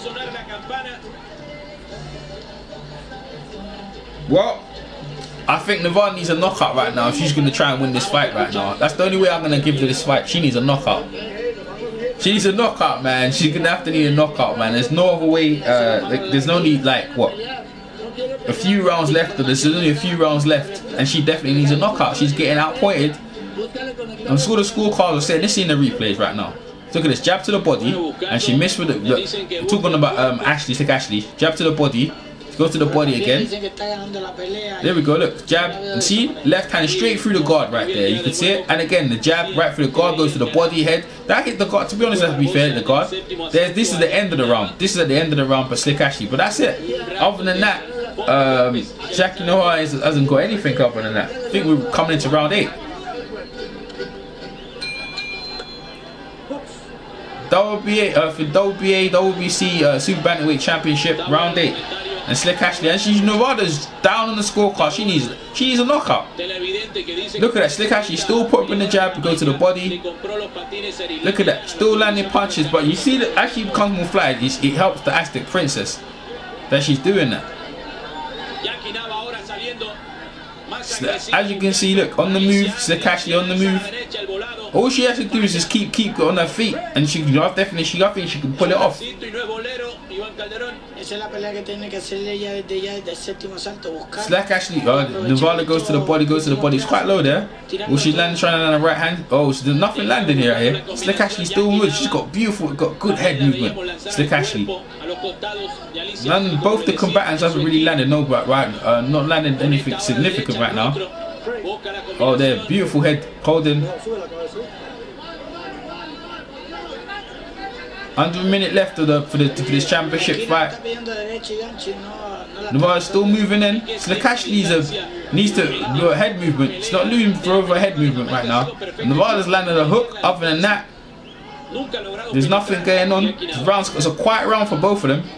Well, I think Nevada needs a knockout right now. She's going to try and win this fight right now. That's the only way I'm going to give her this fight. She needs a knockout. She needs a knockout, man. She's going to have to need a knockout, man. There's no other way. Uh, there's only, like, what? A few rounds left. There's only a few rounds left. And she definitely needs a knockout. She's getting outpointed. I'm sure the scorecards are saying this in the replays right now. Look at this, jab to the body, and she missed with it. Look, talking about um, Ashley, Slick Ashley, jab to the body, go to the body again. There we go, look, jab, and see, left hand straight through the guard right there, you can see it. And again, the jab right through the guard goes to the body, head. That hit the guard, to be honest, that to be fair, the guard. There's, this is the end of the round. This is at the end of the round for Slick Ashley, but that's it. Other than that, um, Jackie Noah hasn't got anything other than that. I think we're coming into round eight. W B A uh, for W B A, W B C uh, Super Bantamweight Championship round eight, and Slick Ashley, and she's Nevada's down on the scorecard. She needs she needs a knockout. Look at that, Slick Ashley still put up in the jab to go to the body. Look at that, still landing punches, but you see that as she becomes more flat, it, it helps the Aztec Princess that she's doing that. As you can see, look on the move, Slick Ashley on the move. All she has to do is just keep keep on her feet, and she can definitely she I think she can pull it off. Slick Ashley, uh, Nevada goes to the body, goes to the body. It's quite low there. Will she land trying to land a right hand? Oh, so there's nothing landing here. Here, Slick Ashley still moves. She's got beautiful, got good head movement. Slick Ashley. None, both the combatants haven't really landed no, but right, uh, not landing anything significant right now. Oh, there, beautiful head holding. Under a minute left of the for the for this championship fight. Nevada's still moving in. Slick Ashley needs a needs to do a head movement. She's not losing for over a head movement right now. Nevada's landed a hook. Other than that, there's nothing going on. It's, rounds, it's a quiet round for both of them.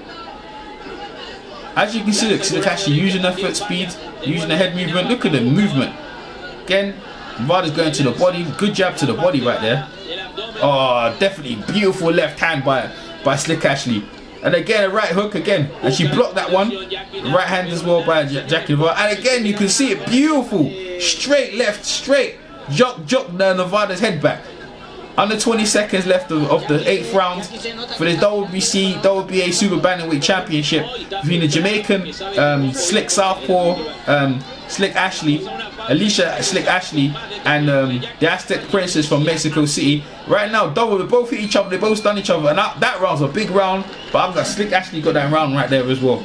As you can see, look, Slick Ashley using her foot speed, using the head movement. Look at the movement. Again, Nevada's going to the body. Good jab to the body right there. Oh, definitely beautiful left hand by by Slick Ashley. And again, a right hook again. And she blocked that one. Right hand as well by Jackie Nevada. And again, you can see it beautiful. Straight left, straight. Jock, jock Nevada's head back. Under twenty seconds left of, of the eighth round for the W B C, W B A Super Bantamweight Championship between the Jamaican um, Slick Southpaw, um, Slick Ashley, Alicia Slick Ashley and um, the Aztec Princess from Mexico City. Right now, double, they both hit each other, they both stun each other, and that, that round's a big round, but I've got Slick Ashley got that round right there as well.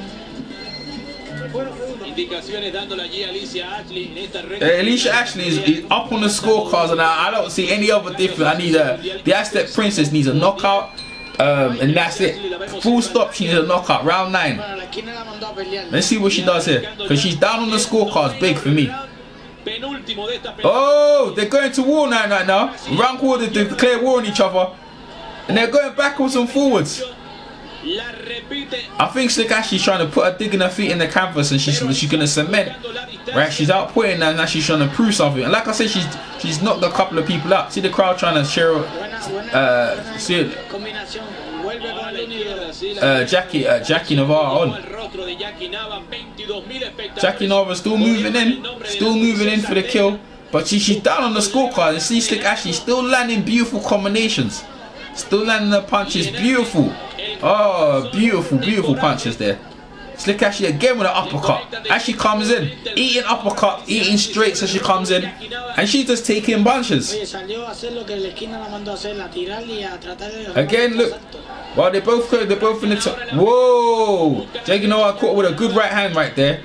Uh, Alicia Ashley is, is up on the scorecards, and I, I don't see any other difference. I need a, the Aztec Princess needs a knockout, um, and that's it. Full stop, she needs a knockout. Round nine. Let's see what she does here, because she's down on the scorecards big for me. Oh, they're going to war now, right now. Round quarter, they declare war on each other, and they're going backwards and forwards. I think Slick Ashley's trying to put her dig in her feet in the canvas, and she's she's gonna cement. Right, she's outputting now, and now she's trying to prove something. And like I said, she's she's knocked a couple of people out. See the crowd trying to share. Uh, see it. Uh, Jackie uh, Jackie Navarre on. Jackie Navarre still moving in, still moving in for the kill, but she, she's down on the scorecard. And see Slick Ashley still landing beautiful combinations, still landing the punches beautiful. Oh, beautiful, beautiful punches there. Slick Ashley again with an uppercut. As she comes in, eating uppercut, eating straights as she comes in, and she's just taking punches. Again, look. Well, they both they're both in the top. Whoa! Jake, you know what? I caught with a good right hand right there.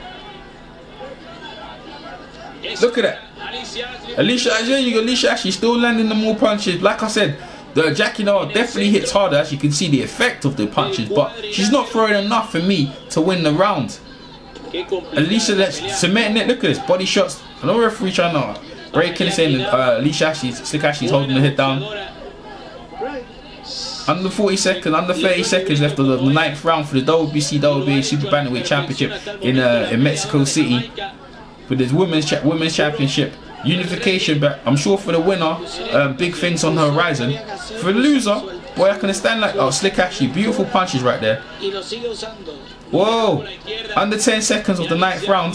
Look at that. Alicia, Alicia Ashley still landing the more punches. Like I said, the Jackie Navarre definitely hits harder, as you can see the effect of the punches, but she's not throwing enough for me to win the round. Alicia, that's cementing it. Look at this, body shots. I know referee trying to break in, saying that uh, Alicia Ashley, Slick Ashley's holding the hit down. Under forty seconds, under thirty seconds left of the ninth round for the W B C W B A Super Bantamweight Championship in uh, in Mexico City, with this women's cha women's championship. Unification, but I'm sure for the winner, um, big things on the horizon. For the loser, boy, I can stand like, oh, Slick Ashley, beautiful punches right there. Whoa, under ten seconds of the ninth round.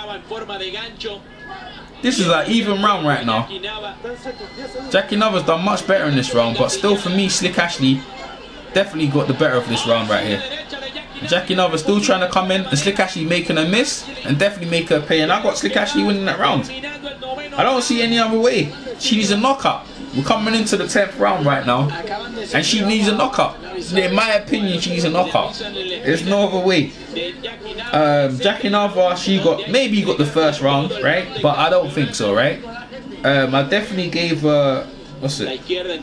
This is an even round right now. Jackie Navarre's done much better in this round, but still for me, Slick Ashley definitely got the better of this round right here. Jackie Navarre still trying to come in, and Slick Ashley making a miss, and definitely make her pay. And I got Slick Ashley winning that round. I don't see any other way. She needs a knockout. We're coming into the tenth round right now, and she needs a knockout. In my opinion, she needs a knockout. There's no other way. Um, Jackie Navarre, she got maybe got the first round, right? But I don't think so, right? Um, I definitely gave her what's it?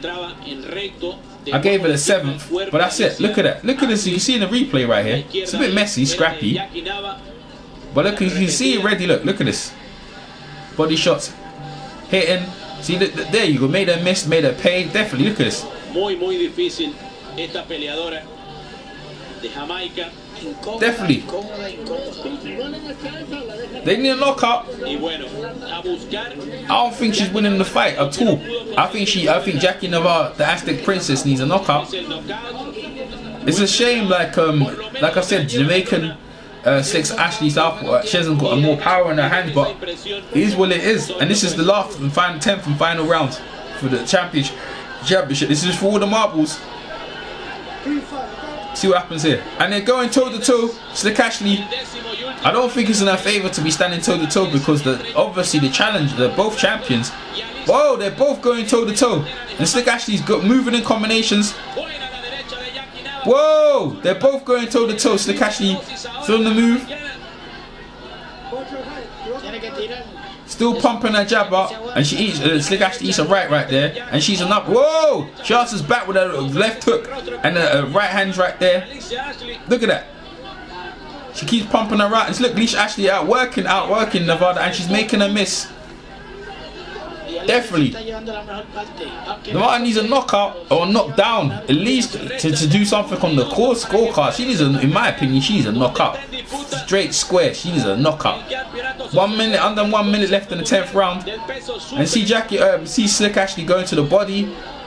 I gave her the seventh, but that's it. Look at that. Look at this. You see in the replay right here. It's a bit messy, scrappy, but look, you can see it ready. Look, look at this. Body shots, hitting. See, th th there you go. Made her miss, made her pay. Definitely, look at this. Muy, muy difícil esta peleadora de Jamaica. Definitely. They need a knockout. I don't think she's winning the fight at all. I think she, I think Jackie Navarre, the Aztec Princess, needs a knockout. It's a shame, like um, like I said, Jamaican. Uh, Slick Ashley Southpaw, she hasn't got a more power in her hands, but it is what it is. And this is the last and final tenth and final round for the championship. Championship. This is for all the marbles. See what happens here. And they're going toe to toe. Slick Ashley, I don't think it's in her favour to be standing toe to toe, because the obviously the challenge, they're both champions. Whoa, they're both going toe to toe, and Slick Ashley's got moving in combinations. Whoa! They're both going toe to toe. Slick Ashley still on the move. Still pumping her jab up, and she eats. Uh, Slick Ashley eats a right right there, and she's an up. Whoa! She answers back with a left hook and a, a right hand right there. Look at that. She keeps pumping her right. And look, Alicia Ashley outworking, outworking Nevada, and she's making a miss. Definitely. Nevada needs a knockout or knock down, at least to, to do something on the core scorecard. She needs a, in my opinion, she needs a knockout. Straight square, she needs a knockout. One minute, under one minute left in the tenth round. And see Jackie, um, see Slick Ashley going to the body.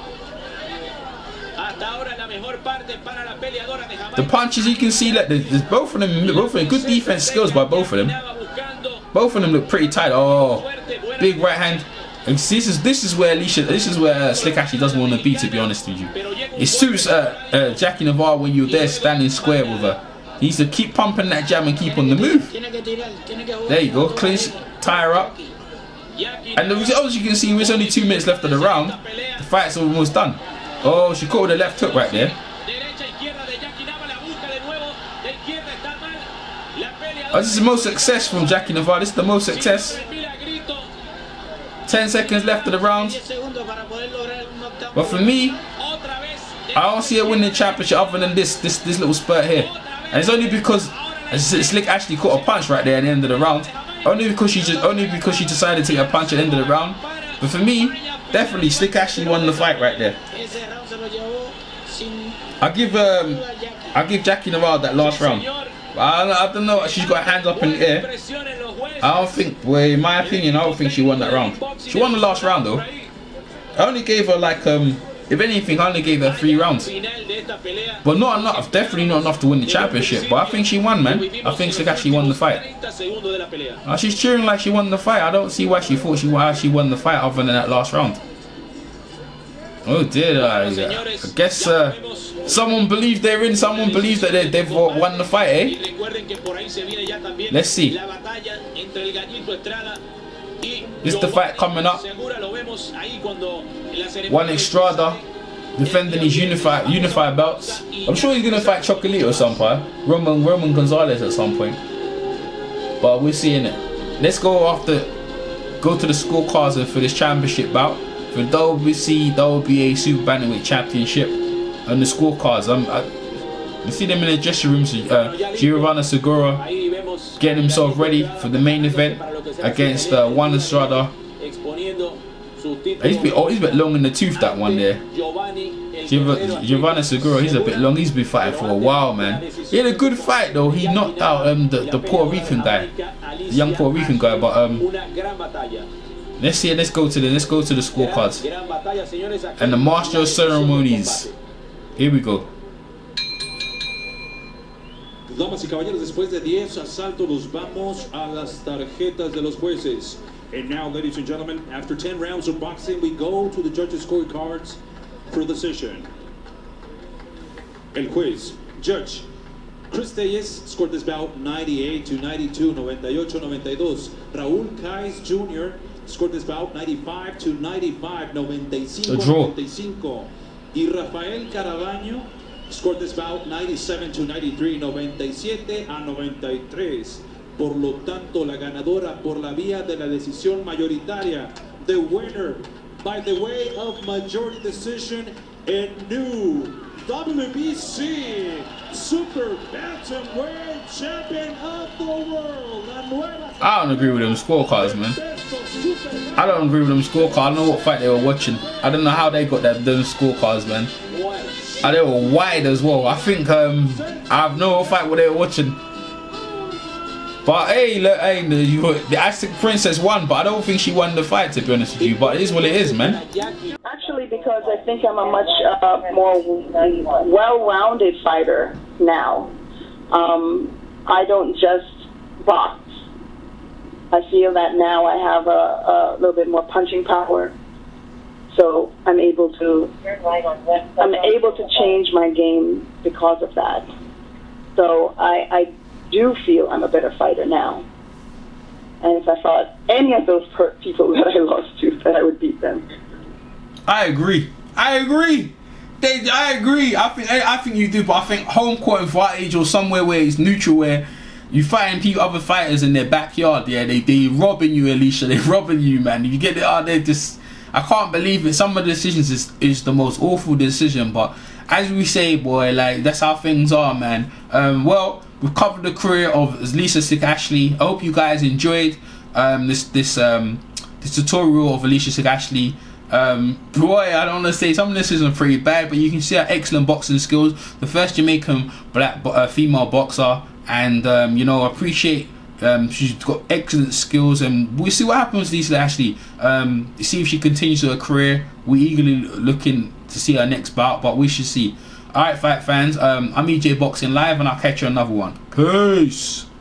The punches, you can see that there's, there's both of them, both of them, good defense skills by both of them. Both of them look pretty tight. Oh, big right hand. And this is this is where Alicia, this is where uh, Slick Ashley doesn't want to be, to be honest with you. It suits uh, uh, Jackie Navarre when you're there standing square with her. He needs to keep pumping that jab and keep on the move. There you go, clinch, tie her up. And as you can see, there's only two minutes left of the round. The fight's almost done. Oh, she caught with a left hook right there. Oh, this is the most success from Jackie Navarro. This is the most success. ten seconds left of the round. But for me, I don't see her winning the championship other than this this this little spurt here. And it's only because Slick Ashley caught a punch right there at the end of the round. Only because she just only because she decided to take a punch at the end of the round. But for me, definitely Slick Ashley won the fight right there. I give um I give Jackie Navarro that last round. I, I don't know. She's got her hands up in the air. I don't think. Well, in my opinion, I don't think she won that round. She won the last round though. I only gave her like um. If anything, I only gave her three rounds. But not enough. Definitely not enough to win the championship. But I think she won, man. I think she actually won the fight. Uh, she's cheering like she won the fight. I don't see why she thought she why she won the fight other than that last round. Oh dear, I, uh, I guess uh, someone believes they're in. Someone believes that they, they've won the fight, eh? Let's see. This is the fight coming up. Juan Estrada defending his unified unified belts. I'm sure he's gonna fight Chocolito at some point. Roman Roman Gonzalez at some point. But we're seeing it. Let's go after go to the scorecards for this championship bout. For W B C, W B A Super Bantamweight Championship, and the scorecards. I'm, I, you see them in the dressing rooms. Uh, Giovanna Segura getting himself ready for the main event against uh, Juan Estrada. He's a bit, oh, he's a bit long in the tooth, that one there. Giovanna Segura, he's a bit long. He's been fighting for a while, man. He had a good fight though. He knocked out um, the, the Puerto Rican guy, the young Puerto Rican guy. But um. Let's see. Let's go to the. Let's go to the scorecards and the master of ceremonies. Here we go. Damas y caballeros, después de diez asaltos, nos vamos a las tarjetas de los jueces. And now, ladies and gentlemen, after ten rounds of boxing, we go to the judges' scorecards for decision. El juez, Judge Chris Tellez scored this bout ninety-eight to ninety-two, ninety-eight ninety-two. Raúl Kais Junior scored this bout ninety-five to ninety-five, ninety-five ninety-five. Y Rafael Carabaño scored this bout ninety-seven to ninety-three, ninety-seven a ninety-three. Por lo tanto, la ganadora por la vía de la decisión mayoritaria, the winner by the way of majority decision, and new W B C Super Bantamweight Champion of the World. I don't agree with them scorecards, man. I don't agree with them scorecards. I don't know what fight they were watching. I don't know how they got that them scorecards, man. And they were wide as well. I think um, I have no fight what they were watching. But hey, look, hey, the, the Aztec Princess won, but I don't think she won the fight, to be honest with you. But it is what it is, man. Actually, because I think I'm a much uh, more well-rounded fighter now. Um, I don't just box. I feel that now I have a, a little bit more punching power. So I'm able to, I'm able to change my game because of that. So I, I do feel I'm a better fighter now. And if I fought any of those per people that I lost to, that I would beat them. I agree. I agree. They, I agree. I think I, I think you do, but I think home court advantage or somewhere where it's neutral, where you fighting people, other fighters in their backyard. Yeah, they they robbing you, Alicia. They robbing you, man. You get it out there, just. I can't believe it. Some of the decisions is, is the most awful decision, but as we say, boy, like that's how things are, man. Um, well, we've covered the career of Alicia Slick Ashley. I hope you guys enjoyed um, this this um, this tutorial of Alicia Slick Ashley. Um, boy, I don't want to say some of this isn't pretty bad, but you can see her excellent boxing skills. The first Jamaican black uh, female boxer, and um, you know, I appreciate. Um, she's got excellent skills, and we'll see what happens with Alicia Ashley. Um, see if she continues her career. We're eagerly looking to see her next bout, but we should see. Alright, fight fans, um, I'm E J Boxing Live, and I'll catch you another one. Peace.